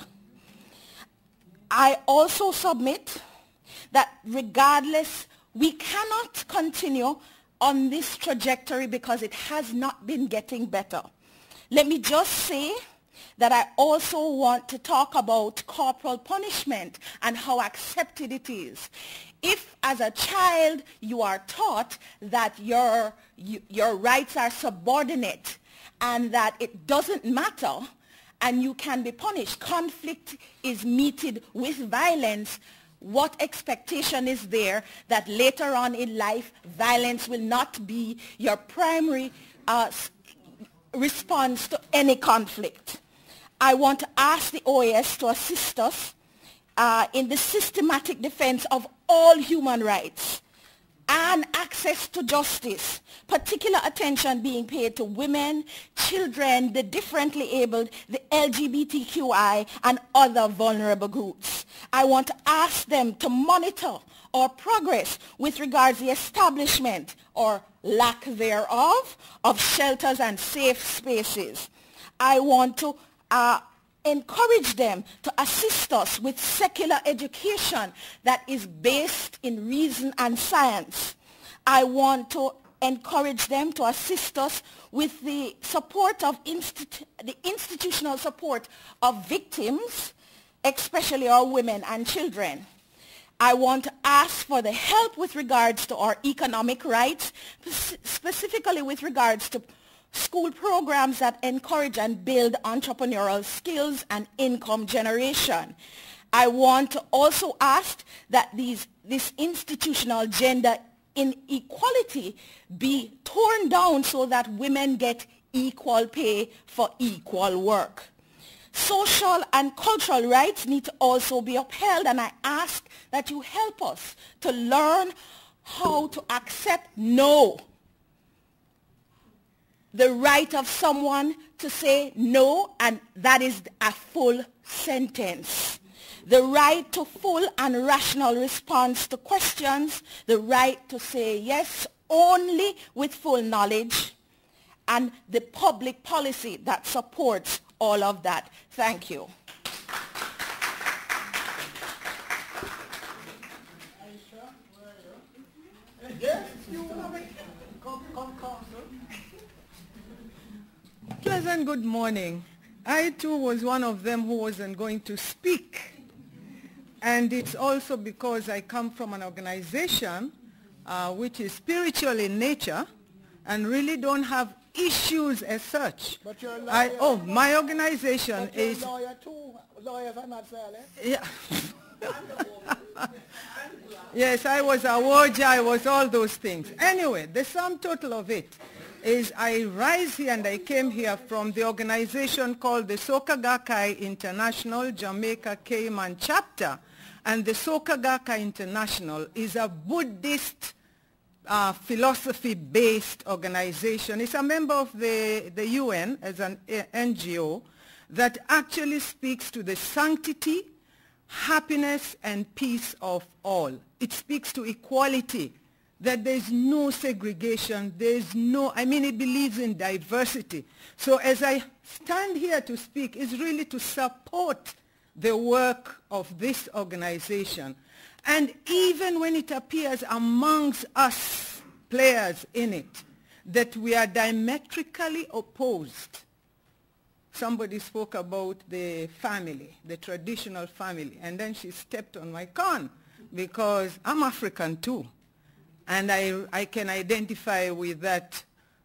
Speaker 3: I also submit that regardless, we cannot continue on this trajectory because it has not been getting better. Let me just say that I also want to talk about corporal punishment and how accepted it is. If as a child you are taught that your, you, your rights are subordinate and that it doesn't matter and you can be punished, conflict is meted with violence, what expectation is there that later on in life violence will not be your primary uh, response to any conflict? I want to ask the O A S to assist us uh, in the systematic defense of all human rights and access to justice, particular attention being paid to women, children, the differently abled, the L G B T Q I, and other vulnerable groups. I want to ask them to monitor our progress with regards to the establishment or lack thereof of shelters and safe spaces. I want to Uh, encourage them to assist us with secular education that is based in reason and science. I want to encourage them to assist us with the support of institu- the institutional support of victims, especially our women and children. I want to ask for the help with regards to our economic rights, specifically with regards to school programs that encourage and build entrepreneurial skills and income generation. I want to also ask that these, this institutional gender inequality be torn down so that women get equal pay for equal work. Social and cultural rights need to also be upheld, and I ask that you help us to learn how to accept no. The right of someone to say no, and that is a full sentence. The right to full and rational response to questions. The right to say yes only with full knowledge. And the public policy that supports all of that. Thank you.
Speaker 1: Yes, you have it.
Speaker 21: Pleasant good morning. I too was one of them who wasn't going to speak. And it's also because I come from an organization uh, which is spiritual in nature and really don't have issues as such.
Speaker 1: But you're a lawyer.
Speaker 21: I, oh, my organization
Speaker 1: but you're
Speaker 21: is...
Speaker 1: a lawyer too. Lawyers are not silent.
Speaker 21: Yeah. Yes, I was a warrior, I was all those things. Anyway, the sum total of it is I rise here and I came here from the organization called the Soka Gakkai International Jamaica Cayman Chapter. And the Soka Gakkai International is a Buddhist uh, philosophy-based organization. It's a member of the, the U N as an N G O that actually speaks to the sanctity, happiness, and peace of all. It speaks to equality, that there's no segregation, there's no, I mean, it believes in diversity. So as I stand here to speak, is really to support the work of this organization. And even when it appears amongst us players in it, that we are diametrically opposed. Somebody spoke about the family, the traditional family, and then she stepped on my corn because I'm African too. And I, I can identify with that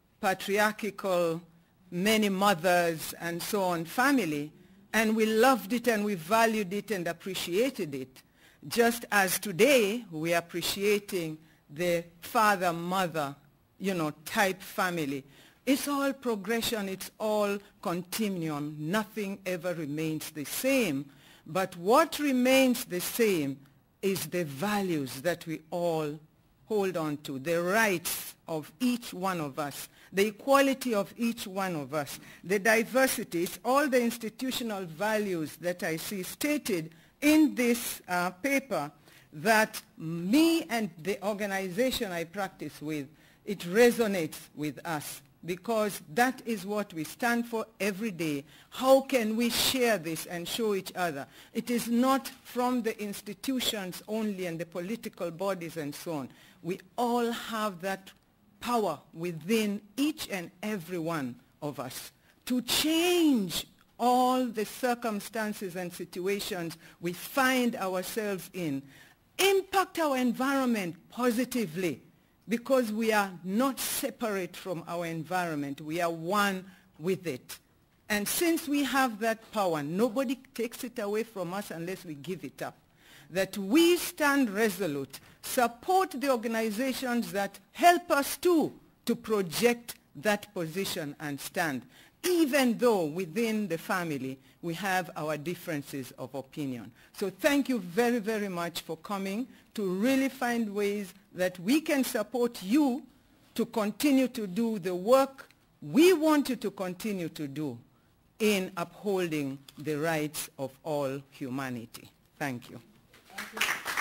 Speaker 21: patriarchal, many mothers and so on family. And we loved it and we valued it and appreciated it. Just as today we are appreciating the father, mother, you know, type family. It's all progression, it's all continuum. Nothing ever remains the same. But what remains the same is the values that we all hold on to, the rights of each one of us, the equality of each one of us, the diversities, all the institutional values that I see stated in this uh, paper that me and the organization I practice with, it resonates with us because that is what we stand for every day. How can we share this and show each other? It is not from the institutions only and the political bodies and so on. We all have that power within each and every one of us to change all the circumstances and situations we find ourselves in, impact our environment positively, because we are not separate from our environment. We are one with it. And since we have that power, nobody takes it away from us unless we give it up. That we stand resolute, support the organizations that help us too to project that position and stand, even though within the family we have our differences of opinion. So thank you very, very much for coming to really find ways that we can support you to continue to do the work we want you to continue to do in upholding the rights of all humanity. Thank you.
Speaker 1: Thank you.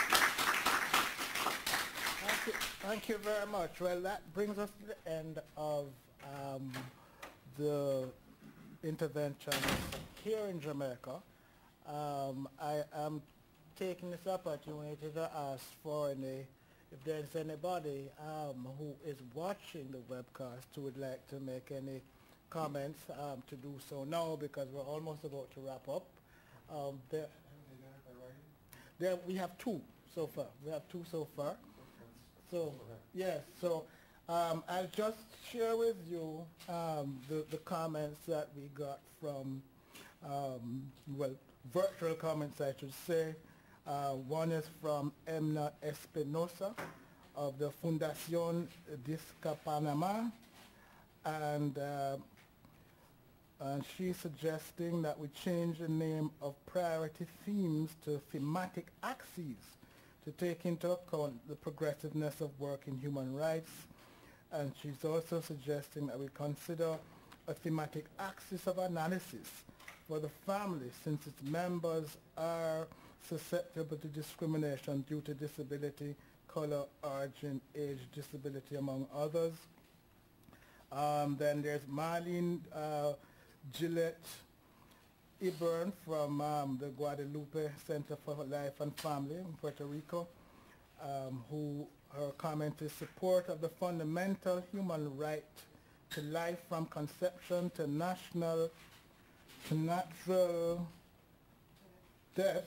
Speaker 1: Thank you, Thank you very much. Well, that brings us to the end of um, the intervention here in Jamaica. Um, I am taking this opportunity to ask for any, if there's anybody um, who is watching the webcast who would like to make any comments, um, to do so now because we're almost about to wrap up. Um, there, there we have two so far. We have two so far. So yes, so um, I'll just share with you um, the, the comments that we got from, um, well, virtual comments I should say. Uh, one is from Emna Espinosa of the Fundación Disca Panama, and, uh, and she's suggesting that we change the name of priority themes to thematic axes to take into account the progressiveness of work in human rights. And she's also suggesting that we consider a thematic axis of analysis for the family, since its members are susceptible to discrimination due to disability, color, origin, age, disability, among others. Um, then there's Marlene uh, Gillette Iburn from um, the Guadalupe Center for Life and Family in Puerto Rico, um, who her comment is support of the fundamental human right to life from conception to national to natural death,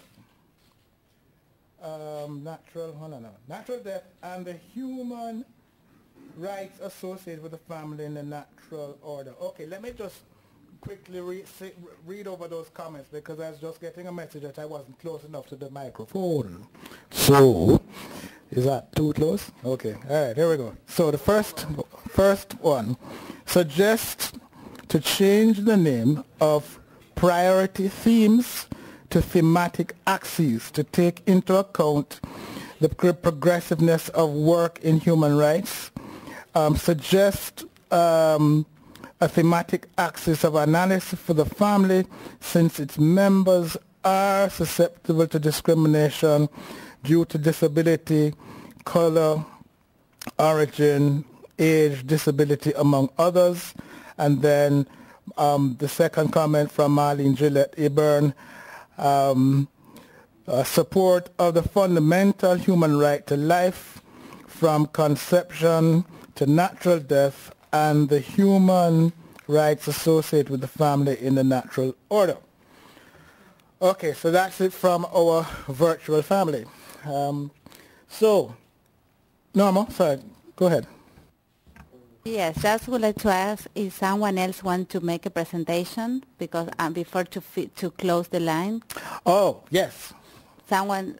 Speaker 1: um, natural, hold on, no, natural death and the human rights associated with the family in the natural order. Okay, let me just quickly re say, read over those comments because I was just getting a message that I wasn't close enough to the microphone. So, is that too close? Okay, all right, here we go. So the first, first one, suggest to change the name of priority themes to thematic axes to take into account the progressiveness of work in human rights. Um, suggest um, a thematic axis of analysis for the family since its members are susceptible to discrimination due to disability, color, origin, age, disability, among others. And then um, the second comment from Marlene Gillette Eburn, um, uh, support of the fundamental human right to life from conception to natural death and the human rights associated with the family in the natural order. Okay, so that's it from our virtual family. Um, so, Norma, sorry, go ahead.
Speaker 6: Yes, just would like to ask if someone else wants to make a presentation because um, before to fi to close the line.
Speaker 1: Oh, yes.
Speaker 6: Someone.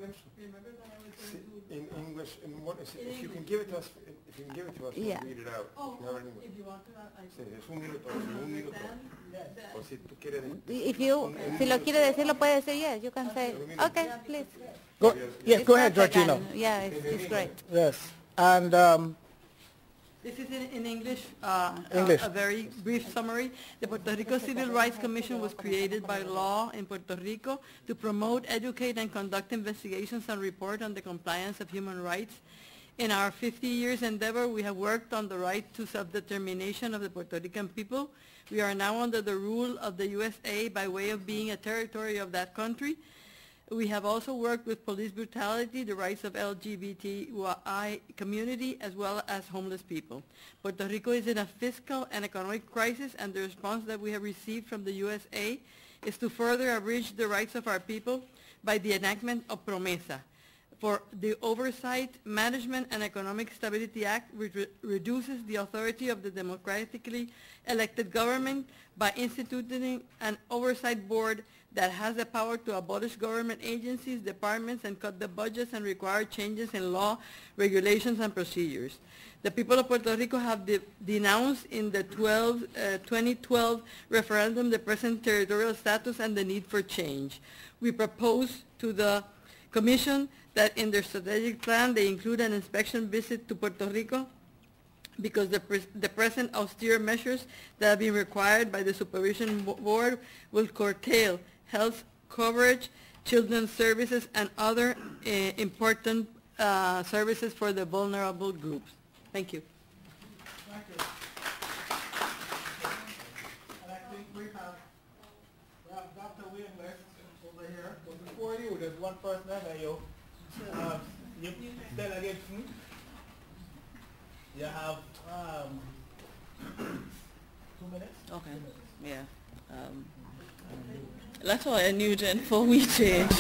Speaker 13: In English, in what, if you can give it to us, if you can give it to us,
Speaker 6: Yeah.
Speaker 13: we'll read it out.
Speaker 9: Oh,
Speaker 13: If you have it in English.
Speaker 9: if you want to, I
Speaker 13: Sí, es un minuto, es un minuto. O si tú quieres.
Speaker 6: If you, si lo quiere decir, lo puede decir. Yes, you can say. Okay, please.
Speaker 1: Go, yes,
Speaker 6: It's
Speaker 1: go ahead,
Speaker 6: perfect,
Speaker 1: Georgina.
Speaker 6: and, yeah, it's, it's great.
Speaker 1: Yes, and um,
Speaker 9: This is in, in English, uh,
Speaker 1: English.
Speaker 9: A, a very brief summary. The Puerto Rico Civil Rights Commission was created by law in Puerto Rico to promote, educate, and conduct investigations and report on the compliance of human rights. In our fifty years endeavor, we have worked on the right to self-determination of the Puerto Rican people. We are now under the rule of the U S A by way of being a territory of that country. We have also worked with police brutality, the rights of L G B T I community, as well as homeless people. Puerto Rico is in a fiscal and economic crisis, and the response that we have received from the U S A is to further abridge the rights of our people by the enactment of PROMESA. For the Oversight, Management, and Economic Stability Act, which re reduces the authority of the democratically elected government by instituting an oversight board that has the power to abolish government agencies, departments, and cut the budgets and require changes in law, regulations, and procedures. The people of Puerto Rico have de denounced in the twenty twelve referendum the present territorial status and the need for change. We propose to the Commission that in their strategic plan they include an inspection visit to Puerto Rico because the, pre the present austere measures that have been required by the Supervision Board will curtail health coverage, children's services, and other uh, important uh, services for the vulnerable groups. Thank you.
Speaker 1: Thank you. And I think we have, we have Doctor Wayne West over here. But before you, there's one person there, you. Um, you delegate, hmm? You have um, two minutes?
Speaker 5: Okay, yeah. Um, Latoya Nugent for We Change.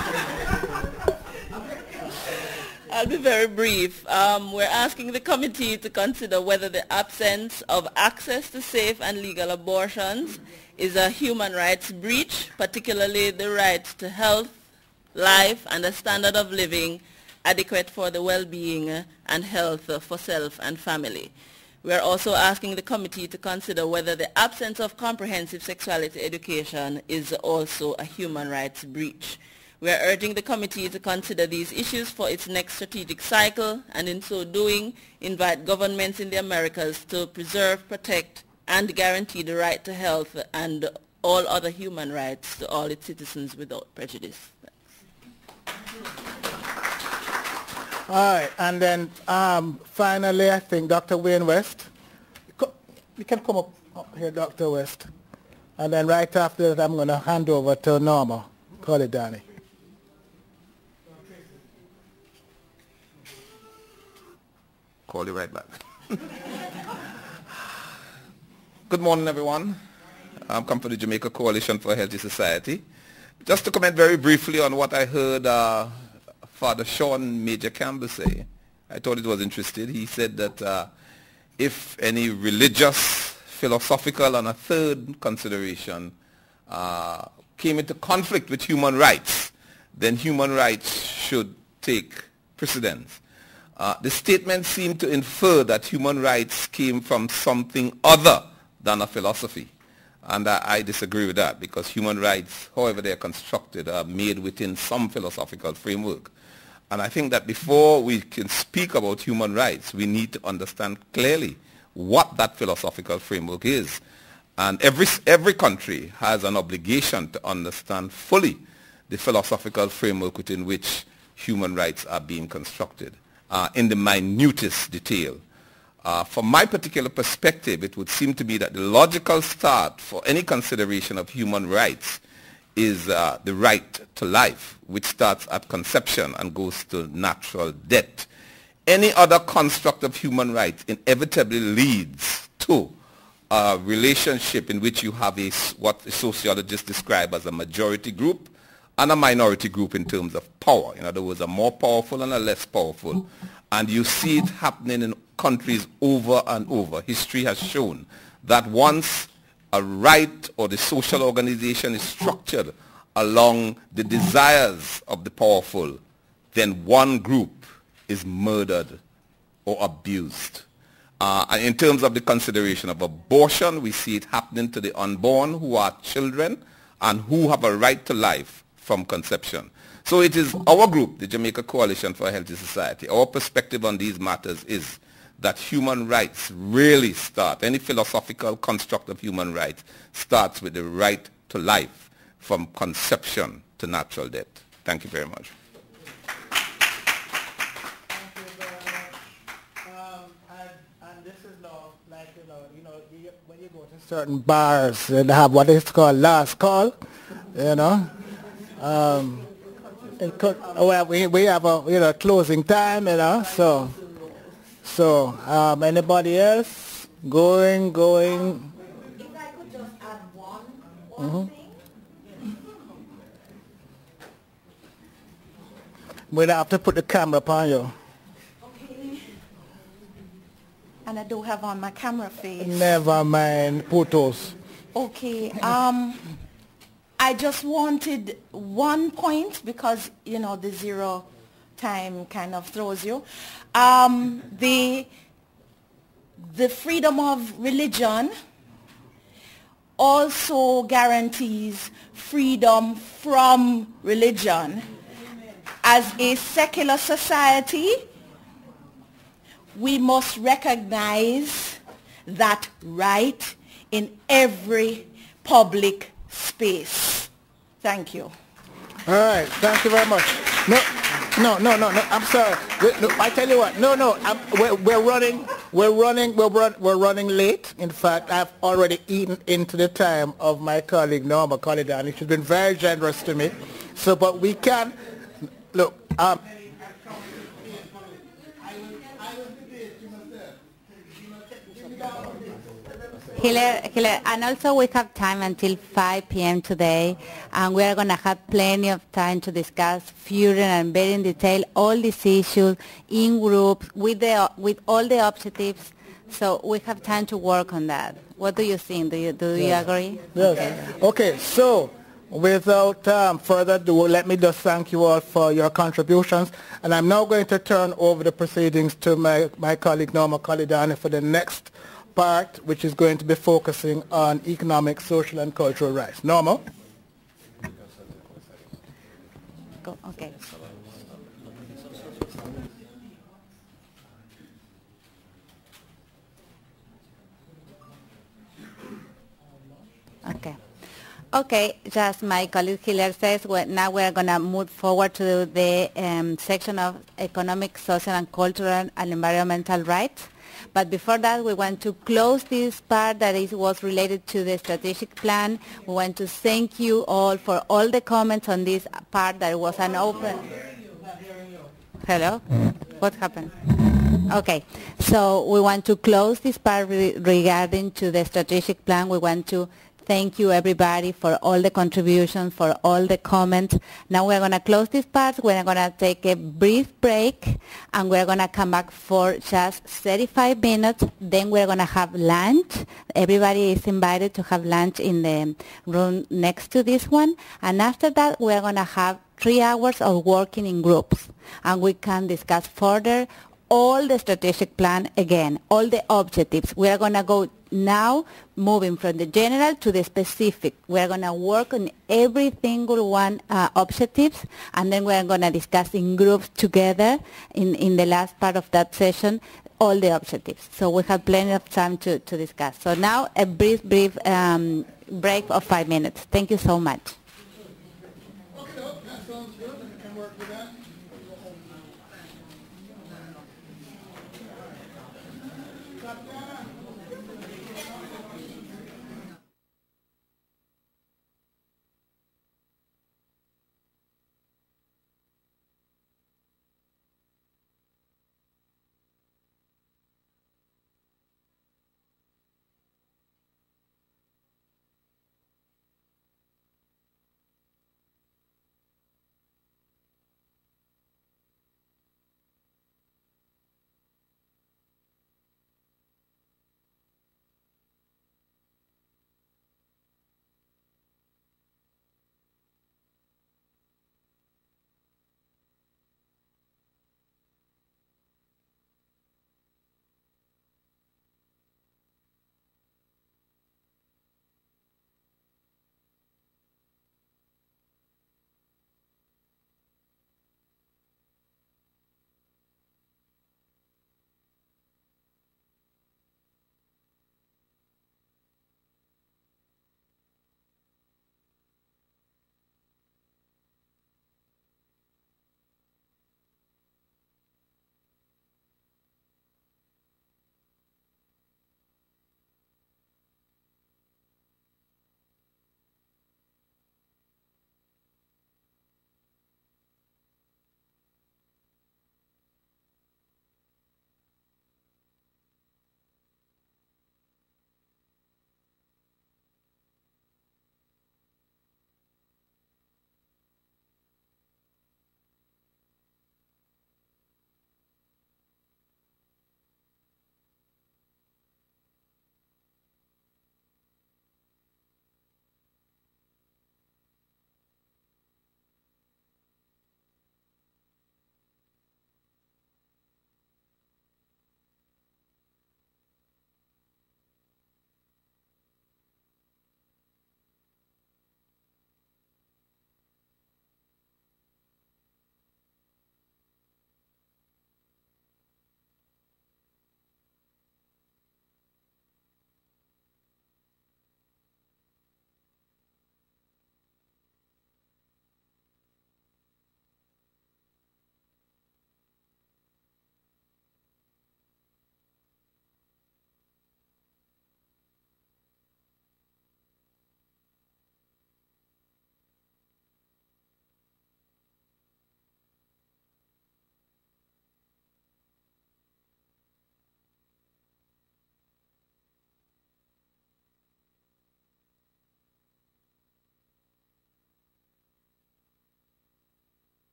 Speaker 5: I'll be very brief. Um, we're asking the committee to consider whether the absence of access to safe and legal abortions is a human rights breach, particularly the right to health, life, and a standard of living adequate for the well-being and health for self and family. We are also asking the committee to consider whether the absence of comprehensive sexuality education is also a human rights breach. We are urging the committee to consider these issues for its next strategic cycle, and in so doing, invite governments in the Americas to preserve, protect, and guarantee the right to health and all other human rights to all its citizens without prejudice.
Speaker 1: All right, and then um, finally, I think Doctor Wayne West. You can come up, up here, Doctor West. And then right after that, I'm going to hand over to Norma. Call it Danny.
Speaker 7: call you right back. Good morning, everyone. I'm come from the Jamaica Coalition for a Healthy Society. Just to comment very briefly on what I heard uh, Father Sean Major Campbell say. I thought it was interesting. He said that uh, if any religious, philosophical, and a third consideration uh, came into conflict with human rights, then human rights should take precedence. Uh, the statement seemed to infer that human rights came from something other than a philosophy. And I, I disagree with that, because human rights, however they are constructed, are made within some philosophical framework. And I think that before we can speak about human rights, we need to understand clearly what that philosophical framework is. And every, every country has an obligation to understand fully the philosophical framework within which human rights are being constructed uh, in the minutest detail. Uh, from my particular perspective, it would seem to me that the logical start for any consideration of human rights is uh, the right to life, which starts at conception and goes to natural death. Any other construct of human rights inevitably leads to a relationship in which you have a, what sociologists describe as a majority group and a minority group in terms of power. In other words, a more powerful and a less powerful. And you see it happening in countries over and over. History has shown that once a right or the social organization is structured along the desires of the powerful, then one group is murdered or abused. Uh, and in terms of the consideration of abortion, we see it happening to the unborn who are children and who have a right to life from conception. So it is our group, the Jamaica Coalition for a Healthy Society, our perspective on these matters is that human rights really start, any philosophical construct of human rights starts with the right to life from conception to natural death. Thank you very much.
Speaker 1: When you go to certain bars, they have what is called last call, you know. Um, it could, well, we, we have a you know closing time, you know, so so um, anybody else going, going?
Speaker 3: If I could just add one, one
Speaker 1: Mm-hmm.
Speaker 3: thing.
Speaker 1: We'd have to put the camera upon you.
Speaker 3: Okay. And I don't have on my camera face.
Speaker 1: Never mind photos.
Speaker 3: Okay. Um, I just wanted one point because, you know, the zero time kind of throws you. Um, the, the freedom of religion also guarantees freedom from religion. As a secular society, we must recognize that right in every public space. Thank you.
Speaker 1: All right, thank you very much. No, no, no, no, no. I'm sorry. No, I tell you what. No, no. I'm, we're, we're running. We're running. We're run, We're running late. In fact, I've already eaten into the time of my colleague Norma Colidani. She's been very generous to me. So, but we can look. Um,
Speaker 6: Hiller, Hiller, and also we have time until five p m today, and we are going to have plenty of time to discuss further and very in detail all these issues in groups with the with all the objectives. So we have time to work on that. What do you think? Do you do you
Speaker 1: yes.
Speaker 6: agree?
Speaker 1: Yes. Okay. So without um, further ado, let me just thank you all for your contributions, and I'm now going to turn over the proceedings to my my colleague Norma Colidani for the next part, which is going to be focusing on economic, social, and cultural rights. Norma?
Speaker 6: Go, okay. Okay. Okay, just my colleague Hiller says, well, now we're going to move forward to the um, section of economic, social, and cultural and environmental rights. But before that, we want to close this part that is, was related to the strategic plan. We want to thank you all for all the comments on this part that was an open... Hello? What happened? Okay, so we want to close this part re regarding to the strategic plan. We want to thank you everybody for all the contributions, for all the comments. Now we're going to close this part. We're going to take a brief break and we're going to come back for just thirty-five minutes. Then we're going to have lunch. Everybody is invited to have lunch in the room next to this one. And after that, we're going to have three hours of working in groups. And we can discuss further all the strategic plan again, all the objectives. We are going to go now moving from the general to the specific. We are going to work on every single one uh, objectives, and then we are going to discuss in groups together in, in the last part of that session all the objectives. So we have plenty of time to, to discuss. So now a brief, brief um, break of five minutes. Thank you so much.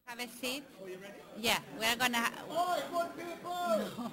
Speaker 6: Have a seat. Yeah, we're gonna. Ha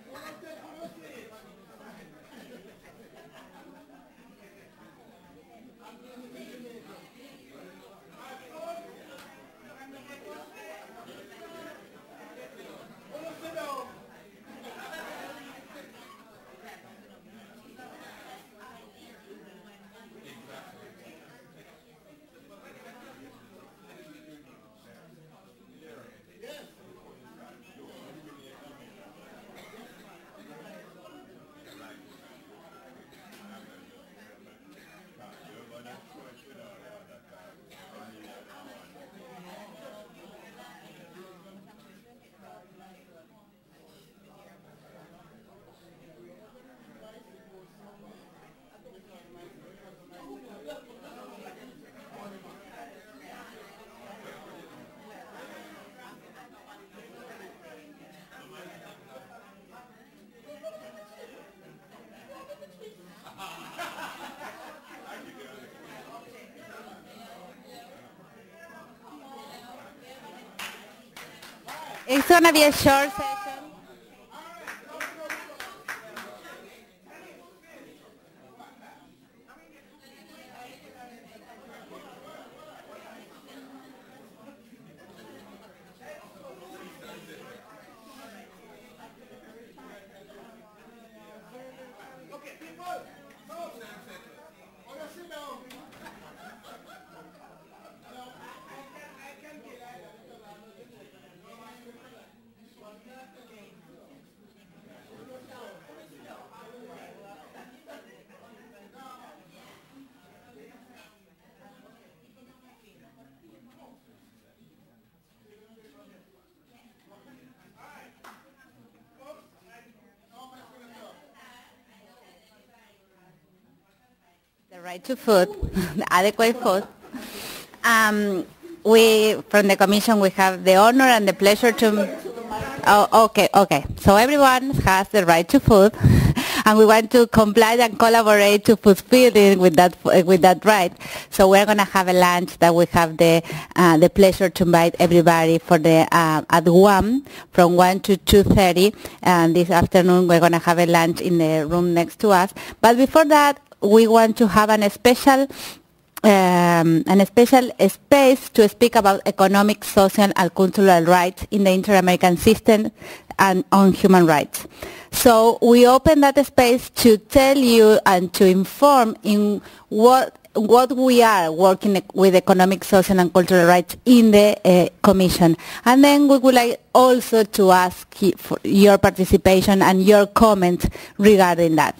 Speaker 6: It's gonna be a short session. The right to food, the adequate food. Um, we, from the Commission, we have the honor and the pleasure to... Oh, okay, okay. So everyone has the right to food, and we want to comply and collaborate to fulfill it with that with that right. So we're going to have a lunch that we have the uh, the pleasure to invite everybody for the uh, at one from one to two thirty. And this afternoon we're going to have a lunch in the room next to us. But before that, we want to have an special. Um, and a special space to speak about economic, social, and cultural rights in the inter-American system and on human rights. So we open that space to tell you and to inform in what what we are working with economic, social, and cultural rights in the uh, Commission. And then we would like also to ask for your participation and your comments regarding that.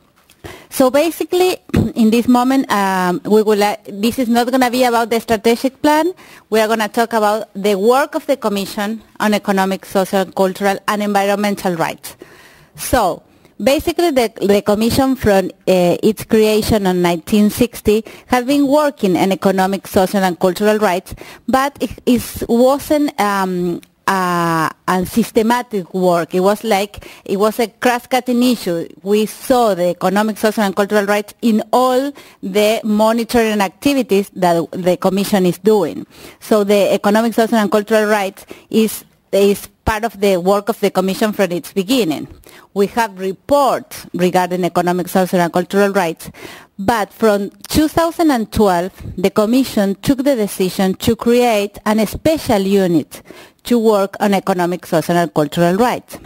Speaker 6: So basically, in this moment, um, we will. Uh, this is not going to be about the strategic plan. We are going to talk about the work of the Commission on economic, social, cultural, and environmental rights. So basically, the, the Commission from uh, its creation in nineteen sixty has been working on economic, social, and cultural rights, but it, it wasn't um, Uh, and systematic work. It was like, it was a cross-cutting issue. We saw the economic, social, and cultural rights in all the monitoring activities that the Commission is doing. So the economic, social, and cultural rights is, is part of the work of the Commission from its beginning. We have reports regarding economic, social, and cultural rights, but from two thousand twelve, the Commission took the decision to create a special unit to work on economic, social, and cultural rights.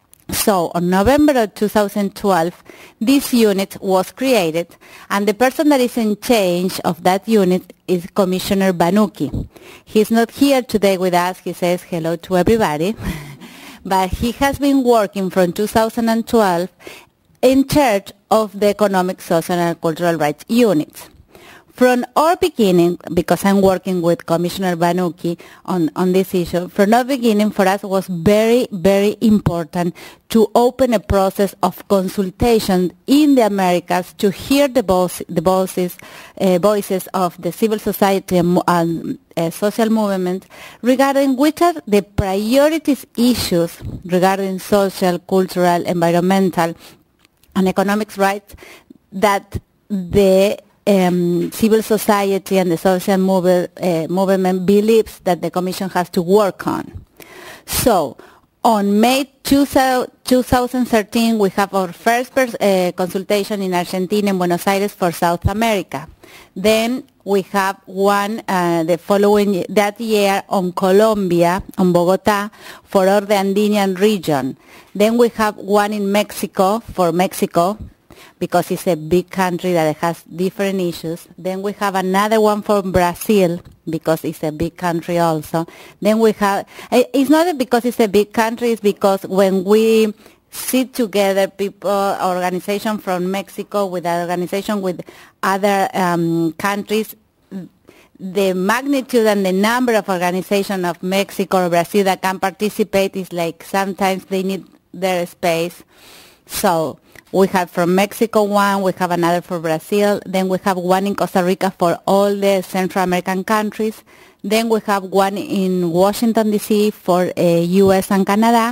Speaker 6: So on November of two thousand twelve, this unit was created, and the person that is in charge of that unit is Commissioner Banuki. He's not here today with us. He says hello to everybody, but he has been working from two thousand twelve in charge of the economic, social, and cultural rights units. From our beginning, because I'm working with Commissioner Banuki on, on this issue, from our beginning for us was very, very important to open a process of consultation in the Americas to hear the, voice, the voices, uh, voices of the civil society and um, uh, social movement regarding which are the priorities issues regarding social, cultural, environmental, and economic rights that the um, civil society and the social move, uh, movement believes that the Commission has to work on. So, on May two thousand thirteen, we have our first uh, consultation in Argentina, in Buenos Aires, for South America. Then we have one uh, the following, that year, on Colombia, on Bogotá, for all the Andean region. Then we have one in Mexico, for Mexico, because it's a big country that has different issues. Then we have another one for Brazil, because it's a big country also. Then we have, it's not because it's a big country, it's because when we sit together, people, organization from Mexico with an organization with other um, countries, the magnitude and the number of organizations of Mexico or Brazil that can participate is like sometimes they need their space. So we have from Mexico one, we have another for Brazil, then we have one in Costa Rica for all the Central American countries, then we have one in Washington, D C for uh, U S and Canada,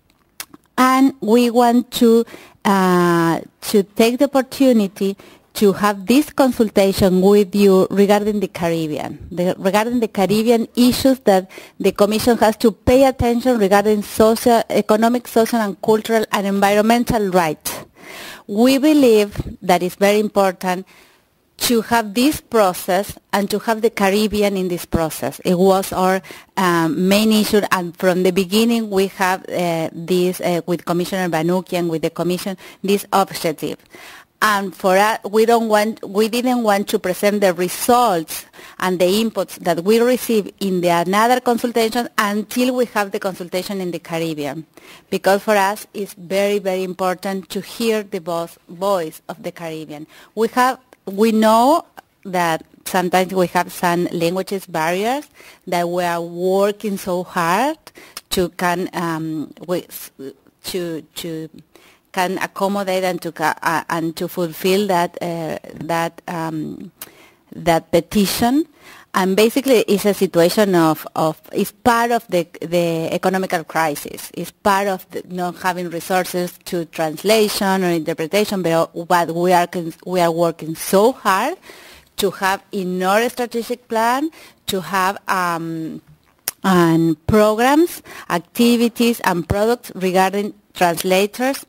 Speaker 6: and we want to uh, to take the opportunity to have this consultation with you regarding the Caribbean, the, regarding the Caribbean issues that the Commission has to pay attention regarding social, economic, social, and cultural and environmental rights. We believe that it's very important to have this process and to have the Caribbean in this process. It was our um, main issue, and from the beginning we have uh, this uh, with Commissioner Banukian, with the Commission, this objective. And for us, we don't want, we didn't want to present the results and the inputs that we receive in the another consultation until we have the consultation in the Caribbean, because for us it's very, very important to hear the voice, voice of the Caribbean. We have, we know that sometimes we have some languages barriers that we are working so hard to can um, with, to to. can accommodate and to uh, and to fulfill that uh, that um, that petition, and basically it's a situation of, of it's part of the the economical crisis. It's part of the not having resources to translation or interpretation. But what we are we are working so hard to have in our strategic plan to have um, and programs, activities, and products regarding translators,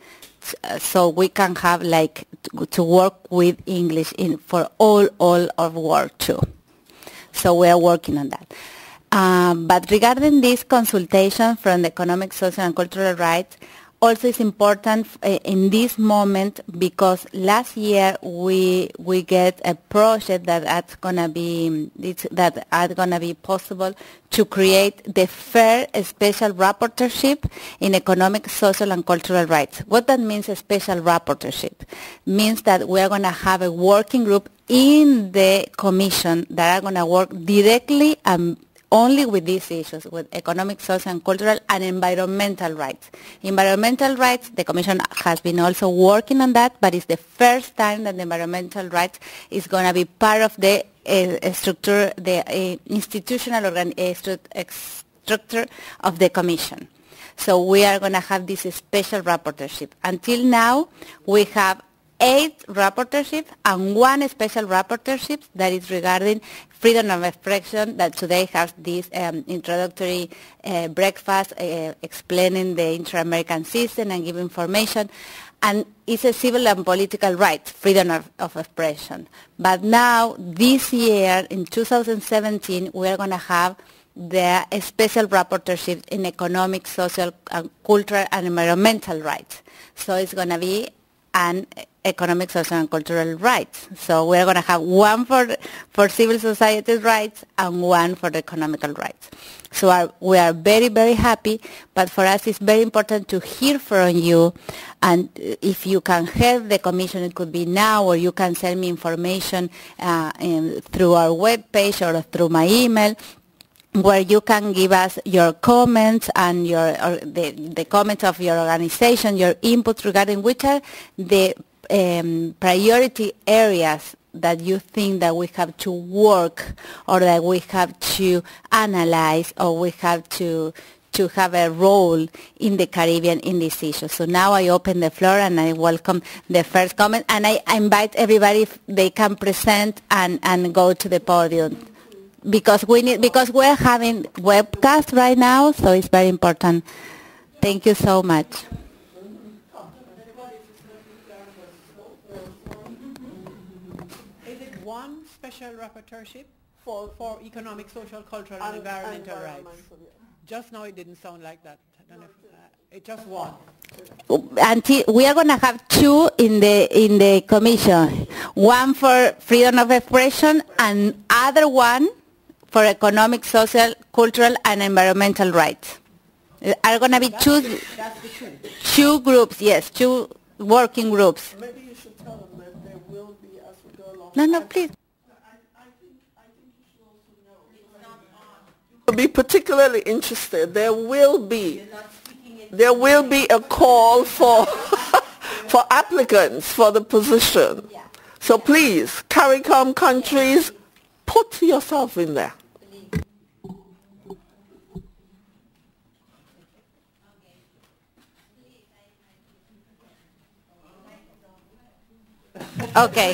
Speaker 6: so we can have like to, to work with English in for all all of work too. So we are working on that. Um, but regarding this consultation from the economic, social, and cultural rights, also it's important uh, in this moment, because last year we we get a project that that's gonna be it's, that are gonna be possible to create the fair special rapporteurship in economic, social, and cultural rights. What that means, a special rapporteurship, means that we are gonna have a working group in the Commission that are gonna work directly and only with these issues, with economic, social, and cultural, and environmental rights. Environmental rights, the Commission has been also working on that, but it's the first time that the environmental rights is going to be part of the uh, structure, the uh, institutional organ uh, structure of the Commission. So we are going to have this special rapporteurship. Until now, we have eight rapporteurships and one special rapporteurship that is regarding freedom of expression, that today has this um, introductory uh, breakfast uh, explaining the inter-American system and giving information. And it's a civil and political rights, freedom of, of expression. But now, this year, in two thousand seventeen, we are going to have the special rapporteurship in economic, social, and cultural, and environmental rights. So it's going to be an economic, social, and cultural rights. So we're going to have one for for civil society rights and one for the economical rights. So our, we are very, very happy, but for us it's very important to hear from you, and if you can help the Commission, it could be now, or you can send me information uh, in, through our webpage or through my email, where you can give us your comments and your or the, the comments of your organization, your input regarding which are the um, priority areas that you think that we have to work, or that we have to analyze, or we have to to to have a role in the Caribbean in this issue. So now I open the floor and I welcome the first comment, and I invite everybody if they can present and, and go to the podium. Because we need, because we're having webcast right now, so it's very important. Thank you so much.
Speaker 18: Is it one special rapporteurship for, for economic, social, cultural, and, and environmental, environmental rights? Yeah. Just now it didn't sound like that. I don't know if, uh, it's just one.
Speaker 6: Until we are going to have two in the in the commission, one for freedom of expression and other one for economic, social, cultural, and environmental rights. There are going to be two,
Speaker 18: That's the two.
Speaker 6: two groups, yes, two working groups.
Speaker 13: Maybe you should tell them that there will be, as we go along.
Speaker 6: No, no, please.
Speaker 10: Be particularly interested. There will be, there will be a call for for applicants for the position. So please, CARICOM countries, put yourself in there.
Speaker 6: Okay.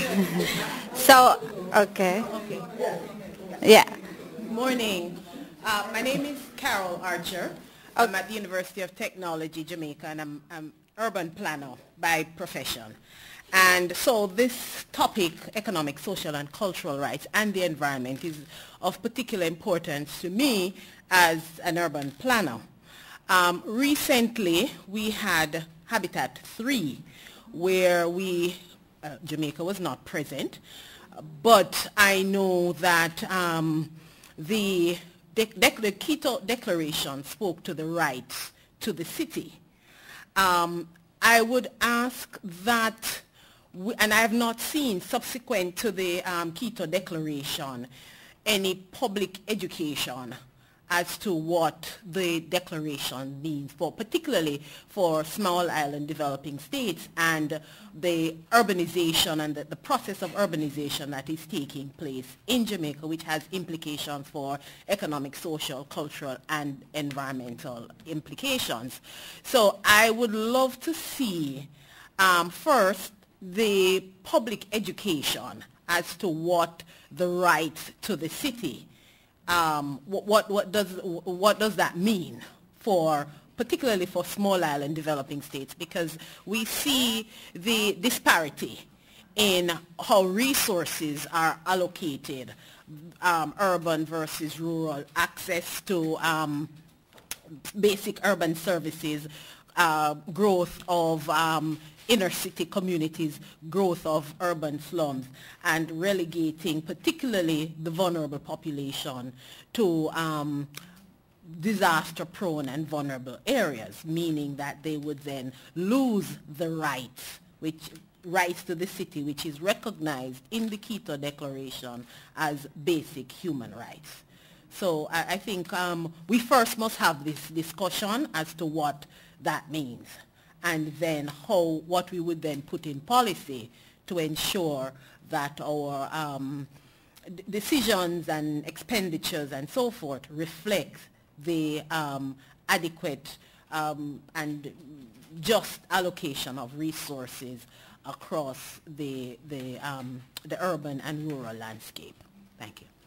Speaker 6: So, okay.
Speaker 22: Okay.
Speaker 6: Yeah.
Speaker 22: Good morning. Uh, my name is Carol Archer. I'm at the University of Technology, Jamaica, and I'm, I'm urban planner by profession. And so this topic, economic, social, and cultural rights and the environment, is of particular importance to me as an urban planner. Um, recently, we had Habitat three, where we, uh, Jamaica was not present, but I know that um, the, de de the Quito Declaration spoke to the rights to the city. Um, I would ask that, we, and I have not seen subsequent to the um, Quito Declaration, any public education as to what the declaration means for, particularly for small island developing states and the urbanization and the, the process of urbanization that is taking place in Jamaica, which has implications for economic, social, cultural, and environmental implications. So I would love to see um, first the public education as to what the rights to the city Um, what, what, what, does, what does that mean for, particularly for small island developing states? Because we see the disparity in how resources are allocated, um, urban versus rural, access to um, basic urban services, uh, growth of um, inner city communities, growth of urban slums, and relegating particularly the vulnerable population to um, disaster-prone and vulnerable areas, meaning that they would then lose the rights, which rights to the city, which is recognized in the Quito Declaration as basic human rights. So I, I think um, we first must have this discussion as to what that means, and then how, what we would then put in policy to ensure that our um, d decisions and expenditures and so forth reflect the um, adequate um, and just allocation of resources across the, the, um, the urban and rural landscape. Thank you.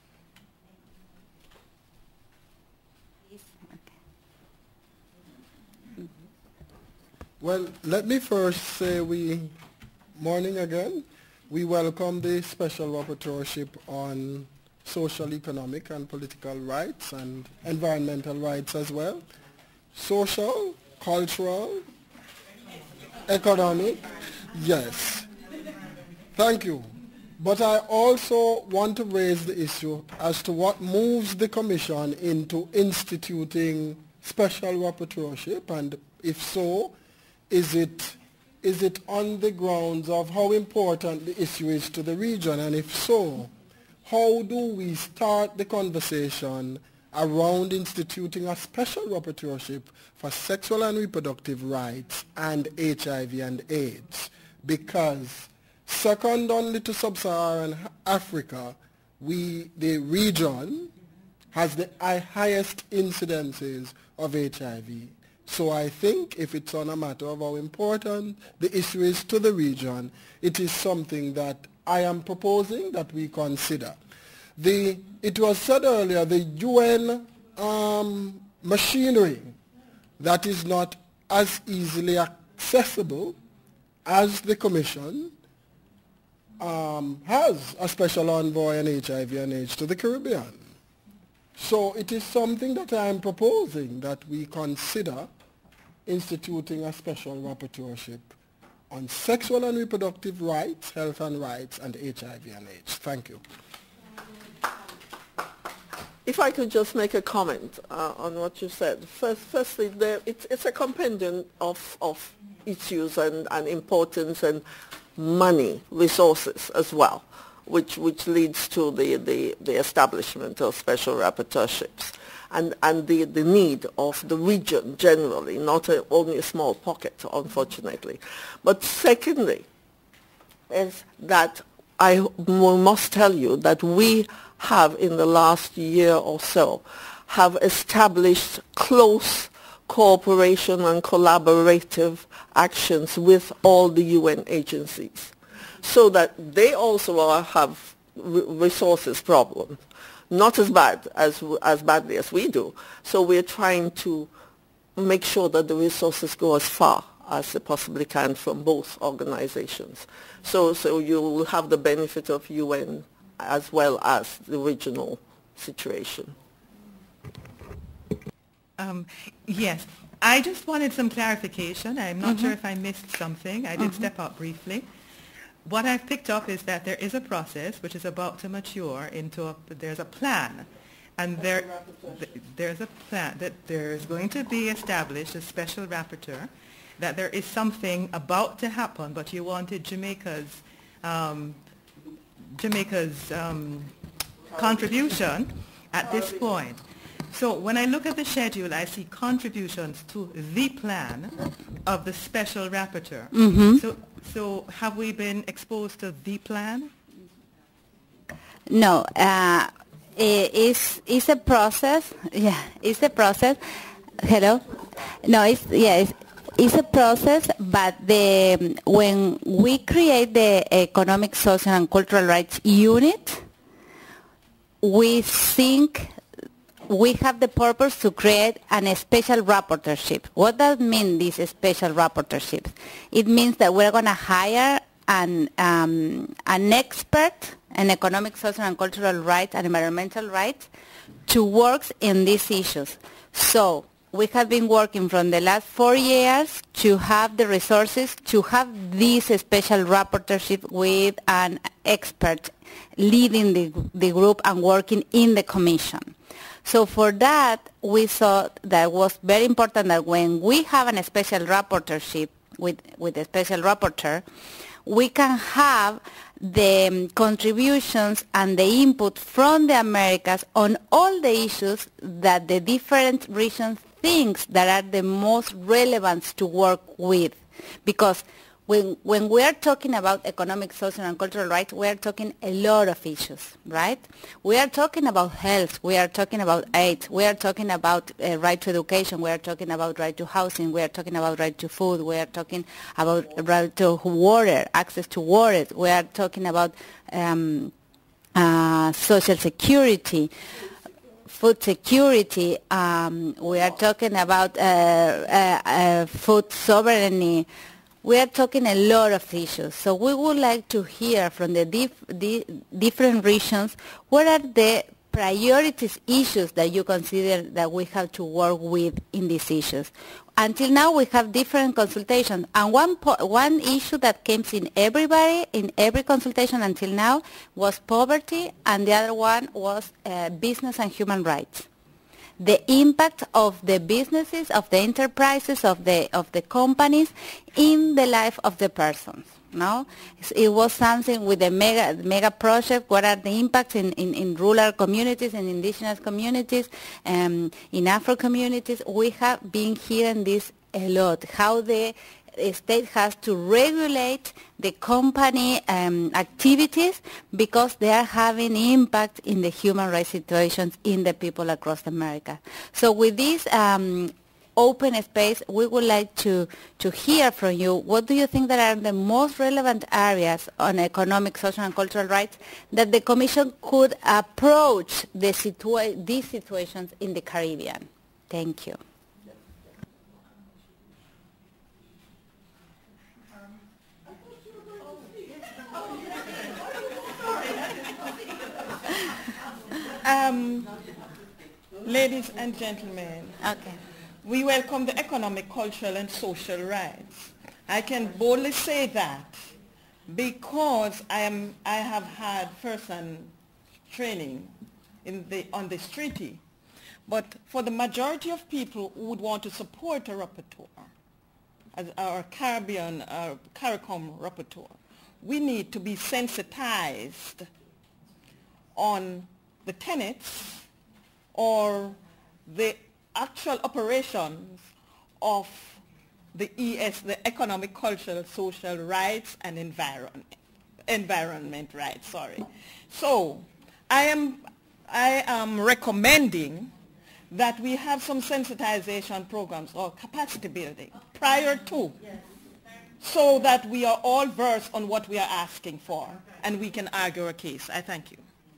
Speaker 13: Well, let me first say we, morning again, we welcome the special rapporteurship on social, economic, and political rights and environmental rights as well. Social, cultural, economic, yes. Thank you. But I also want to raise the issue as to what moves the Commission into instituting special rapporteurship, and if so, Is it, is it on the grounds of how important the issue is to the region? And if so, how do we start the conversation around instituting a special rapporteurship for sexual and reproductive rights and H I V and AIDS? Because second only to sub-Saharan Africa, we, the region has the highest incidences of H I V. So I think if it's on a matter of how important the issue is to the region, it is something that I am proposing that we consider. The, it was said earlier, the U N um, machinery that is not as easily accessible as the Commission um, has a special envoy on H I V and AIDS to the Caribbean. So it is something that I am proposing that we consider instituting a special rapporteurship on sexual and reproductive rights, health and rights, and H I V and AIDS. Thank you.
Speaker 10: If I could just make a comment uh, on what you said. First, firstly, there, it's, it's a compendium of, of issues and, and importance and money, resources as well, which, which leads to the, the, the establishment of special rapporteurships and, and the, the need of the region generally, not a, only a small pocket, unfortunately. But secondly, is that I must tell you that we have in the last year or so have established close cooperation and collaborative actions with all the U N agencies so that they also are, have resources problems, not as bad as, as badly as we do. So we're trying to make sure that the resources go as far as they possibly can from both organizations. So, so you will have the benefit of U N as well as the regional situation.
Speaker 8: Um, yes, I just wanted some clarification. I'm not mm-hmm. sure if I missed something. I did mm-hmm. step up briefly. What I've picked up is that there is a process which is about to mature into a, there's a plan. And there, th there's a plan that there is going to be established a special rapporteur, that there is something about to happen, but you wanted Jamaica's um, Jamaica's um, contribution at this point. So when I look at the schedule, I see contributions to the plan of the special rapporteur.
Speaker 6: Mm-hmm.
Speaker 8: So, so have we been exposed to the plan?
Speaker 6: No, uh, it's, it's a process. Yeah, it's a process. Hello? No, it's, yeah, it's, It's a process, but the, when we create the Economic, Social and Cultural Rights Unit, we think we have the purpose to create an special rapporteurship. What does mean, this special rapporteurship? It means that we're going to hire an, um, an expert in economic, social and cultural rights and environmental rights to work in these issues. So we have been working from the last four years to have the resources to have this special rapporteurship with an expert leading the, the group and working in the Commission. So for that, we thought that it was very important that when we have a special rapporteurship with, with a special rapporteur, we can have the contributions and the input from the Americas on all the issues that the different regions things that are the most relevant to work with. Because when, when we are talking about economic, social and cultural rights, we are talking a lot of issues, right? We are talking about health, we are talking about AIDS, we are talking about uh, right to education, we are talking about right to housing, we are talking about right to food, we are talking about right to water, access to water, we are talking about um, uh, social security, food security, um, we are talking about uh, uh, uh, food sovereignty. We are talking a lot of issues. So we would like to hear from the, dif the different regions what are the priorities issues that you consider that we have to work with in these issues. Until now, we have different consultations, and one po one issue that came in everybody in every consultation until now was poverty, and the other one was uh, business and human rights. The impact of the businesses, of the enterprises, of the of the companies in the life of the persons. No, it was something with the mega mega project. What are the impacts in, in, in rural communities, in indigenous communities, um, in Afro communities? We have been hearing this a lot. How the the state has to regulate the company um, activities because they are having impact in the human rights situations in the people across America. So with this um, open space, we would like to, to hear from you. What do you think that are the most relevant areas on economic, social, and cultural rights that the Commission could approach the situa- these situations in the Caribbean? Thank you.
Speaker 8: Um, ladies and gentlemen,
Speaker 6: okay.
Speaker 8: We welcome the economic, cultural, and social rights. I can boldly say that because I am I have had first-hand training in the on this treaty. But for the majority of people who would want to support a rapporteur, as our Caribbean, our CARICOM rapporteur, we need to be sensitized on the tenets or the actual operations of the E S, the economic, cultural, social rights and environment, environment rights, sorry. So I am, I am recommending that we have some sensitization programs or capacity building prior to, so that we are all versed on what we are asking for and we can argue a case. I thank you.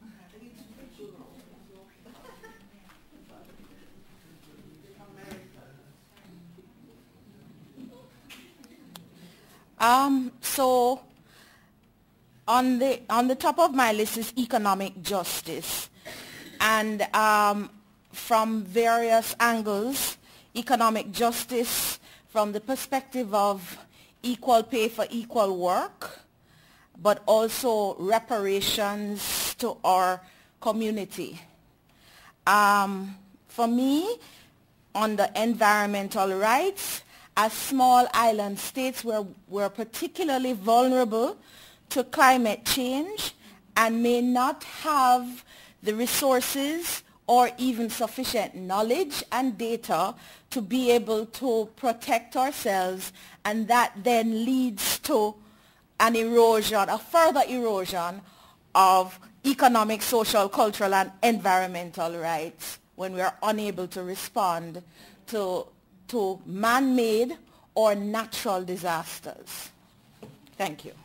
Speaker 3: Um, so on the on the top of my list is economic justice, and um, from various angles, economic justice from the perspective of equal pay for equal work, but also reparations to our community. Um, for me, on the environmental rights, as small island states, we're, we're particularly vulnerable to climate change and may not have the resources or even sufficient knowledge and data to be able to protect ourselves, and that then leads to an erosion, a further erosion of economic, social, cultural, and environmental rights when we are unable to respond to to man-made or natural disasters. Thank you.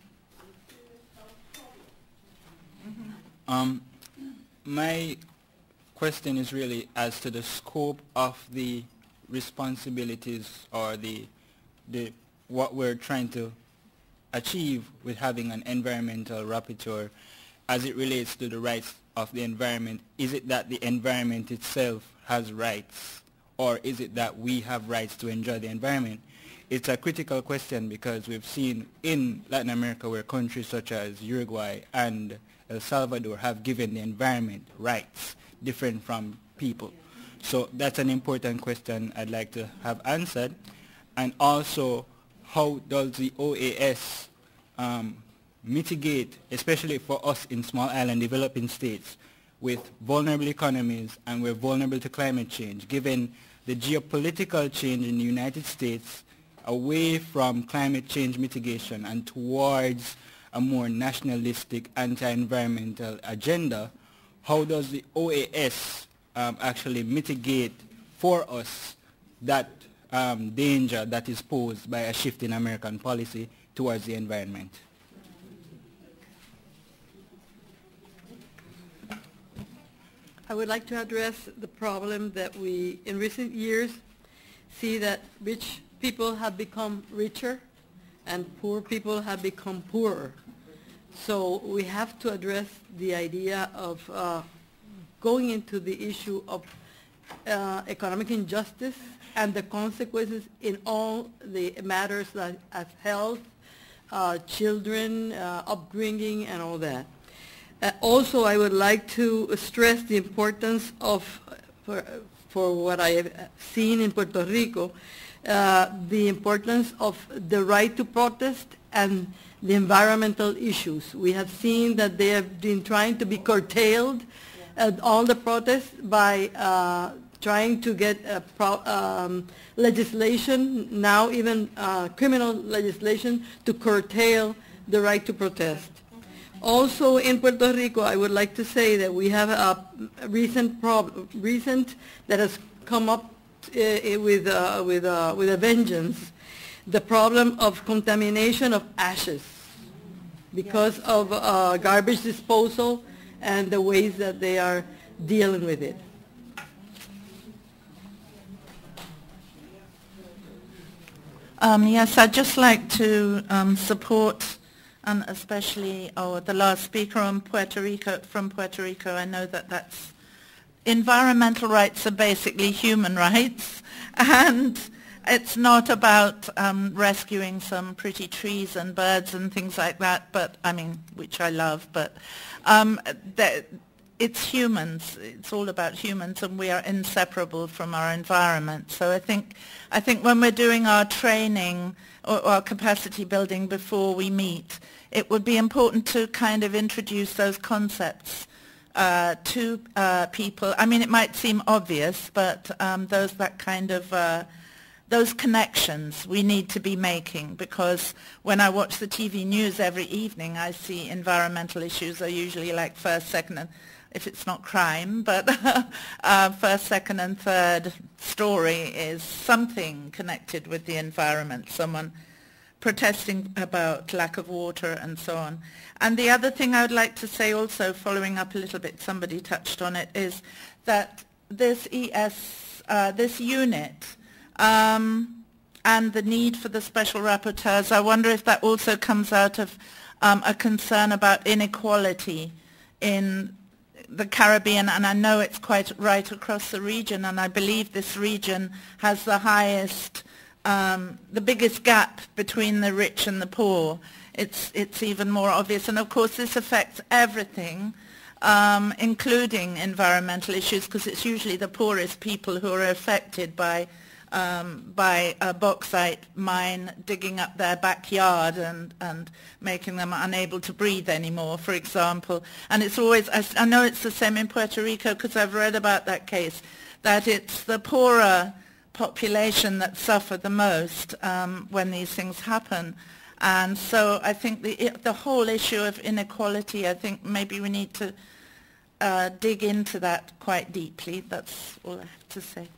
Speaker 20: Um, my question is really as to the scope of the responsibilities or the, the what we're trying to achieve with having an environmental rapporteur as it relates to the rights of the environment. Is it that the environment itself has rights, or is it that we have rights to enjoy the environment? It's a critical question because we've seen in Latin America where countries such as Uruguay and El Salvador have given the environment rights different from people. So that's an important question I'd like to have answered. And also, how does the O A S um, mitigate, especially for us in small island developing states, with vulnerable economies and we're vulnerable to climate change, given the geopolitical change in the United States away from climate change mitigation and towards a more nationalistic anti-environmental agenda? How does the O A S um, actually mitigate for us that um, danger that is posed by a shift in American policy towards the environment?
Speaker 9: I would like to address the problem that we, in recent years, see that rich people have become richer and poor people have become poorer. So we have to address the idea of uh, going into the issue of uh, economic injustice and the consequences in all the matters like as health, uh, children, uh, upbringing, and all that. Uh, also, I would like to stress the importance of, for, for what I have seen in Puerto Rico, uh, the importance of the right to protest and the environmental issues. We have seen that they have been trying to be curtailed, uh, all the protests by uh, trying to get a pro, um, legislation, now even uh, criminal legislation, to curtail the right to protest. Also in Puerto Rico, I would like to say that we have a, a recent problem, recent that has come up uh, with, uh, with, uh, with a vengeance, the problem of contamination of ashes because of uh, garbage disposal and the ways that they are dealing with it.
Speaker 19: Um, yes, I'd just like to um, support, and especially oh, the last speaker on Puerto Rico, from Puerto Rico. I know that that's environmental rights are basically human rights, and it's not about um, rescuing some pretty trees and birds and things like that. But I mean, which I love, but um, it's humans. It's all about humans, and we are inseparable from our environment. So I think, I think when we're doing our training or, or capacity building before we meet, it would be important to kind of introduce those concepts uh, to uh, people. I mean, it might seem obvious, but um, those that kind of uh, those connections we need to be making, because when I watch the T V news every evening, I see environmental issues are usually like first, second, and if it's not crime, but uh, first, second, and third story is something connected with the environment, someone protesting about lack of water and so on. And the other thing I would like to say also, following up a little bit, somebody touched on it, is that this E S, uh, this unit, um, and the need for the special rapporteurs, I wonder if that also comes out of um, a concern about inequality in the Caribbean, and I know it's quite right across the region, and I believe this region has the highest, um, the biggest gap between the rich and the poor. It's, it's even more obvious, and of course this affects everything, um, including environmental issues, because it's usually the poorest people who are affected by Um, by a bauxite mine digging up their backyard and, and making them unable to breathe anymore, for example. And it's always, I, I know it's the same in Puerto Rico because I've read about that case, that it's the poorer population that suffer the most um, when these things happen. And so I think the, the whole issue of inequality, I think maybe we need to uh, dig into that quite deeply. That's all I have to say.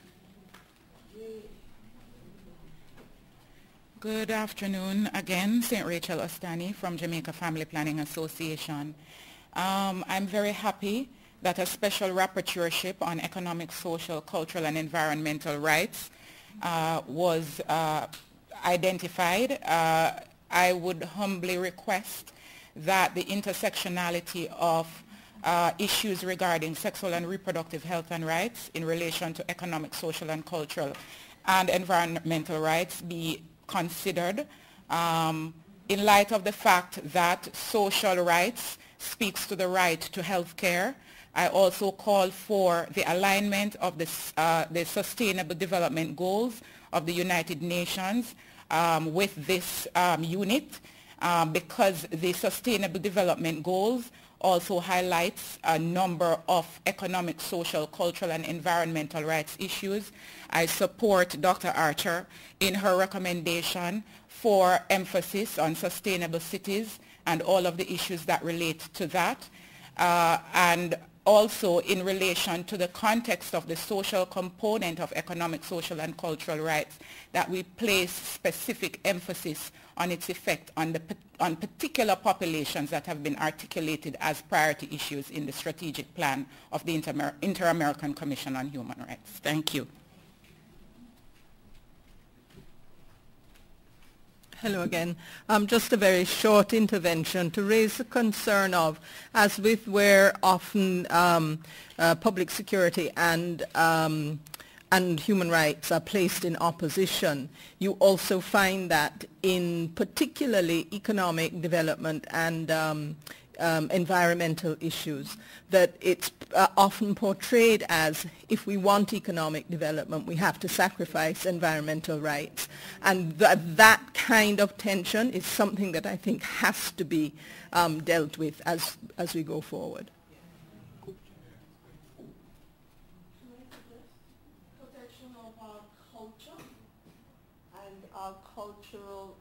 Speaker 11: Good afternoon again, Saint Rachel Ostani from Jamaica Family Planning Association. Um, I'm very happy that a special rapporteurship on economic, social, cultural, and environmental rights uh, was uh, identified. Uh, I would humbly request that the intersectionality of uh, issues regarding sexual and reproductive health and rights in relation to economic, social, and cultural and environmental rights be considered um, in light of the fact that social rights speaks to the right to health care. I also call for the alignment of the, uh, the Sustainable Development Goals of the United Nations um, with this um, unit um, because the Sustainable Development Goals also highlights a number of economic, social, cultural, and environmental rights issues. I support Doctor Archer in her recommendation for emphasis on sustainable cities and all of the issues that relate to that. Uh, and also in relation to the context of the social component of economic, social, and cultural rights, that we place specific emphasis on its effect on, the, on particular populations that have been articulated as priority issues in the strategic plan of the Inter- Inter-American Commission on Human Rights. Thank you.
Speaker 9: Hello again. Um, just a very short intervention to raise the concern of, as with where often um, uh, public security and um, and human rights are placed in opposition, you also find that in particularly economic development and um, um, environmental issues, that it's uh, often portrayed as if we want economic development, we have to sacrifice environmental rights. And th- that kind of tension is something that I think has to be um, dealt with as, as we go forward.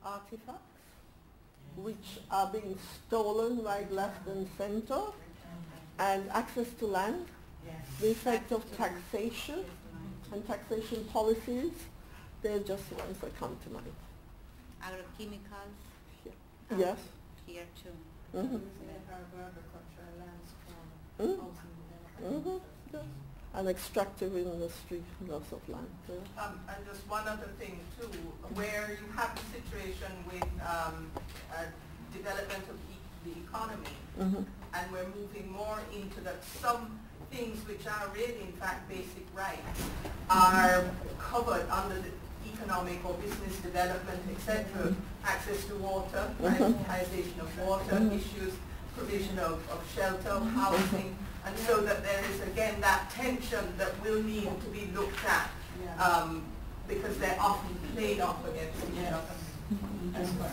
Speaker 10: artifacts which are being stolen right, left, and center, and access to land, yes. The effect of taxation and taxation policies. They're just the ones that come to mind.
Speaker 6: Agrochemicals.
Speaker 10: Yeah. Yes.
Speaker 6: Here too.
Speaker 10: Mm-hmm. Mm-hmm. Mm-hmm. Yes. And extractive industry, loss of land. Yeah.
Speaker 17: Um, and just one other thing too, where you have a situation with um, uh, development of e the economy, mm-hmm. and we're moving more into that some things which are really in fact basic rights are covered under the economic or business development, et cetera. Access to water, privatization of water mm-hmm. issues, provision of, of shelter, housing, and so that there is again that tension that will need to be looked at um, because they're often played off against each other.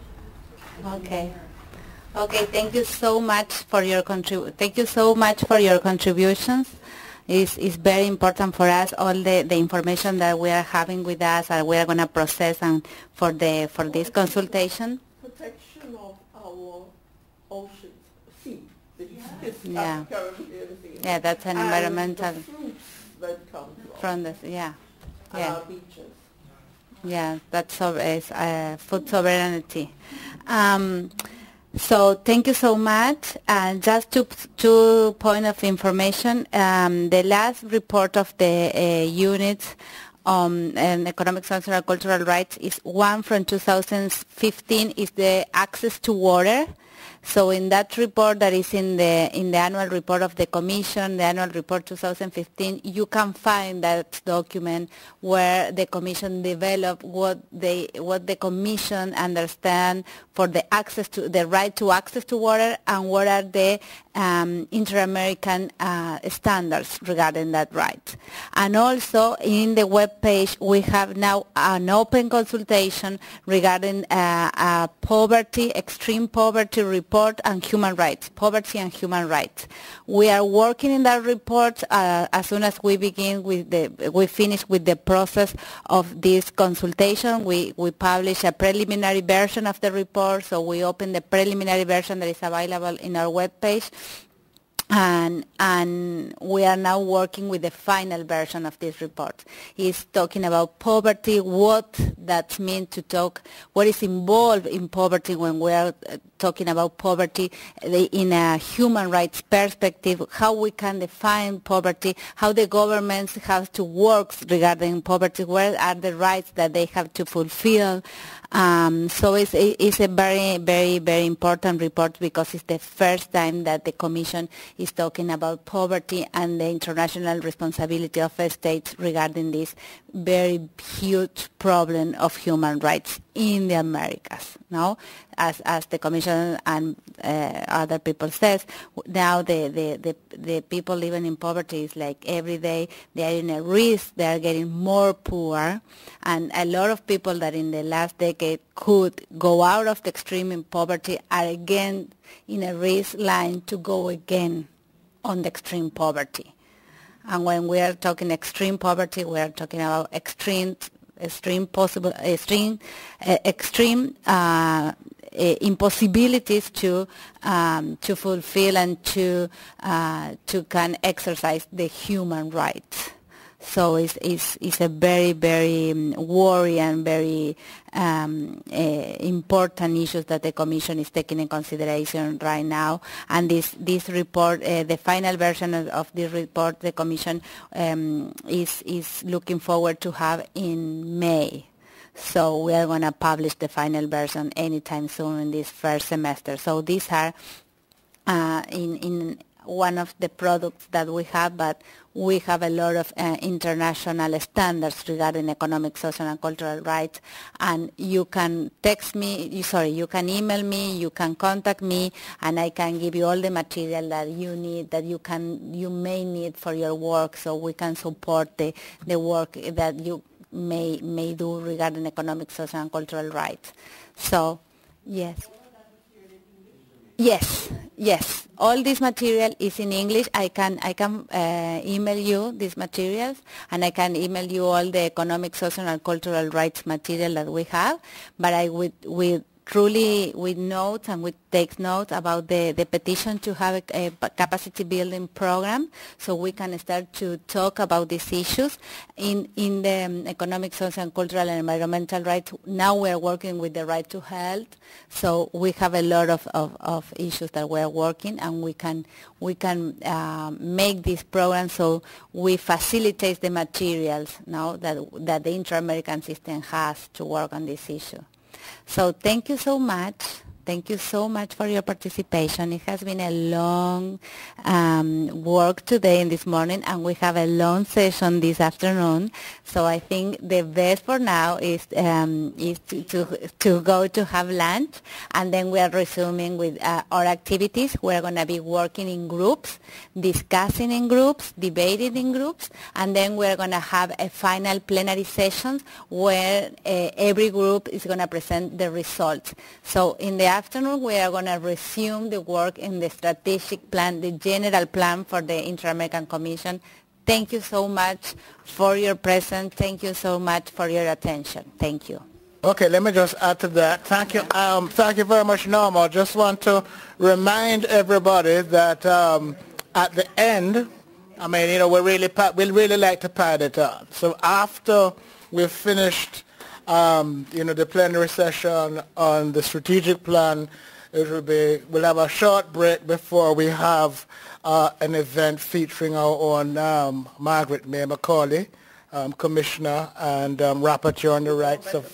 Speaker 6: Okay. Okay. Thank you so much for your contrib. Thank you so much for your contributions. It's, it's very important for us, all the, the information that we are having with us and we are going to process and for the for this consultation.
Speaker 10: Protection of our oceans, sea.
Speaker 6: Yeah. Yeah, that's an and environmental.
Speaker 10: The fruits that come
Speaker 6: from this, yeah.
Speaker 10: And
Speaker 6: yeah.
Speaker 10: our beaches.
Speaker 6: Yeah, that's so, is, uh, food sovereignty. Um, so thank you so much. And just two, two point of information. Um, the last report of the uh, unit on um, economic, social, and cultural rights is one from two thousand fifteen, is the access to water. So in that report that is in the in the annual report of the Commission, the annual report two thousand fifteen, you can find that document where the Commission developed what they what the Commission understand for the access to the right to access to water and what are the um, inter-American uh, standards regarding that right. And also in the web page we have now an open consultation regarding uh, uh, poverty, extreme poverty report and human rights, poverty and human rights. We are working in that report uh, as soon as we begin with the, we finish with the process of this consultation. We, we publish a preliminary version of the report, so we open the preliminary version that is available in our webpage. And, and we are now working with the final version of this report. It's talking about poverty, what that means to talk, what is involved in poverty when we are talking about poverty in a human rights perspective, how we can define poverty, how the governments have to work regarding poverty, where are the rights that they have to fulfill. Um, so it's, it's a very, very, very important report because it's the first time that the Commission is talking about poverty and the international responsibility of states regarding this very huge problem of human rights in the Americas. No, as as the Commission and uh, other people says, now the, the the the people living in poverty is like every day they are in a risk, they are getting more poor, and a lot of people that in the last decade could go out of the extreme in poverty are again in a risk line to go again on the extreme poverty. And when we are talking extreme poverty, we are talking about extreme, extreme possible, extreme, uh, extreme uh, impossibilities to um, to fulfill and to uh, to can exercise the human rights. So it's, it's, it's a very, very um, worry and very um, uh, important issues that the Commission is taking in consideration right now. And this, this report, uh, the final version of, of this report, the Commission um, is, is looking forward to have in May. So we are going to publish the final version anytime soon in this first semester. So these are uh, in, in one of the products that we have, but we have a lot of uh, international standards regarding economic, social, and cultural rights. And you can text me, you, sorry, you can email me, you can contact me, and I can give you all the material that you need, that you can, you may need for your work, so we can support the the work that you may may do regarding economic, social, and cultural rights. So, yes. Yes, yes. all this material is in English. I can I can uh, email you these materials, and I can email you all the economic, social, and cultural rights material that we have. But I would with truly with notes and with take notes about the, the petition to have a, a capacity building program, so we can start to talk about these issues in in the um, economic, social, and cultural and environmental rights. Now we're working with the right to health, so we have a lot of, of, of issues that we're working, and we can we can uh, make this program so we facilitate the materials now that that the inter-American system has to work on this issue. So thank you so much. Thank you so much for your participation. It has been a long um, work today and this morning, and we have a long session this afternoon. So I think the best for now is um, is to, to to go to have lunch, and then we are resuming with uh, our activities. We're going to be working in groups, discussing in groups, debating in groups, and then we're going to have a final plenary session where uh, every group is going to present the results. So in the afternoon, we are going to resume the work in the strategic plan, the general plan for the Inter-American Commission. Thank you so much for your presence. Thank you so much for your attention. Thank you.
Speaker 1: Okay, let me just add to that. Thank you. Um, thank you very much, Norma. I just want to remind everybody that um, at the end, I mean, you know, we really we'll really like to pad it out. So after we've finished Um, you know, the plenary session on the strategic plan, it will be, we'll have a short break before we have uh, an event featuring our own um, Margaret May Macaulay, um, Commissioner and um, Rapporteur on the rights of,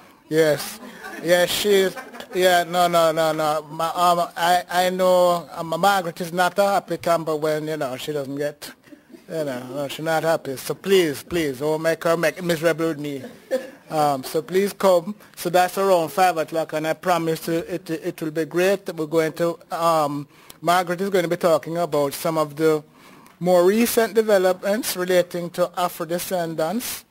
Speaker 1: yes, yes, she's, yeah, no, no, no, no, my, um, I, I know um, Margaret is not a happy camper when, you know, she doesn't get, you know, she's not happy, so please, please, don't make her make it miserable with me. Um, so please come. So that's around five o'clock, and I promise you it, it will be great. We're going to, um, Margaret is going to be talking about some of the more recent developments relating to Afro-descendants,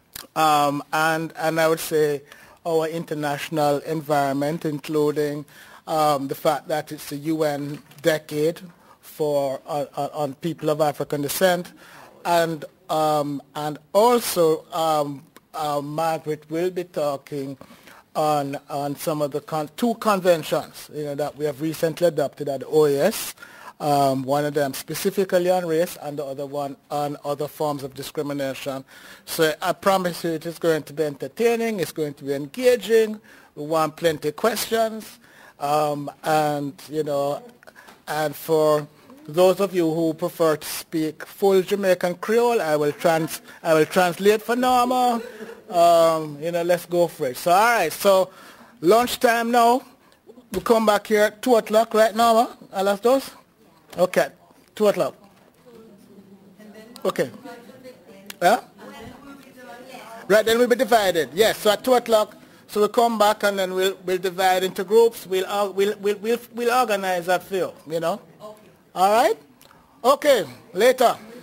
Speaker 1: um, and, and I would say our international environment, including um, the fact that it's the U N decade for uh, on people of African descent, and, um, and also um, Uh, Margaret will be talking on on some of the con two conventions, you know, that we have recently adopted at the O A S. Um, one of them specifically on race, and the other one on other forms of discrimination. So I promise you, it is going to be entertaining. It's going to be engaging. We want plenty of questions, um, and you know, and for those of you who prefer to speak full Jamaican Creole, I will trans I will translate for Norma. Um, you know, let's go for it. So all right, so lunchtime now. We come back here at two o'clock, right, Norma? Alas those? Okay, two o'clock. Okay. Yeah? Right, then we'll be divided. Yes, so at two o'clock. So we'll come back and then we'll we'll divide into groups. We'll uh, we'll we'll we'll we'll organize that for you. You know. All right? Okay, later.